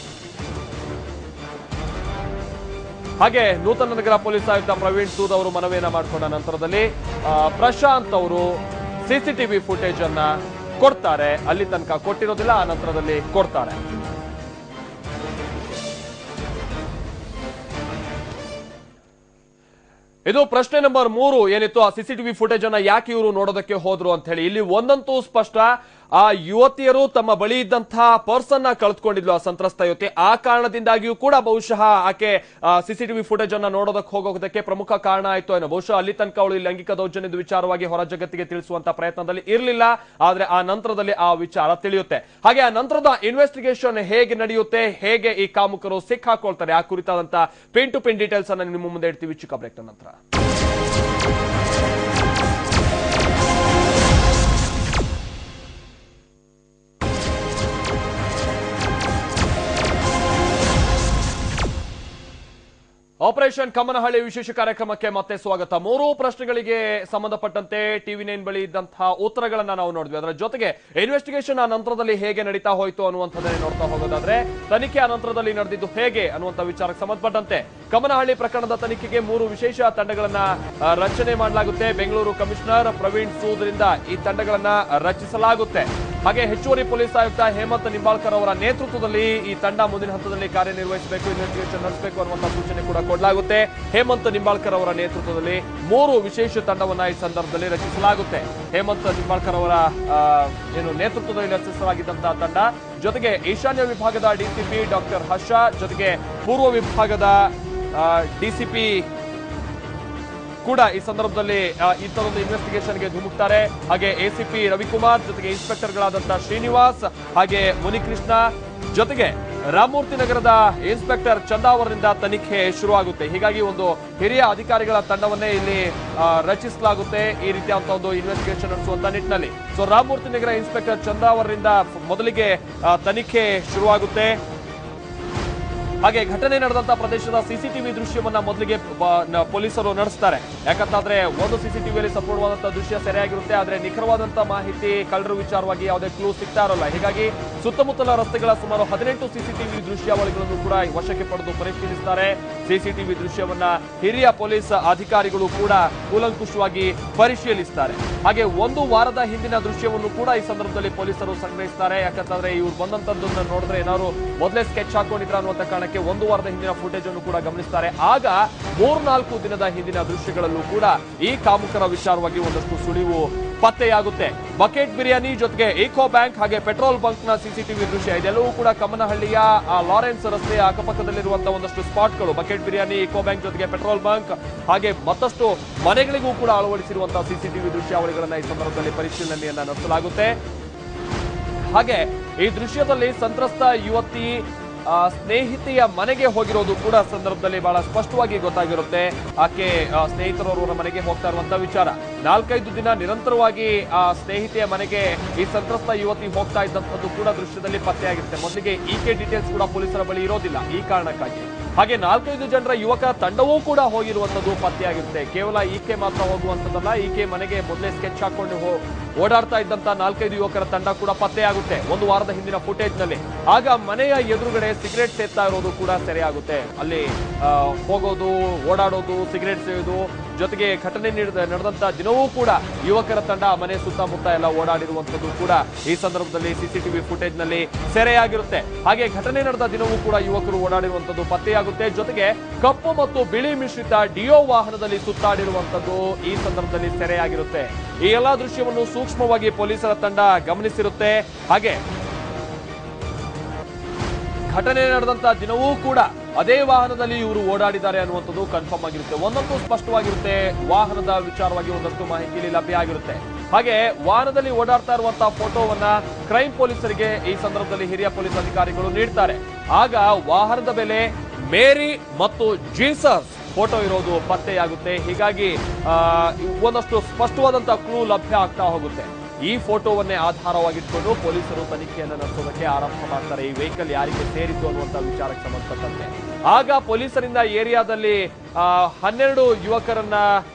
ಹಾಗೆ ನೂತನ ನಗರ ಪೊಲೀಸ್ ಆಯುಕ್ತ ಪ್ರವೀಣ್ ಸೂದ್ ಅವರು ಮನವಿಯನ್ನ ಮಾಡಿಕೊಂಡ ನಂತರದಲ್ಲಿ ಪ್ರಶಾಂತ್ ಅವರು ಸಿಸಿಟಿವಿ ಫುಟೇಜ್ ಅನ್ನ ಕೊಡ್ತಾರೆ. ಅಲ್ಲಿ ತನಕ ಕೊಟ್ಟಿರೋದಿಲ್ಲ, ಆ ನಂತರದಲ್ಲಿ ಕೊಡ್ತಾರೆ. ಇದು ಪ್ರಶ್ನೆ ನಂಬರ್ ಮೂರು ಏನಿತ್ತು, ಆ ಸಿಸಿಟಿವಿ ಫುಟೇಜ್ ಅನ್ನ ಯಾಕೆ ಇವರು ನೋಡೋದಕ್ಕೆ ಹೋದ್ರು ಅಂತ ಹೇಳಿ. ಇಲ್ಲಿ ಒಂದಂತೂ ಸ್ಪಷ್ಟ, ಆ ಯುವತಿಯರು ತಮ್ಮ ಬಳಿ ಇದ್ದಂತಹ ಪರ್ಸ್ ಅನ್ನ ಕಳೆದುಕೊಂಡಿದ್ಲು ಆ ಸಂತ್ರಸ್ತ ಯುವತಿ. ಆ ಕಾರಣದಿಂದಾಗಿಯೂ ಕೂಡ ಬಹುಶಃ ಆಕೆ ಸಿಸಿಟಿವಿ ಫುಟೇಜ್ ಅನ್ನ ನೋಡೋದಕ್ಕೆ ಹೋಗೋದಕ್ಕೆ ಪ್ರಮುಖ ಕಾರಣ ಆಯ್ತು ಏನೋ. ಬಹುಶಃ ಅಲ್ಲಿ ತನಕ ಅವಳು ಲೈಂಗಿಕ ದೌರ್ಜನ್ಯದ ವಿಚಾರವಾಗಿ ಹೊರ ಜಗತ್ತಿಗೆ ತಿಳಿಸುವಂತ ಪ್ರಯತ್ನದಲ್ಲಿ ಇರಲಿಲ್ಲ. ಆದ್ರೆ ಆ ನಂತರದಲ್ಲಿ ಆ ವಿಚಾರ ತಿಳಿಯುತ್ತೆ. ಹಾಗೆ ಆ ನಂತರದ ಇನ್ವೆಸ್ಟಿಗೇಷನ್ ಹೇಗೆ ನಡೆಯುತ್ತೆ, ಹೇಗೆ ಈ ಕಾಮುಕರು ಸಿಕ್ಕಾಕೊಳ್ತಾರೆ, ಆ ಕುರಿತಾದಂತ ಪಿನ್ ಟು ಪಿನ್ ಡೀಟೇಲ್ಸ್ ಅನ್ನ ನಿಮ್ಮ ಮುಂದೆ ಇಡ್ತೀವಿ ಚಿಕ್ಕ ಬ್ರೇಕ್ ನಂತರ. ಆಪರೇಷನ್ ಕಮ್ಮನಹಳ್ಳಿ ವಿಶೇಷ ಕಾರ್ಯಕ್ರಮಕ್ಕೆ ಮತ್ತೆ ಸ್ವಾಗತ. ಮೂರು ಪ್ರಶ್ನೆಗಳಿಗೆ ಸಂಬಂಧಪಟ್ಟಂತೆ ಟಿವಿ ನೈನ್ ಬಳಿ ಇದ್ದಂತಹ ಉತ್ತರಗಳನ್ನ ನಾವು ನೋಡಿದ್ವಿ. ಅದರ ಜೊತೆಗೆ ಇನ್ವೆಸ್ಟಿಗೇಷನ್ ಆ ನಂತರದಲ್ಲಿ ಹೇಗೆ ನಡೀತಾ ಹೋಯ್ತು ಅನ್ನುವಂಥದ್ದನ್ನೇ ನೋಡ್ತಾ ಹೋಗೋದಾದ್ರೆ, ತನಿಖೆ ಆ ನಂತರದಲ್ಲಿ ನಡೆದಿದ್ದು ಹೇಗೆ ಅನ್ನುವಂಥ ವಿಚಾರಕ್ಕೆ ಸಂಬಂಧಪಟ್ಟಂತೆ ಕಮ್ಮನಹಳ್ಳಿ ಪ್ರಕರಣದ ತನಿಖೆಗೆ ಮೂರು ವಿಶೇಷ ತಂಡಗಳನ್ನ ರಚನೆ ಮಾಡಲಾಗುತ್ತೆ. ಬೆಂಗಳೂರು ಕಮಿಷನರ್ ಪ್ರವೀಣ್ ಸೂದ್ ರಿಂದ ಈ ತಂಡಗಳನ್ನ ರಚಿಸಲಾಗುತ್ತೆ. ಹಾಗೆ ಹೆಚ್ಚುವರಿ ಪೊಲೀಸ್ ಆಯುಕ್ತ ಹೇಮಂತ್ ನಿಂಬಾಳ್ಕರ್ ಅವರ ನೇತೃತ್ವದಲ್ಲಿ ಈ ತಂಡ ಮುಂದಿನ ಹಂತದಲ್ಲಿ ಕಾರ್ಯನಿರ್ವಹಿಸಬೇಕು, ಇನ್ವೆಸ್ಟಿಗೇಷನ್ ನಡೆಸಬೇಕು ಅನ್ನುವಂಥ ಸೂಚನೆ ಕೂಡ ಕೊಡಲಾಗುತ್ತೆ. ಹೇಮಂತ್ ನಿಂಬಾಳ್ಕರ್ ಅವರ ನೇತೃತ್ವದಲ್ಲಿ ಮೂರು ವಿಶೇಷ ತಂಡವನ್ನ ಈ ಸಂದರ್ಭದಲ್ಲಿ ರಚಿಸಲಾಗುತ್ತೆ. ಹೇಮಂತ್ ನಿಂಬಾಳ್ಕರ್ ಅವರ ಏನು ನೇತೃತ್ವದಲ್ಲಿ ರಚಿಸಲಾಗಿದ್ದಂತಹ ತಂಡ ಜೊತೆಗೆ ಈಶಾನ್ಯ ವಿಭಾಗದ ಡಿಸಿಪಿ ಡಾಕ್ಟರ್ ಹರ್ಷ, ಜೊತೆಗೆ ಪೂರ್ವ ವಿಭಾಗದ ಡಿಸಿಪಿ ಕೂಡ ಈ ಸಂದರ್ಭದಲ್ಲಿ ಇಂಥದೊಂದು ಇನ್ವೆಸ್ಟಿಗೇಷನ್ಗೆ ಧುಮುಕ್ತಾರೆ. ಹಾಗೆ ಎಸಿಪಿ ರವಿಕುಮಾರ್, ಜೊತೆಗೆ ಇನ್ಸ್ಪೆಕ್ಟರ್ಗಳಾದಂತಹ ಶ್ರೀನಿವಾಸ್, ಹಾಗೆ ಮುನಿಕೃಷ್ಣ, ಜೊತೆಗೆ ರಾಮಮೂರ್ತಿ ನಗರದ ಇನ್ಸ್ಪೆಕ್ಟರ್ ಚಂದಾವರರಿಂದ ತನಿಖೆ ಶುರುವಾಗುತ್ತೆ. ಹೀಗಾಗಿ ಒಂದು ಹಿರಿಯ ಅಧಿಕಾರಿಗಳ ತಂಡವನ್ನೇ ಇಲ್ಲಿ ರಚಿಸಲಾಗುತ್ತೆ ಈ ರೀತಿಯಾದಂತಹ ಒಂದು ಇನ್ವೆಸ್ಟಿಗೇಷನ್ ನಡೆಸುವಂತ ನಿಟ್ಟಿನಲ್ಲಿ. ಸೊ ರಾಮಮೂರ್ತಿ ನಗರ ಇನ್ಸ್ಪೆಕ್ಟರ್ ಚಂದಾವರರಿಂದ ಮೊದಲಿಗೆ ತನಿಖೆ ಶುರುವಾಗುತ್ತೆ. ಹಾಗೆ ಘಟನೆ ನಡೆದಂತ ಪ್ರದೇಶದ ಸಿಸಿಟಿವಿ ದೃಶ್ಯವನ್ನ ಮೊದಲಿಗೆ ಪೊಲೀಸರು ನಡೆಸ್ತಾರೆ. ಯಾಕಂತಂದ್ರೆ ಒಂದು ಸಿಸಿಟಿವಿಯಲ್ಲಿ ಸಂಪೂರ್ಣವಾದಂತಹ ದೃಶ್ಯ ಸೆರೆಯಾಗಿರುತ್ತೆ, ಆದ್ರೆ ನಿಖರವಾದಂತಹ ಮಾಹಿತಿ ಕಳ್ಳರ ವಿಚಾರವಾಗಿ ಯಾವುದೇ ಕ್ಲೂ ಸಿಗ್ತಾ ಇರೋಲ್ಲ. ಹೀಗಾಗಿ ಸುತ್ತಮುತ್ತಲ ರಸ್ತೆಗಳ ಸುಮಾರು ಹದಿನೆಂಟು ಸಿಸಿಟಿವಿ ದೃಶ್ಯಾವಳಿಗಳನ್ನು ಕೂಡ ವಶಕ್ಕೆ ಪಡೆದು ಪರಿಶೀಲಿಸುತ್ತಾರೆ. ಸಿಸಿಟಿವಿ ದೃಶ್ಯವನ್ನ ಹಿರಿಯ ಪೊಲೀಸ್ ಅಧಿಕಾರಿಗಳು ಕೂಡ ಕೂಲಂಕುಷವಾಗಿ ಪರಿಶೀಲಿಸುತ್ತಾರೆ. ಹಾಗೆ ಒಂದು ವಾರದ ಹಿಂದಿನ ದೃಶ್ಯವನ್ನು ಕೂಡ ಈ ಸಂದರ್ಭದಲ್ಲಿ ಪೊಲೀಸರು ಸಂಗ್ರಹಿಸುತ್ತಾರೆ. ಯಾಕಂತಂದ್ರೆ ಇವ್ರು ಬಂದಂತದ್ದನ್ನ ನೋಡಿದ್ರೆ ಏನಾದ್ರು ಮೊದಲೇ ಸ್ಕೆಚ್ ಹಾಕೊಂಡಿದ್ರ ಅನ್ನುವಂತ ಕಾರಣಕ್ಕೆ ಒಂದು ವಾರದ ಹಿಂದಿನ ಫುಟೇಜ್ ಅನ್ನು ಕೂಡ ಗಮನಿಸ್ತಾರೆ. ಆಗ ಮೂರ್ನಾಲ್ಕು ದಿನದ ಹಿಂದಿನ ದೃಶ್ಯಗಳಲ್ಲೂ ಕೂಡ ಈ ಕಾಮುಕರ ವಿಚಾರವಾಗಿ ಒಂದಷ್ಟು ಸುಳಿವು ಪತ್ತೆಯಾಗುತ್ತೆ. ಬಕೆಟ್ ಬಿರಿಯಾನಿ ಜೊತೆಗೆ ಈಕೋ ಬ್ಯಾಂಕ್ ಹಾಗೆ ಪೆಟ್ರೋಲ್ ಬಂಕ್ ನ ಸಿಸಿಟಿವಿ ದೃಶ್ಯ ಇದೆಲ್ಲವೂ ಕೂಡ ಕಮ್ಮನಹಳ್ಳಿಯ ಲಾರೆನ್ಸ್ ರಸ್ತೆಯ ಅಕ್ಕಪಕ್ಕದಲ್ಲಿರುವಂತಹ ಒಂದಷ್ಟು ಸ್ಪಾಟ್ಗಳು. ಬಕೆಟ್ ಬಿರಿಯಾನಿ, ಈಕೋ ಬ್ಯಾಂಕ್ ಜೊತೆಗೆ ಪೆಟ್ರೋಲ್ ಬಂಕ್ ಹಾಗೆ ಮತ್ತಷ್ಟು ಮನೆಗಳಿಗೂ ಕೂಡ ಅಳವಡಿಸಿರುವಂತಹ ಸಿಸಿಟಿವಿ ದೃಶ್ಯಾವಳಿಗಳನ್ನ ಈ ಸಂದರ್ಭದಲ್ಲಿ ಪರಿಶೀಲನೆಯನ್ನ ನಡೆಸಲಾಗುತ್ತೆ. ಹಾಗೆ ಈ ದೃಶ್ಯದಲ್ಲಿ ಸಂತ್ರಸ್ತ ಯುವತಿ ಸ್ನೇಹಿತೆಯ ಮನೆಗೆ ಹೋಗಿರೋದು ಕೂಡ ಸಂದರ್ಭದಲ್ಲಿ ಬಹಳ ಸ್ಪಷ್ಟವಾಗಿ ಗೊತ್ತಾಗಿರುತ್ತೆ. ಆಕೆ ಸ್ನೇಹಿತರವರ ಮನೆಗೆ ಹೋಗ್ತಾ ಇರುವಂತಹ ವಿಚಾರ. ನಾಲ್ಕೈದು ದಿನ ನಿರಂತರವಾಗಿ ಆ ಸ್ನೇಹಿತೆಯ ಮನೆಗೆ ಈ ಸಂತ್ರಸ್ತ ಯುವತಿ ಹೋಗ್ತಾ ಇದ್ದಂಥದ್ದು ಕೂಡ ದೃಶ್ಯದಲ್ಲಿ ಪತ್ತೆಯಾಗಿರುತ್ತೆ. ಮೊದಲಿಗೆ ಈಕೆ ಡೀಟೇಲ್ಸ್ ಕೂಡ ಪೊಲೀಸರ ಬಳಿ ಇರೋದಿಲ್ಲ ಈ ಕಾರಣಕ್ಕಾಗಿ. ಹಾಗೆ ನಾಲ್ಕೈದು ಜನರ ಯುವಕ ತಂಡವೂ ಕೂಡ ಹೋಗಿರುವಂತದ್ದು ಪತ್ತೆಯಾಗಿರುತ್ತೆ. ಕೇವಲ ಈಕೆ ಮಾತ್ರ ಹೋಗುವಂತದ್ದಲ್ಲ, ಈಕೆ ಮನೆಗೆ ಮೊದಲೇ ಸ್ಕೆಚ್ ಹಾಕೊಂಡು ಓಡಾಡ್ತಾ ಇದ್ದಂತ ನಾಲ್ಕೈದು ಯುವಕರ ತಂಡ ಕೂಡ ಪತ್ತೆಯಾಗುತ್ತೆ ಒಂದು ವಾರದ ಹಿಂದಿನ ಫುಟೇಜ್ ನಲ್ಲಿ. ಆಗ ಮನೆಯ ಎದುರುಗಡೆ ಸಿಗರೇಟ್ ಸೇರ್ತಾ ಇರೋದು ಕೂಡ ಸೆರೆಯಾಗುತ್ತೆ. ಅಲ್ಲಿ ಹೋಗೋದು, ಓಡಾಡೋದು, ಸಿಗರೇಟ್ ಸೇಯೋದು, ಜೊತೆಗೆ ಘಟನೆ ನಡೆದಂತ ದಿನವೂ ಕೂಡ ಯುವಕರ ತಂಡ ಮನೆ ಸುತ್ತಮುತ್ತ ಎಲ್ಲ ಓಡಾಡಿರುವಂತದ್ದು ಕೂಡ ಈ ಸಂದರ್ಭದಲ್ಲಿ ಸಿಸಿಟಿವಿ ಫುಟೇಜ್ ನಲ್ಲಿ ಸೆರೆಯಾಗಿರುತ್ತೆ. ಹಾಗೆ ಘಟನೆ ನಡೆದ ದಿನವೂ ಕೂಡ ಯುವಕರು ಓಡಾಡಿರುವಂತದ್ದು ಪತ್ತೆಯಾಗುತ್ತೆ. ಜೊತೆಗೆ ಕಪ್ಪು ಮತ್ತು ಬಿಳಿ ಮಿಶ್ರಿತ ಡಿಯೋ ವಾಹನದಲ್ಲಿ ಸುತ್ತಾಡಿರುವಂತದ್ದು ಈ ಸಂದರ್ಭದಲ್ಲಿ ಸೆರೆಯಾಗಿರುತ್ತೆ. ಈ ಎಲ್ಲಾ ದೃಶ್ಯವನ್ನು ಸೂಕ್ಷ್ಮವಾಗಿ ಪೊಲೀಸರ ತಂಡ ಗಮನಿಸಿರುತ್ತೆ. ಹಾಗೆ ಘಟನೆ ನಡೆದಂತ ದಿನವೂ ಕೂಡ ಅದೇ ವಾಹನದಲ್ಲಿ ಇವರು ಓಡಾಡಿದ್ದಾರೆ ಅನ್ನುವಂಥದ್ದು ಕನ್ಫರ್ಮ್ ಆಗಿರುತ್ತೆ. ಒಂದೊಂದು ಸ್ಪಷ್ಟವಾಗಿರುತ್ತೆ. ವಾಹನದ ವಿಚಾರವಾಗಿ ಒಂದಷ್ಟು ಮಾಹಿತಿ ಲಭ್ಯ ಆಗಿರುತ್ತೆ. ಹಾಗೆ ವಾಹನದಲ್ಲಿ ಓಡಾಡ್ತಾ ಇರುವಂತಹ ಫೋಟೋವನ್ನ ಕ್ರೈಮ್ ಪೊಲೀಸರಿಗೆ ಈ ಸಂದರ್ಭದಲ್ಲಿ ಹಿರಿಯ ಪೊಲೀಸ್ ಅಧಿಕಾರಿಗಳು ನೀಡ್ತಾರೆ. ಆಗ ವಾಹನದ ಮೇಲೆ ಮೇರಿ ಮತ್ತು ಜೀಸಸ್ ಫೋಟೋ ಇರೋದು ಪತ್ತೆಯಾಗುತ್ತೆ. ಹೀಗಾಗಿ ಆ ಒಂದಷ್ಟು ಸ್ಪಷ್ಟವಾದಂತಹ ಕ್ಲೂ ಲಭ್ಯ ಆಗ್ತಾ ಹೋಗುತ್ತೆ. ಈ ಫೋಟೋವನ್ನೇ ಆಧಾರವಾಗಿಟ್ಕೊಂಡು ಪೊಲೀಸರು ತನಿಖೆಯನ್ನು ನಡೆಸೋದಕ್ಕೆ ಆರಂಭ ಮಾಡ್ತಾರೆ. ಈ ವೆಹಿಕಲ್ ಯಾರಿಗೆ ಸೇರಿದ್ದು ಅನ್ನುವಂತ ವಿಚಾರಕ್ಕೆ ಸಂಬಂಧಪಟ್ಟಂತೆ ಆಗ ಪೊಲೀಸರಿಂದ ಏರಿಯಾದಲ್ಲಿ ಆ ಹನ್ನೆರಡು ಯುವಕರನ್ನ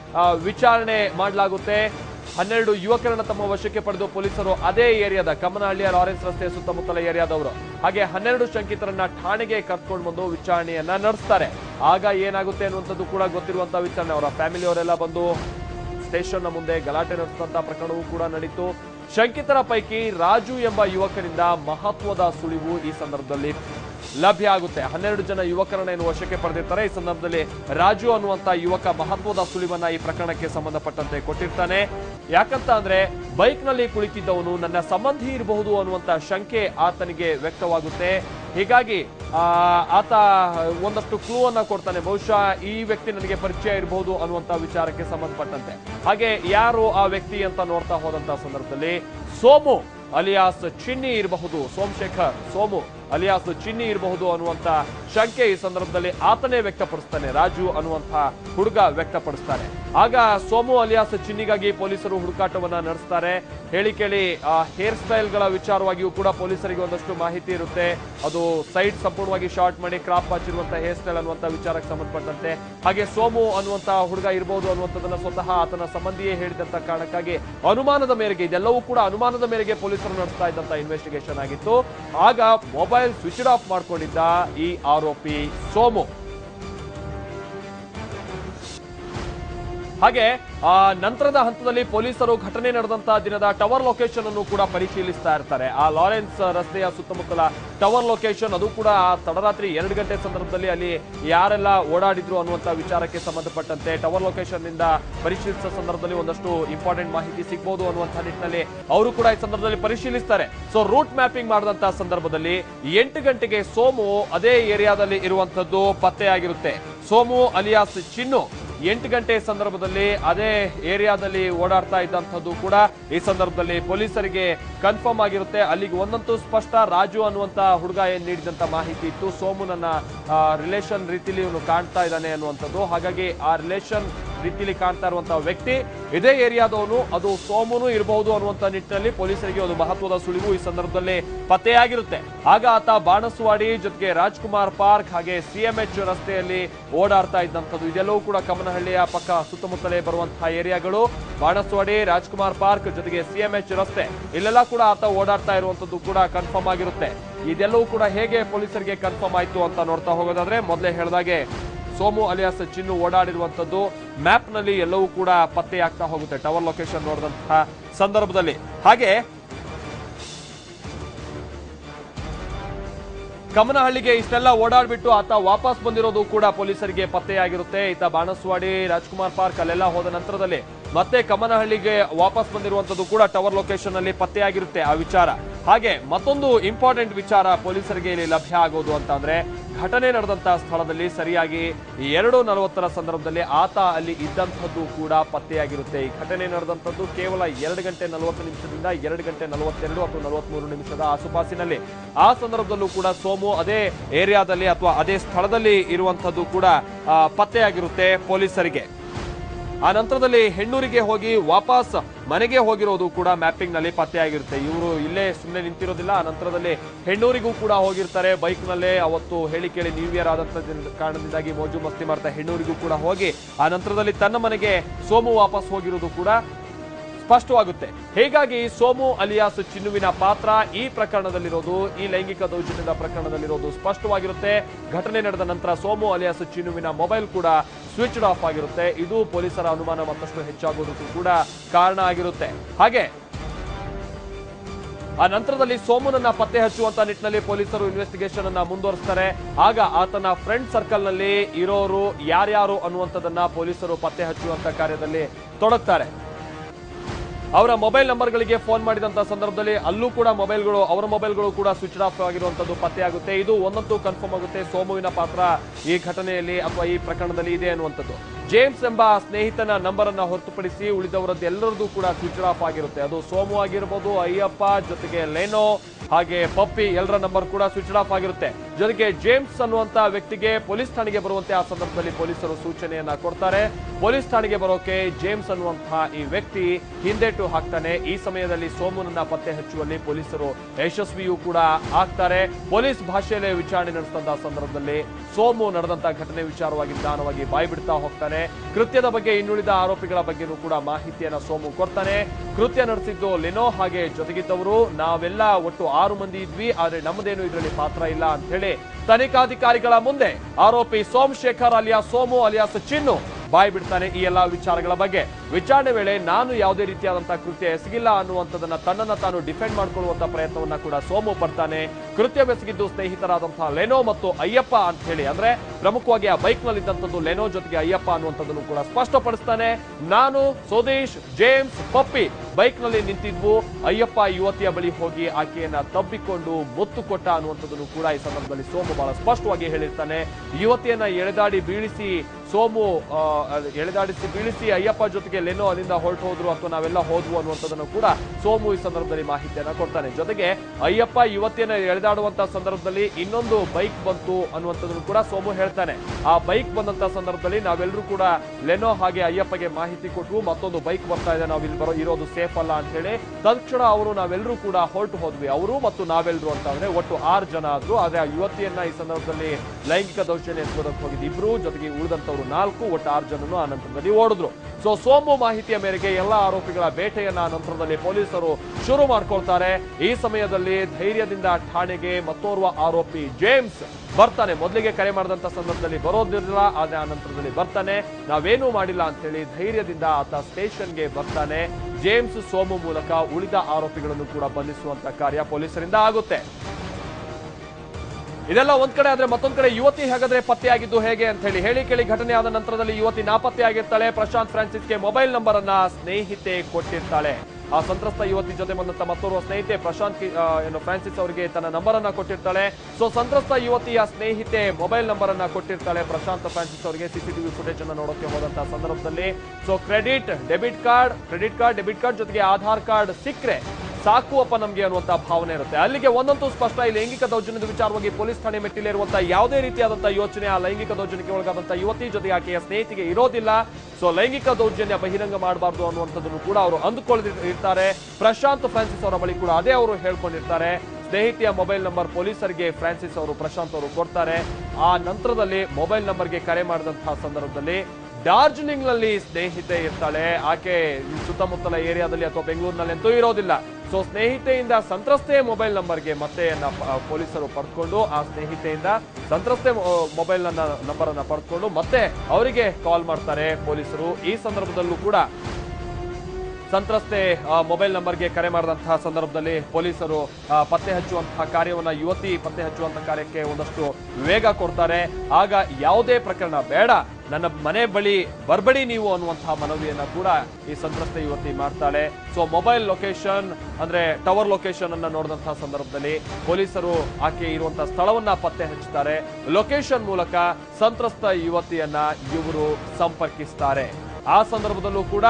ವಿಚಾರಣೆ ಮಾಡಲಾಗುತ್ತೆ. ಹನ್ನೆರಡು ಯುವಕರನ್ನ ತಮ್ಮ ವಶಕ್ಕೆ ಪಡೆದು ಪೊಲೀಸರು ಅದೇ ಏರಿಯಾದ ಕಮ್ಮನಹಳ್ಳಿಯ ಲಾರೆನ್ಸ್ ರಸ್ತೆಯ ಸುತ್ತಮುತ್ತಲ ಏರಿಯಾದವರು ಹಾಗೆ ಹನ್ನೆರಡು ಶಂಕಿತರನ್ನ ಠಾಣೆಗೆ ಕರ್ಕೊಂಡು ಬಂದು ವಿಚಾರಣೆಯನ್ನ ನಡೆಸ್ತಾರೆ. ಆಗ ಏನಾಗುತ್ತೆ ಅನ್ನುವಂಥದ್ದು ಕೂಡ ಗೊತ್ತಿರುವಂತಹ ವಿಚಾರಣೆ. ಅವರ ಫ್ಯಾಮಿಲಿಯವರೆಲ್ಲ ಬಂದು ಸ್ಟೇಷನ್ ಮುಂದೆ ಗಲಾಟೆ ನಡೆಸಿದಂತಹ ಪ್ರಕರಣವೂ ಕೂಡ ನಡೀತು. ಶಂಕಿತರ ಪೈಕಿ ರಾಜು ಎಂಬ ಯುವಕರಿಂದ ಮಹತ್ವದ ಸುಳಿವು ಈ ಸಂದರ್ಭದಲ್ಲಿ ಲಭ್ಯ ಆಗುತ್ತೆ. ಹನ್ನೆರಡು ಜನ ಯುವಕರನ್ನ ಏನು ವಶಕ್ಕೆ ಪಡೆದಿರ್ತಾರೆ. ಈ ಸಂದರ್ಭದಲ್ಲಿ ರಾಜು ಅನ್ನುವಂತ ಯುವಕ ಮಹತ್ವದ ಸುಳಿವನ್ನ ಈ ಪ್ರಕರಣಕ್ಕೆ ಸಂಬಂಧಪಟ್ಟಂತೆ ಕೊಟ್ಟಿರ್ತಾನೆ. ಯಾಕಂತ ಅಂದ್ರೆ ಬೈಕ್ ನಲ್ಲಿ ಕುಳಿತಿದ್ದವನು ನನ್ನ ಸಂಬಂಧಿ ಇರಬಹುದು ಅನ್ನುವಂತ ಶಂಕೆ ಆತನಿಗೆ ವ್ಯಕ್ತವಾಗುತ್ತೆ. ಹೀಗಾಗಿ ಆ ಆತ ಒಂದಷ್ಟು ಕ್ಲೂ ಅನ್ನ ಕೊಡ್ತಾನೆ. ಬಹುಶಃ ಈ ವ್ಯಕ್ತಿ ನನಗೆ ಪರಿಚಯ ಇರಬಹುದು ಅನ್ನುವಂತ ವಿಚಾರಕ್ಕೆ ಸಂಬಂಧಪಟ್ಟಂತೆ. ಹಾಗೆ ಯಾರು ಆ ವ್ಯಕ್ತಿ ಅಂತ ನೋಡ್ತಾ ಹೋದಂತ ಸಂದರ್ಭದಲ್ಲಿ ಸೋಮು ಅಲಿಯಾಸ್ ಚಿನ್ನಿ ಇರಬಹುದು, ಸೋಮಶೇಖರ್ ಸೋಮು ಅಲಿಯಾಸ್ ಚಿನ್ನಿ ಇರಬಹುದು ಅನ್ನುವಂತ ಶಂಕೆ ಈ ಸಂದರ್ಭದಲ್ಲಿ ಆತನೇ ವ್ಯಕ್ತಪಡಿಸ್ತಾನೆ. ರಾಜು ಅನ್ನುವಂತ ಹುಡುಗ ವ್ಯಕ್ತಪಡಿಸ್ತಾನೆ. ಆಗ ಸೋಮು ಅಲಿಯಾಸ್ ಚಿನ್ನಿಗಾಗಿ ಪೊಲೀಸರು ಹುಡುಕಾಟವನ್ನ ನಡೆಸ್ತಾರೆ. ಹೇಳಿ ಕೇಳಿ ಆ ಹೇರ್ ಸ್ಟೈಲ್ ಗಳ ವಿಚಾರವಾಗಿಯೂ ಕೂಡ ಪೊಲೀಸರಿಗೆ ಒಂದಷ್ಟು ಮಾಹಿತಿ ಇರುತ್ತೆ. ಅದು ಸೈಡ್ ಸಂಪೂರ್ಣವಾಗಿ ಶಾರ್ಟ್ ಮಾಡಿ ಕ್ರಾಪ್ ಹಚ್ಚಿರುವಂತಹ ಹೇರ್ ಸ್ಟೈಲ್ ಅನ್ನುವಂತ ವಿಚಾರಕ್ಕೆ ಸಂಬಂಧಪಟ್ಟಂತೆ. ಹಾಗೆ ಸೋಮು ಅನ್ನುವಂತ ಹುಡುಗ ಇರಬಹುದು ಅನ್ನುವಂಥದ್ದನ್ನ ಸ್ವತಃ ಆತನ ಸಂಬಂಧಿಯೇ ಹೇಳಿದಂತ ಕಾರಣಕ್ಕಾಗಿ ಅನುಮಾನದ ಮೇರೆಗೆ ಇದೆಲ್ಲವೂ ಕೂಡ ಅನುಮಾನದ ಮೇರೆಗೆ ಪೊಲೀಸರು ನಡೆಸ್ತಾ ಇದ್ದಂತ ಇನ್ವೆಸ್ಟಿಗೇಷನ್ ಆಗಿತ್ತು. ಆಗ ಮೊಬೈಲ್ ಸ್ವಿಚ್ ಆಫ್ ಮಾಡ್ಕೊಂಡಿದ್ದ ಈ ಆರೋಪಿ ಸೋಮು. ಹಾಗೆ ಆ ನಂತರದ ಹಂತದಲ್ಲಿ ಪೊಲೀಸರು ಘಟನೆ ನಡೆದಂತಹ ದಿನದ ಟವರ್ ಲೊಕೇಶನ್ ಅನ್ನು ಕೂಡ ಪರಿಶೀಲಿಸ್ತಾ ಇರ್ತಾರೆ. ಆ ಲಾರೆನ್ಸ್ ರಸ್ತೆಯ ಸುತ್ತಮುತ್ತಲ ಟವರ್ ಲೊಕೇಶನ್ ಅದು ಕೂಡ ತಡರಾತ್ರಿ ಎರಡು ಗಂಟೆ ಸಂದರ್ಭದಲ್ಲಿ ಅಲ್ಲಿ ಯಾರೆಲ್ಲ ಓಡಾಡಿದ್ರು ಅನ್ನುವಂತ ವಿಚಾರಕ್ಕೆ ಸಂಬಂಧಪಟ್ಟಂತೆ ಟವರ್ ಲೊಕೇಶನ್ ನಿಂದ ಪರಿಶೀಲಿಸಿದ ಸಂದರ್ಭದಲ್ಲಿ ಒಂದಷ್ಟು ಇಂಪಾರ್ಟೆಂಟ್ ಮಾಹಿತಿ ಸಿಗಬಹುದು ಅನ್ನುವಂತಹ ನಿಟ್ಟಿನಲ್ಲಿ ಅವರು ಕೂಡ ಈ ಸಂದರ್ಭದಲ್ಲಿ ಪರಿಶೀಲಿಸ್ತಾರೆ. ಸೊ ರೂಟ್ ಮ್ಯಾಪಿಂಗ್ ಮಾಡಿದಂತಹ ಸಂದರ್ಭದಲ್ಲಿ ಎಂಟು ಗಂಟೆಗೆ ಸೋಮು ಅದೇ ಏರಿಯಾದಲ್ಲಿ ಇರುವಂತದ್ದು ಪತ್ತೆಯಾಗಿರುತ್ತೆ. ಸೋಮು ಅಲಿಯಾಸ್ ಚಿನ್ನು ಎಂಟು ಗಂಟೆ ಸಂದರ್ಭದಲ್ಲಿ ಅದೇ ಏರಿಯಾದಲ್ಲಿ ಓಡಾಡ್ತಾ ಇದ್ದಂಥದ್ದು ಕೂಡ ಈ ಸಂದರ್ಭದಲ್ಲಿ ಪೊಲೀಸರಿಗೆ ಕನ್ಫರ್ಮ್ ಆಗಿರುತ್ತೆ. ಅಲ್ಲಿಗೆ ಒಂದಂತೂ ಸ್ಪಷ್ಟ, ರಾಜು ಅನ್ನುವಂತ ಹುಡುಗ ಏನ್ ನೀಡಿದಂತ ಮಾಹಿತಿ ಇತ್ತು, ಸೋಮು ನನ್ನ ರಿಲೇಷನ್ ರೀತಿಯಲ್ಲಿ ಇವನು ಕಾಣ್ತಾ ಇದ್ದಾನೆ ಅನ್ನುವಂಥದ್ದು. ಹಾಗಾಗಿ ಆ ರಿಲೇಷನ್ ರೀತಿಯಲ್ಲಿ ಕಾಣ್ತಾ ಇರುವಂತಹ ವ್ಯಕ್ತಿ ಇದೇ ಏರಿಯಾದವನು, ಅದು ಸೋಮುನು ಇರಬಹುದು ಅನ್ನುವಂತ ನಿಟ್ಟಿನಲ್ಲಿ ಪೊಲೀಸರಿಗೆ ಒಂದು ಮಹತ್ವದ ಸುಳಿವು ಈ ಸಂದರ್ಭದಲ್ಲಿ ಪತ್ತೆಯಾಗಿರುತ್ತೆ. ಆಗ ಆತ ಬಾಣಸ್ವಾಡಿ ಜೊತೆಗೆ ರಾಜ್ಕುಮಾರ್ ಪಾರ್ಕ್ ಹಾಗೆ ಸಿಎಂಎಚ್ ರಸ್ತೆಯಲ್ಲಿ ಓಡಾಡ್ತಾ ಇದ್ದಂಥದ್ದು. ಇದೆಲ್ಲವೂ ಕೂಡ ಕಮ್ಮನಹಳ್ಳಿಯ ಪಕ್ಕ ಸುತ್ತಮುತ್ತಲೇ ಬರುವಂತಹ ಏರಿಯಾಗಳು. ಬಾಣಸ್ವಾಡಿ, ರಾಜ್ಕುಮಾರ್ ಪಾರ್ಕ್ ಜೊತೆಗೆ ಸಿಎಂಎಚ್ ರಸ್ತೆ ಇಲ್ಲೆಲ್ಲ ಕೂಡ ಆತ ಓಡಾಡ್ತಾ ಇರುವಂತದ್ದು ಕೂಡ ಕನ್ಫರ್ಮ್ ಆಗಿರುತ್ತೆ. ಇದೆಲ್ಲವೂ ಕೂಡ ಹೇಗೆ ಪೊಲೀಸರಿಗೆ ಕನ್ಫರ್ಮ್ ಆಯ್ತು ಅಂತ ನೋಡ್ತಾ ಹೋಗೋದಾದ್ರೆ, ಮೊದಲೇ ಹೇಳಿದಾಗೆ ಸೋಮು ಅಲಿಯಾಸ್ ಚಿನ್ನು ಓಡಾಡಿರುವಂತದ್ದು ಮ್ಯಾಪ್ ನಲ್ಲಿ ಎಲ್ಲವೂ ಕೂಡ ಪತ್ತೆಯಾಗ್ತಾ ಹೋಗುತ್ತೆ ಟವರ್ ಲೊಕೇಶನ್ ನೋಡಿದಂತಹ ಸಂದರ್ಭದಲ್ಲಿ. ಹಾಗೆ ಕಮ್ಮನಹಳ್ಳಿಗೆ ಇಷ್ಟೆಲ್ಲ ಓಡಾಡ್ಬಿಟ್ಟು ಆತ ವಾಪಸ್ ಬಂದಿರೋದು ಕೂಡ ಪೊಲೀಸರಿಗೆ ಪತ್ತೆಯಾಗಿರುತ್ತೆ. ಈತ ಬಾಣಸ್ವಾಡಿ, ರಾಜ್ಕುಮಾರ್ ಪಾರ್ಕ್ ಅಲ್ಲೆಲ್ಲ ಹೋದ ನಂತರದಲ್ಲಿ ಮತ್ತೆ ಕಮ್ಮನಹಳ್ಳಿಗೆ ವಾಪಸ್ ಬಂದಿರುವಂತದ್ದು ಕೂಡ ಟವರ್ ಲೊಕೇಶನ್ ಅಲ್ಲಿ ಪತ್ತೆಯಾಗಿರುತ್ತೆ ಆ ವಿಚಾರ. ಹಾಗೆ ಮತ್ತೊಂದು ಇಂಪಾರ್ಟೆಂಟ್ ವಿಚಾರ ಪೊಲೀಸರಿಗೆ ಇಲ್ಲಿ ಲಭ್ಯ ಆಗೋದು ಅಂತ ಅಂದ್ರೆ, ಘಟನೆ ನಡೆದಂತಹ ಸ್ಥಳದಲ್ಲಿ ಸರಿಯಾಗಿ ಎರಡು ನಲವತ್ತರ ಸಂದರ್ಭದಲ್ಲಿ ಆತ ಅಲ್ಲಿ ಇದ್ದಂಥದ್ದು ಕೂಡ ಪತ್ತೆಯಾಗಿರುತ್ತೆ. ಈ ಘಟನೆ ನಡೆದಂಥದ್ದು ಕೇವಲ ಎರಡು ಗಂಟೆ ನಲವತ್ತು ನಿಮಿಷದಿಂದ ಎರಡು ಗಂಟೆ ನಲವತ್ತೆರಡು ಅಥವಾ ನಲವತ್ಮೂರು ನಿಮಿಷದ ಆಸುಪಾಸಿನಲ್ಲಿ. ಆ ಸಂದರ್ಭದಲ್ಲೂ ಕೂಡ ಸೋಮು ಅದೇ ಏರಿಯಾದಲ್ಲಿ ಅಥವಾ ಅದೇ ಸ್ಥಳದಲ್ಲಿ ಇರುವಂತದ್ದು ಕೂಡ ಪತ್ತೆಯಾಗಿರುತ್ತೆ ಪೊಲೀಸರಿಗೆ. ಆ ನಂತರದಲ್ಲಿ ಹೆಣ್ಣೂರಿಗೆ ಹೋಗಿ ವಾಪಸ್ ಮನೆಗೆ ಹೋಗಿರೋದು ಕೂಡ ಮ್ಯಾಪಿಂಗ್ ನಲ್ಲಿ ಪತ್ತೆಯಾಗಿರುತ್ತೆ. ಇವರು ಇಲ್ಲೇ ಸುಮ್ಮನೆ ನಿಂತಿರೋದಿಲ್ಲ. ಆ ನಂತರದಲ್ಲಿ ಹೆಣ್ಣೂರಿಗೂ ಕೂಡ ಹೋಗಿರ್ತಾರೆ ಬೈಕ್ ನಲ್ಲೇ. ಅವತ್ತು ಹೇಳಿ ಕೇಳಿ ನ್ಯೂ ಇಯರ್ ಆದಂತ ಕಾರಣದಿಂದಾಗಿ ಮೋಜು ಮಸ್ತಿ ಮಾಡ್ತಾ ಹೆಣ್ಣೂರಿಗೂ ಕೂಡ ಹೋಗಿ ಆ ನಂತರದಲ್ಲಿ ತನ್ನ ಮನೆಗೆ ಸೋಮು ವಾಪಸ್ ಹೋಗಿರೋದು ಕೂಡ ಸ್ಪಷ್ಟವಾಗುತ್ತೆ. ಹೀಗಾಗಿ ಸೋಮು ಅಲಿಯಾಸ್ ಚಿನ್ನುವಿನ ಪಾತ್ರ ಈ ಪ್ರಕರಣದಲ್ಲಿರೋದು, ಈ ಲೈಂಗಿಕ ದೌರ್ಜನ್ಯದ ಪ್ರಕರಣದಲ್ಲಿರೋದು ಸ್ಪಷ್ಟವಾಗಿರುತ್ತೆ. ಘಟನೆ ನಡೆದ ನಂತರ ಸೋಮು ಅಲಿಯಾಸ್ ಚಿನ್ನುವಿನ ಮೊಬೈಲ್ ಕೂಡ ಸ್ವಿಚ್ ಆಫ್ ಆಗಿರುತ್ತೆ. ಇದು ಪೊಲೀಸರ ಅನುಮಾನ ಮತ್ತಷ್ಟು ಹೆಚ್ಚಾಗೋದಕ್ಕೂ ಕೂಡ ಕಾರಣ ಆಗಿರುತ್ತೆ. ಹಾಗೆ ಆ ನಂತರದಲ್ಲಿ ಸೋಮುನನ್ನ ಪತ್ತೆ ಹಚ್ಚುವಂತ ನಿಟ್ಟಿನಲ್ಲಿ ಪೊಲೀಸರು ಇನ್ವೆಸ್ಟಿಗೇಷನ್ ಅನ್ನ ಮುಂದುವರಿಸ್ತಾರೆ. ಆಗ ಆತನ ಫ್ರೆಂಡ್ ಸರ್ಕಲ್ ನಲ್ಲಿ ಇರೋರು ಯಾರ್ಯಾರು ಅನ್ನುವಂಥದ್ದನ್ನ ಪೊಲೀಸರು ಪತ್ತೆ ಹಚ್ಚುವಂತ ಕಾರ್ಯದಲ್ಲಿ ತೊಡಗ್ತಾರೆ. ಅವರ ಮೊಬೈಲ್ ನಂಬರ್ಗಳಿಗೆ ಫೋನ್ ಮಾಡಿದಂತ ಸಂದರ್ಭದಲ್ಲಿ ಅಲ್ಲೂ ಕೂಡ ಮೊಬೈಲ್ಗಳು ಅವರ ಮೊಬೈಲ್ಗಳು ಕೂಡ ಸ್ವಿಚ್ ಆಫ್ ಆಗಿರುವಂತದ್ದು ಪತ್ತೆಯಾಗುತ್ತೆ. ಇದು ಒಂದಂತೂ ಕನ್ಫರ್ಮ್ ಆಗುತ್ತೆ, ಸೋಮುವಿನ ಪಾತ್ರ ಈ ಘಟನೆಯಲ್ಲಿ ಅಥವಾ ಈ ಪ್ರಕರಣದಲ್ಲಿ ಇದೆ ಅನ್ನುವಂಥದ್ದು. ಜೇಮ್ಸ್ ಎಂಬ ಸ್ನೇಹಿತನ ನಂಬರ್ ಅನ್ನ ಹೊರತುಪಡಿಸಿ ಉಳಿದವರದ್ದು ಎಲ್ಲರದ್ದು ಕೂಡ ಸ್ವಿಚ್ ಆಫ್ ಆಗಿರುತ್ತೆ. ಅದು ಸೋಮು ಆಗಿರ್ಬೋದು, ಅಯ್ಯಪ್ಪ ಜೊತೆಗೆ ಲೆನೋ ಹಾಗೆ ಪಪ್ಪಿ ಎಲ್ಲರ ನಂಬರ್ ಕೂಡ ಸ್ವಿಚ್ ಆಫ್ ಆಗಿರುತ್ತೆ. ಜೊತೆಗೆ ಜೇಮ್ಸ್ ಅನ್ನುವಂತ ವ್ಯಕ್ತಿಗೆ ಪೊಲೀಸ್ ಠಾಣೆಗೆ ಬರುವಂತೆ ಆ ಸಂದರ್ಭದಲ್ಲಿ ಪೊಲೀಸರು ಸೂಚನೆಯನ್ನ ಕೊಡ್ತಾರೆ. ಪೊಲೀಸ್ ಠಾಣೆಗೆ ಬರೋಕೆ ಜೇಮ್ಸ್ ಅನ್ನುವಂತಹ ಈ ವ್ಯಕ್ತಿ ಹಿಂದೇಟು ಹಾಕ್ತಾನೆ. ಈ ಸಮಯದಲ್ಲಿ ಸೋಮುನನ್ನ ಪತ್ತೆ ಹಚ್ಚುವಲ್ಲಿ ಪೊಲೀಸರು ಯಶಸ್ವಿಯೂ ಕೂಡ ಆಗ್ತಾರೆ. ಪೊಲೀಸ್ ಭಾಷೆಯಲ್ಲೇ ವಿಚಾರಣೆ ನಡೆಸಿದಂತಹ ಸಂದರ್ಭದಲ್ಲಿ ಸೋಮು ನಡೆದಂತಹ ಘಟನೆ ವಿಚಾರವಾಗಿ ನಿಧಾನವಾಗಿ ಬಾಯಿ ಬಿಡ್ತಾ ಹೋಗ್ತಾನೆ. ಕೃತ್ಯದ ಬಗ್ಗೆ ಇನ್ನುಳಿದ ಆರೋಪಿಗಳ ಬಗ್ಗೆನೂ ಕೂಡ ಮಾಹಿತಿಯನ್ನ ಸೋಮು ಕೊಡ್ತಾನೆ. ಕೃತ್ಯ ನಡೆಸಿದ್ದು ಲೆನೋ ಹಾಗೆ ಜೊತೆಗಿದ್ದವರು ನಾವೆಲ್ಲ ಒಟ್ಟು ಆರು ಮಂದಿ ಇದ್ವಿ, ಆದ್ರೆ ನಮ್ಮದೇನು ಇದರಲ್ಲಿ ಪಾತ್ರ ಇಲ್ಲ ಅಂತ ಹೇಳಿ ತನಿಖಾಧಿಕಾರಿಗಳ ಮುಂದೆ ಆರೋಪಿ ಸೋಮಶೇಖರ್ ಅಲಿಯಾಸ್ ಸೋಮು ಅಲಿಯಾಸ್ ಚಿನ್ನು ಬಾಯಿ ಬಿಡ್ತಾನೆ ಈ ಎಲ್ಲಾ ವಿಚಾರಗಳ ಬಗ್ಗೆ. ವಿಚಾರಣೆ ವೇಳೆ ನಾನು ಯಾವುದೇ ರೀತಿಯಾದಂತಹ ಕೃತ್ಯ ಎಸಗಿಲ್ಲ ಅನ್ನುವಂಥದ್ದನ್ನ ತನ್ನನ್ನ ತಾನು ಡಿಫೆಂಡ್ ಮಾಡ್ಕೊಳ್ಳುವಂತ ಪ್ರಯತ್ನವನ್ನ ಕೂಡ ಸೋಮು ಪಡ್ತಾನೆ. ಕೃತ್ಯ ಬೆಸಗಿದ್ದು ಸ್ನೇಹಿತರಾದಂತಹ ಲೆನೋ ಮತ್ತು ಅಯ್ಯಪ್ಪ ಅಂತ ಹೇಳಿ, ಅಂದ್ರೆ ಪ್ರಮುಖವಾಗಿ ಆ ಬೈಕ್ ನಲ್ಲಿ ಇದ್ದಂಥದ್ದು ಲೆನೋ ಜೊತೆಗೆ ಅಯ್ಯಪ್ಪ ಅನ್ನುವಂಥದ್ದನ್ನು ಕೂಡ ಸ್ಪಷ್ಟಪಡಿಸ್ತಾನೆ. ನಾನು ಸುದೇಶ್, ಜೇಮ್ಸ್, ಪಪ್ಪಿ ಬೈಕ್ ನಲ್ಲಿ ನಿಂತಿದ್ವು. ಅಯ್ಯಪ್ಪ ಯುವತಿಯ ಬಳಿ ಹೋಗಿ ಆಕೆಯನ್ನ ತಬ್ಬಿಕೊಂಡು ಮುತ್ತು ಕೊಟ್ಟ ಅನ್ನುವಂಥದ್ದನ್ನು ಕೂಡ ಈ ಸಂದರ್ಭದಲ್ಲಿ ಸೋಮು ಬಹಳ ಸ್ಪಷ್ಟವಾಗಿ ಹೇಳಿರ್ತಾನೆ. ಯುವತಿಯನ್ನ ಎಳೆದಾಡಿ ಬೀಳಿಸಿ ಸೋಮು ಎಳೆದಾಡಿಸಿ ಬೀಳಿಸಿ ಅಯ್ಯಪ್ಪ ಜೊತೆಗೆ ಲೆನೋ ಅಲ್ಲಿಂದ ಹೊರಟು ಹೋದ್ರು ಅಥವಾ ನಾವೆಲ್ಲ ಹೋದ್ವು ಅನ್ನುವಂಥದ್ದನ್ನು ಕೂಡ ಸೋಮು ಈ ಸಂದರ್ಭದಲ್ಲಿ ಮಾಹಿತಿಯನ್ನ ಕೊಡ್ತಾನೆ. ಜೊತೆಗೆ ಅಯ್ಯಪ್ಪ ಯುವತಿಯನ್ನ ಎಳೆದಾಡುವಂತಹ ಸಂದರ್ಭದಲ್ಲಿ ಇನ್ನೊಂದು ಬೈಕ್ ಬಂತು ಅನ್ನುವಂಥದ್ದನ್ನು ಕೂಡ ಸೋಮು ಹೇಳ್ತಾನೆ. ಆ ಬೈಕ್ ಬಂದಂತಹ ಸಂದರ್ಭದಲ್ಲಿ ನಾವೆಲ್ಲರೂ ಕೂಡ ಲೆನೋ ಹಾಗೆ ಅಯ್ಯಪ್ಪಗೆ ಮಾಹಿತಿ ಕೊಟ್ವು, ಮತ್ತೊಂದು ಬೈಕ್ ಬರ್ತಾ ಇದೆ, ನಾವು ಇಲ್ಲಿ ಬರೋ ಇರೋದು ಸೇಫ್ ಅಲ್ಲ ಅಂತ ಹೇಳಿ ತಕ್ಷಣ ಅವರು ನಾವೆಲ್ಲರೂ ಕೂಡ ಹೊರಟು ಹೋದ್ವಿ. ಅವರು ಮತ್ತು ನಾವೆಲ್ಲರೂ ಅಂತ ಅಂದ್ರೆ ಒಟ್ಟು ಆರು ಜನ ಆದ್ರು. ಆದ್ರೆ ಆ ಯುವತಿಯನ್ನ ಈ ಸಂದರ್ಭದಲ್ಲಿ ಲೈಂಗಿಕ ದೌರ್ಜನ್ಯ ಎಸಗೋದಕ್ಕೆ ಹೋಗಿದ್ದು ಇಬ್ರು, ಜೊತೆಗೆ ಉಳಿದಂತವರು ನಾಲ್ಕು, ಒಟ್ಟು ಆರು ಜನನು ಆ ನಂತರದಲ್ಲಿ ಓಡಿದ್ರು. ಸೊ ಸೋಮು ಮಾಹಿತಿಯ ಮೇರೆಗೆ ಎಲ್ಲಾ ಆರೋಪಿಗಳ ಬೇಟೆಯನ್ನ ನಂತರದಲ್ಲಿ ಪೊಲೀಸರು ಶುರು ಮಾಡ್ಕೊಳ್ತಾರೆ. ಈ ಸಮಯದಲ್ಲಿ ಧೈರ್ಯದಿಂದ ಠಾಣೆಗೆ ಮತ್ತೋರ್ವ ಆರೋಪಿ ಜೇಮ್ಸ್ ಬರ್ತಾನೆ. ಮೊದಲಿಗೆ ಕರೆ ಮಾಡಿದಂತ ಸಂದರ್ಭದಲ್ಲಿ ಬರೋದಿರಲಿಲ್ಲ, ಆದ್ರೆ ಆ ನಂತರದಲ್ಲಿ ಬರ್ತಾನೆ. ನಾವೇನೂ ಮಾಡಿಲ್ಲ ಅಂತ ಹೇಳಿ ಧೈರ್ಯದಿಂದ ಆತ ಸ್ಟೇಷನ್ಗೆ ಬರ್ತಾನೆ. ಜೇಮ್ಸ್ ಸೋಮು ಮೂಲಕ ಉಳಿದ ಆರೋಪಿಗಳನ್ನು ಕೂಡ ಬಂಧಿಸುವಂತ ಕಾರ್ಯ ಪೊಲೀಸರಿಂದ ಆಗುತ್ತೆ. ಇದೆಲ್ಲ ಒಂದ್ ಕಡೆ ಆದ್ರೆ ಮತ್ತೊಂದ್ ಕಡೆ ಯುವತಿ ಹಾಗಾದ್ರೆ ಪತ್ತೆಯಾಗಿದ್ದು ಹೇಗೆ ಅಂತ ಹೇಳಿ ಹೇಳಿ ಕೇಳಿ ಘಟನೆ ಆದ ನಂತರದಲ್ಲಿ ಯುವತಿ ನಾಪತ್ತೆ ಆಗಿರ್ತಾಳೆ. ಪ್ರಶಾಂತ್ ಫ್ರಾನ್ಸಿಸ್ಗೆ ಮೊಬೈಲ್ ನಂಬರ್ ಅನ್ನ ಸ್ನೇಹಿತೆ ಕೊಟ್ಟಿರ್ತಾಳೆ. ಆ ಸಂತ್ರಸ್ತ ಯುವತಿ ಜೊತೆ ಬಂದಂತ ಮತ್ತೋರ್ವ ಸ್ನೇಹಿತೆ ಪ್ರಶಾಂತ್ ಏನು ಫ್ರಾನ್ಸಿಸ್ ಅವರಿಗೆ ತನ್ನ ನಂಬರ್ ಅನ್ನ ಕೊಟ್ಟಿರ್ತಾಳೆ. ಸೊ ಸಂತ್ರಸ್ತ ಯುವತಿಯ ಸ್ನೇಹಿತೆ ಮೊಬೈಲ್ ನಂಬರ್ ಅನ್ನ ಕೊಟ್ಟಿರ್ತಾಳೆ ಪ್ರಶಾಂತ್ ಫ್ರಾನ್ಸಿಸ್ ಅವರಿಗೆ. ಸಿಸಿಟಿವಿ ಫುಟೇಜ್ ಅನ್ನ ನೋಡೋಕೆ ಹೋದಂತಹ ಸಂದರ್ಭದಲ್ಲಿ so credit debit card credit card debit card ಜೊತೆಗೆ ಆಧಾರ್ ಕಾರ್ಡ್ ಸಿಕ್ಕರೆ ಸಾಕುವಪ್ಪ ನಮ್ಗೆ ಅನ್ನುವಂತ ಭಾವನೆ ಇರುತ್ತೆ. ಅಲ್ಲಿಗೆ ಒಂದಂತೂ ಸ್ಪಷ್ಟ, ಈ ಲೈಂಗಿಕ ದೌರ್ಜನ್ಯದ ವಿಚಾರವಾಗಿ ಪೊಲೀಸ್ ಠಾಣೆ ಮೆಟ್ಟಿಲೇರುವಂತಹ ಯಾವುದೇ ರೀತಿಯಾದಂತಹ ಯೋಚನೆ ಆ ಲೈಂಗಿಕ ದೌರ್ಜನ್ಯಕ್ಕೆ ಒಳಗಾದಂತಹ ಯುವತಿ ಜೊತೆಗೆ ಆಕೆಯ ಸ್ನೇಹಿತಿಗೆ ಇರೋದಿಲ್ಲ. ಸೊ ಲೈಂಗಿಕ ದೌರ್ಜನ್ಯ ಬಹಿರಂಗ ಮಾಡಬಾರ್ದು ಅನ್ನುವಂಥದ್ದನ್ನು ಕೂಡ ಅವರು ಅಂದುಕೊಳ್ಳಿರ್ತಾರೆ. ಪ್ರಶಾಂತ್ ಫ್ರಾನ್ಸಿಸ್ ಅವರ ಬಳಿ ಕೂಡ ಅದೇ ಅವರು ಹೇಳ್ಕೊಂಡಿರ್ತಾರೆ. ಸ್ನೇಹಿತೆಯ ಮೊಬೈಲ್ ನಂಬರ್ ಪೊಲೀಸರಿಗೆ ಫ್ರಾನ್ಸಿಸ್ ಅವರು ಪ್ರಶಾಂತ್ ಅವರು ಕೊಡ್ತಾರೆ. ಆ ನಂತರದಲ್ಲಿ ಮೊಬೈಲ್ ನಂಬರ್ಗೆ ಕರೆ ಮಾಡಿದಂತಹ ಸಂದರ್ಭದಲ್ಲಿ ಡಾರ್ಜಿಲಿಂಗ್ ನಲ್ಲಿ ಸ್ನೇಹಿತೆ ಇರ್ತಾಳೆ. ಆಕೆ ಸುತ್ತಮುತ್ತಲ ಏರಿಯಾದಲ್ಲಿ ಅಥವಾ ಬೆಂಗಳೂರಿನಲ್ಲಿ ಅಂತೂ ಇರೋದಿಲ್ಲ. ಸೊ ಸ್ನೇಹಿತೆಯಿಂದ ಸಂತ್ರಸ್ತೆ ಮೊಬೈಲ್ ನಂಬರ್ಗೆ ಮತ್ತೆ ಪೊಲೀಸರು ಪಡೆದುಕೊಂಡು ಆ ಸ್ನೇಹಿತೆಯಿಂದ ಸಂತ್ರಸ್ತೆ ಮೊಬೈಲ್ ನಂಬರ್ ಅನ್ನ ಪಡೆದುಕೊಂಡು ಮತ್ತೆ ಅವರಿಗೆ ಕಾಲ್ ಮಾಡ್ತಾರೆ ಪೊಲೀಸರು. ಈ ಸಂದರ್ಭದಲ್ಲೂ ಕೂಡ ಸಂತ್ರಸ್ತೆ ಮೊಬೈಲ್ ನಂಬರ್ಗೆ ಕರೆ ಮಾಡಿದಂತಹ ಸಂದರ್ಭದಲ್ಲಿ ಪೊಲೀಸರು ಪತ್ತೆ ಹಚ್ಚುವಂತಹ ಕಾರ್ಯವನ್ನ ಯುವತಿ ಪತ್ತೆ ಹಚ್ಚುವಂತಹ ಕಾರ್ಯಕ್ಕೆ ಒಂದಷ್ಟು ವೇಗ ಕೊಡ್ತಾರೆ. ಆಗ ಯಾವುದೇ ಪ್ರಕರಣ ಬೇಡ, ನನ್ನ ಮನೆ ಬಳಿ ಬರ್ಬೇಡಿ ನೀವು ಅನ್ನುವಂತಹ ಮನವಿಯನ್ನ ಕೂಡ ಈ ಸಂತ್ರಸ್ತೆ ಯುವತಿ ಮಾಡ್ತಾಳೆ. ಸೊ ಮೊಬೈಲ್ ಲೊಕೇಶನ್ ಅಂದ್ರೆ ಟವರ್ ಲೊಕೇಶನ್ ಅನ್ನ ನೋಡಿದಂತಹ ಸಂದರ್ಭದಲ್ಲಿ ಪೊಲೀಸರು ಆಕೆ ಇರುವಂತಹ ಸ್ಥಳವನ್ನ ಪತ್ತೆ ಹಚ್ಚುತ್ತಾರೆ. ಲೊಕೇಶನ್ ಮೂಲಕ ಸಂತ್ರಸ್ತ ಯುವತಿಯನ್ನ ಇವರು ಸಂಪರ್ಕಿಸ್ತಾರೆ. ಆ ಸಂದರ್ಭದಲ್ಲೂ ಕೂಡ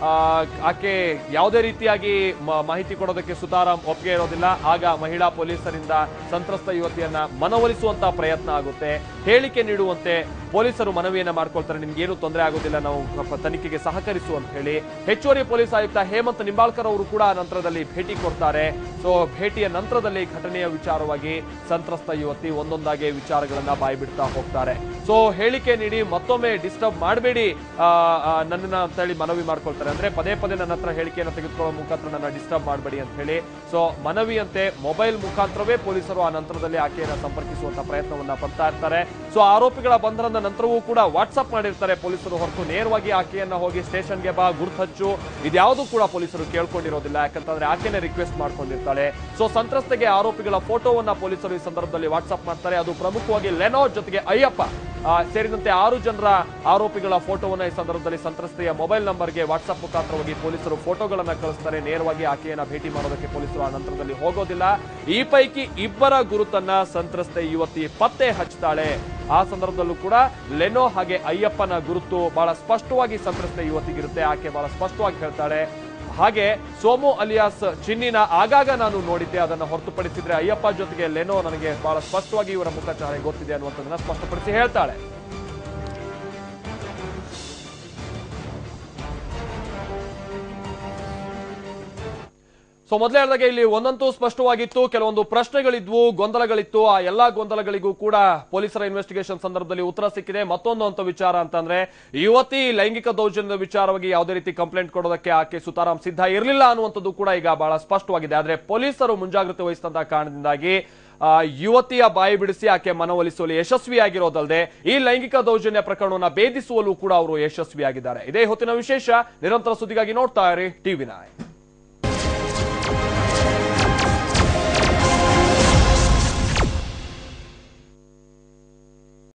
ಆಕೆ ಯಾವುದೇ ರೀತಿಯಾಗಿ ಮಾಹಿತಿ ಕೊಡೋದಕ್ಕೆ ಸುತಾರಾಮ್ ಒಪ್ಪಿಗೆ ಇರೋದಿಲ್ಲ. ಆಗ ಮಹಿಳಾ ಪೊಲೀಸರಿಂದ ಸಂತ್ರಸ್ತ ಯುವತಿಯನ್ನ ಮನವೊಲಿಸುವಂತಹ ಪ್ರಯತ್ನ ಆಗುತ್ತೆ. ಹೇಳಿಕೆ ನೀಡುವಂತೆ ಪೊಲೀಸರು ಮನವಿಯನ್ನ ಮಾಡ್ಕೊಳ್ತಾರೆ. ನಿಮ್ಗೇನು ತೊಂದರೆ ಆಗೋದಿಲ್ಲ, ನಾವು ತನಿಖೆಗೆ ಸಹಕರಿಸು ಅಂತ ಹೇಳಿ ಹೆಚ್ಚುವರಿ ಪೊಲೀಸ್ ಆಯುಕ್ತ ಹೇಮಂತ್ ನಿಂಬಾಳ್ಕರ್ ಅವರು ಕೂಡ ನಂತರದಲ್ಲಿ ಭೇಟಿ ಕೊಡ್ತಾರೆ. ಸೊ ಭೇಟಿಯ ನಂತರದಲ್ಲಿ ಘಟನೆಯ ವಿಚಾರವಾಗಿ ಸಂತ್ರಸ್ತ ಯುವತಿ ಒಂದೊಂದಾಗಿ ವಿಚಾರಗಳನ್ನ ಬಾಯ್ಬಿಡ್ತಾ ಹೋಗ್ತಾರೆ. ಸೊ ಹೇಳಿಕೆ ನೀಡಿ ಮತ್ತೊಮ್ಮೆ ಡಿಸ್ಟರ್ಬ್ ಮಾಡಬೇಡಿ ನನ್ನನ್ನ ಅಂತ ಹೇಳಿ ಮನವಿ ಮಾಡ್ಕೊಳ್ತಾರೆ. ಅಂದ್ರೆ ಪದೇ ಪದೇ ನನ್ನ ಹತ್ರ ಹೇಳಿಕೆಯನ್ನು ತೆಗೆದುಕೊಳ್ಳೋ ಮುಖಾಂತರ ನನ್ನ ಡಿಸ್ಟರ್ಬ್ ಮಾಡಬೇಡಿ ಅಂತ ಹೇಳಿ. ಸೊ ಮನವಿಯಂತೆ ಮೊಬೈಲ್ ಮುಖಾಂತರವೇ ಪೊಲೀಸರು ಆ ನಂತರದಲ್ಲಿ ಆಕೆಯನ್ನ ಸಂಪರ್ಕಿಸುವಂತ ಪ್ರಯತ್ನವನ್ನ ಪಡ್ತಾ ಇರ್ತಾರೆ. ಸೊ ಆರೋಪಿಗಳ ಬಂಧನದ ನಂತರವೂ ಕೂಡ ವಾಟ್ಸ್ಆಪ್ ಮಾಡಿರ್ತಾರೆ ಪೊಲೀಸರು, ಹೊರತು ನೇರವಾಗಿ ಆಕೆಯನ್ನ ಹೋಗಿ ಸ್ಟೇಷನ್ಗೆ ಬಾ, ಗುರ್ತು ಹಚ್ಚು, ಇದ್ಯಾವುದು ಕೂಡ ಪೊಲೀಸರು ಕೇಳ್ಕೊಂಡಿರೋದಿಲ್ಲ. ಯಾಕಂತಂದ್ರೆ ಆಕೆನೇ ರಿಕ್ವೆಸ್ಟ್ ಮಾಡ್ಕೊಂಡಿರ್ತಾಳೆ. ಸೊ ಸಂತ್ರಸ್ತೆಗೆ ಆರೋಪಿಗಳ ಫೋಟೋವನ್ನ ಪೊಲೀಸರು ಈ ಸಂದರ್ಭದಲ್ಲಿ ವಾಟ್ಸ್ಆಪ್ ಮಾಡ್ತಾರೆ. ಅದು ಪ್ರಮುಖವಾಗಿ ಲೆನೋ ಜೊತೆಗೆ ಅಯ್ಯಪ್ಪ ಸೇರಿದಂತೆ ಆರು ಜನರ ಆರೋಪಿಗಳ ಫೋಟೋವನ್ನ ಈ ಸಂದರ್ಭದಲ್ಲಿ ಸಂತ್ರಸ್ತೆಯ ಮೊಬೈಲ್ ನಂಬರ್ಗೆ ವಾಟ್ಸ್ಆಪ್ ಮುಖಾಂತರವಾಗಿ ಪೊಲೀಸರು ಫೋಟೋಗಳನ್ನ ಕಳಿಸ್ತಾರೆ. ನೇರವಾಗಿ ಆಕೆಯನ್ನ ಭೇಟಿ ಮಾಡೋದಕ್ಕೆ ಪೊಲೀಸರು ಆ ನಂತರದಲ್ಲಿ ಹೋಗೋದಿಲ್ಲ. ಈ ಪೈಕಿ ಇಬ್ಬರ ಗುರುತನ್ನ ಸಂತ್ರಸ್ತೆ ಯುವತಿ ಪತ್ತೆ ಹಚ್ತಾಳೆ. ಆ ಸಂದರ್ಭದಲ್ಲೂ ಕೂಡ ಲೆನೋ ಹಾಗೆ ಅಯ್ಯಪ್ಪನ ಗುರುತು ಬಹಳ ಸ್ಪಷ್ಟವಾಗಿ ಸಂತ್ರಸ್ತೆ ಯುವತಿಗಿರುತ್ತೆ. ಆಕೆ ಬಹಳ ಸ್ಪಷ್ಟವಾಗಿ ಹೇಳ್ತಾಳೆ. ಹಾಗೆ ಸೋಮು ಅಲಿಯಾಸ್ ಚಿನ್ನಿನ ಆಗಾಗ ನಾನು ನೋಡಿದ್ದೆ, ಅದನ್ನು ಹೊರತುಪಡಿಸಿದ್ರೆ ಅಯ್ಯಪ್ಪ ಜೊತೆಗೆ ಲೆನೋ ನನಗೆ ಬಹಳ ಸ್ಪಷ್ಟವಾಗಿ ಇವರ ಮುಖಚಾರೆ ಗೊತ್ತಿದೆ ಅನ್ನುವಂಥದ್ದನ್ನ ಸ್ಪಷ್ಟಪಡಿಸಿ ಹೇಳ್ತಾಳೆ. ಸೊ ಮೊದಲೇ ಹೇಳಿದಾಗ ಇಲ್ಲಿ ಒಂದಂತೂ ಸ್ಪಷ್ಟವಾಗಿತ್ತು, ಕೆಲವೊಂದು ಪ್ರಶ್ನೆಗಳಿದ್ವು, ಗೊಂದಲಗಳಿತ್ತು. ಆ ಎಲ್ಲಾ ಗೊಂದಲಗಳಿಗೂ ಕೂಡ ಪೊಲೀಸರ ಇನ್ವೆಸ್ಟಿಗೇಷನ್ ಸಂದರ್ಭದಲ್ಲಿ ಉತ್ತರ ಸಿಕ್ಕಿದೆ. ಮತ್ತೊಂದು ಅಂತ ವಿಚಾರ ಅಂತಂದ್ರೆ ಯುವತಿ ಲೈಂಗಿಕ ದೌರ್ಜನ್ಯದ ವಿಚಾರವಾಗಿ ಯಾವುದೇ ರೀತಿ ಕಂಪ್ಲೇಂಟ್ ಕೊಡೋದಕ್ಕೆ ಆಕೆ ಸುತಾರಾಮ್ ಸಿದ್ಧ ಇರಲಿಲ್ಲ ಅನ್ನುವಂಥದ್ದು ಕೂಡ ಈಗ ಬಹಳ ಸ್ಪಷ್ಟವಾಗಿದೆ. ಆದ್ರೆ ಪೊಲೀಸರು ಮುಂಜಾಗ್ರತೆ ವಹಿಸಿದಂತಹ ಕಾರಣದಿಂದಾಗಿ ಯುವತಿಯ ಬಾಯಿ ಬಿಡಿಸಿ ಆಕೆ ಮನವೊಲಿಸುವಲ್ಲಿ ಯಶಸ್ವಿಯಾಗಿರೋದಲ್ಲದೆ ಈ ಲೈಂಗಿಕ ದೌರ್ಜನ್ಯ ಪ್ರಕರಣವನ್ನು ಭೇದಿಸುವಲ್ಲೂ ಕೂಡ ಅವರು ಯಶಸ್ವಿಯಾಗಿದ್ದಾರೆ. ಇದೇ ಹೊತ್ತಿನ ವಿಶೇಷ. ನಿರಂತರ ಸುದ್ದಿಗಾಗಿ ನೋಡ್ತಾ ಇರಿ ಟಿವಿ ನೈನ್.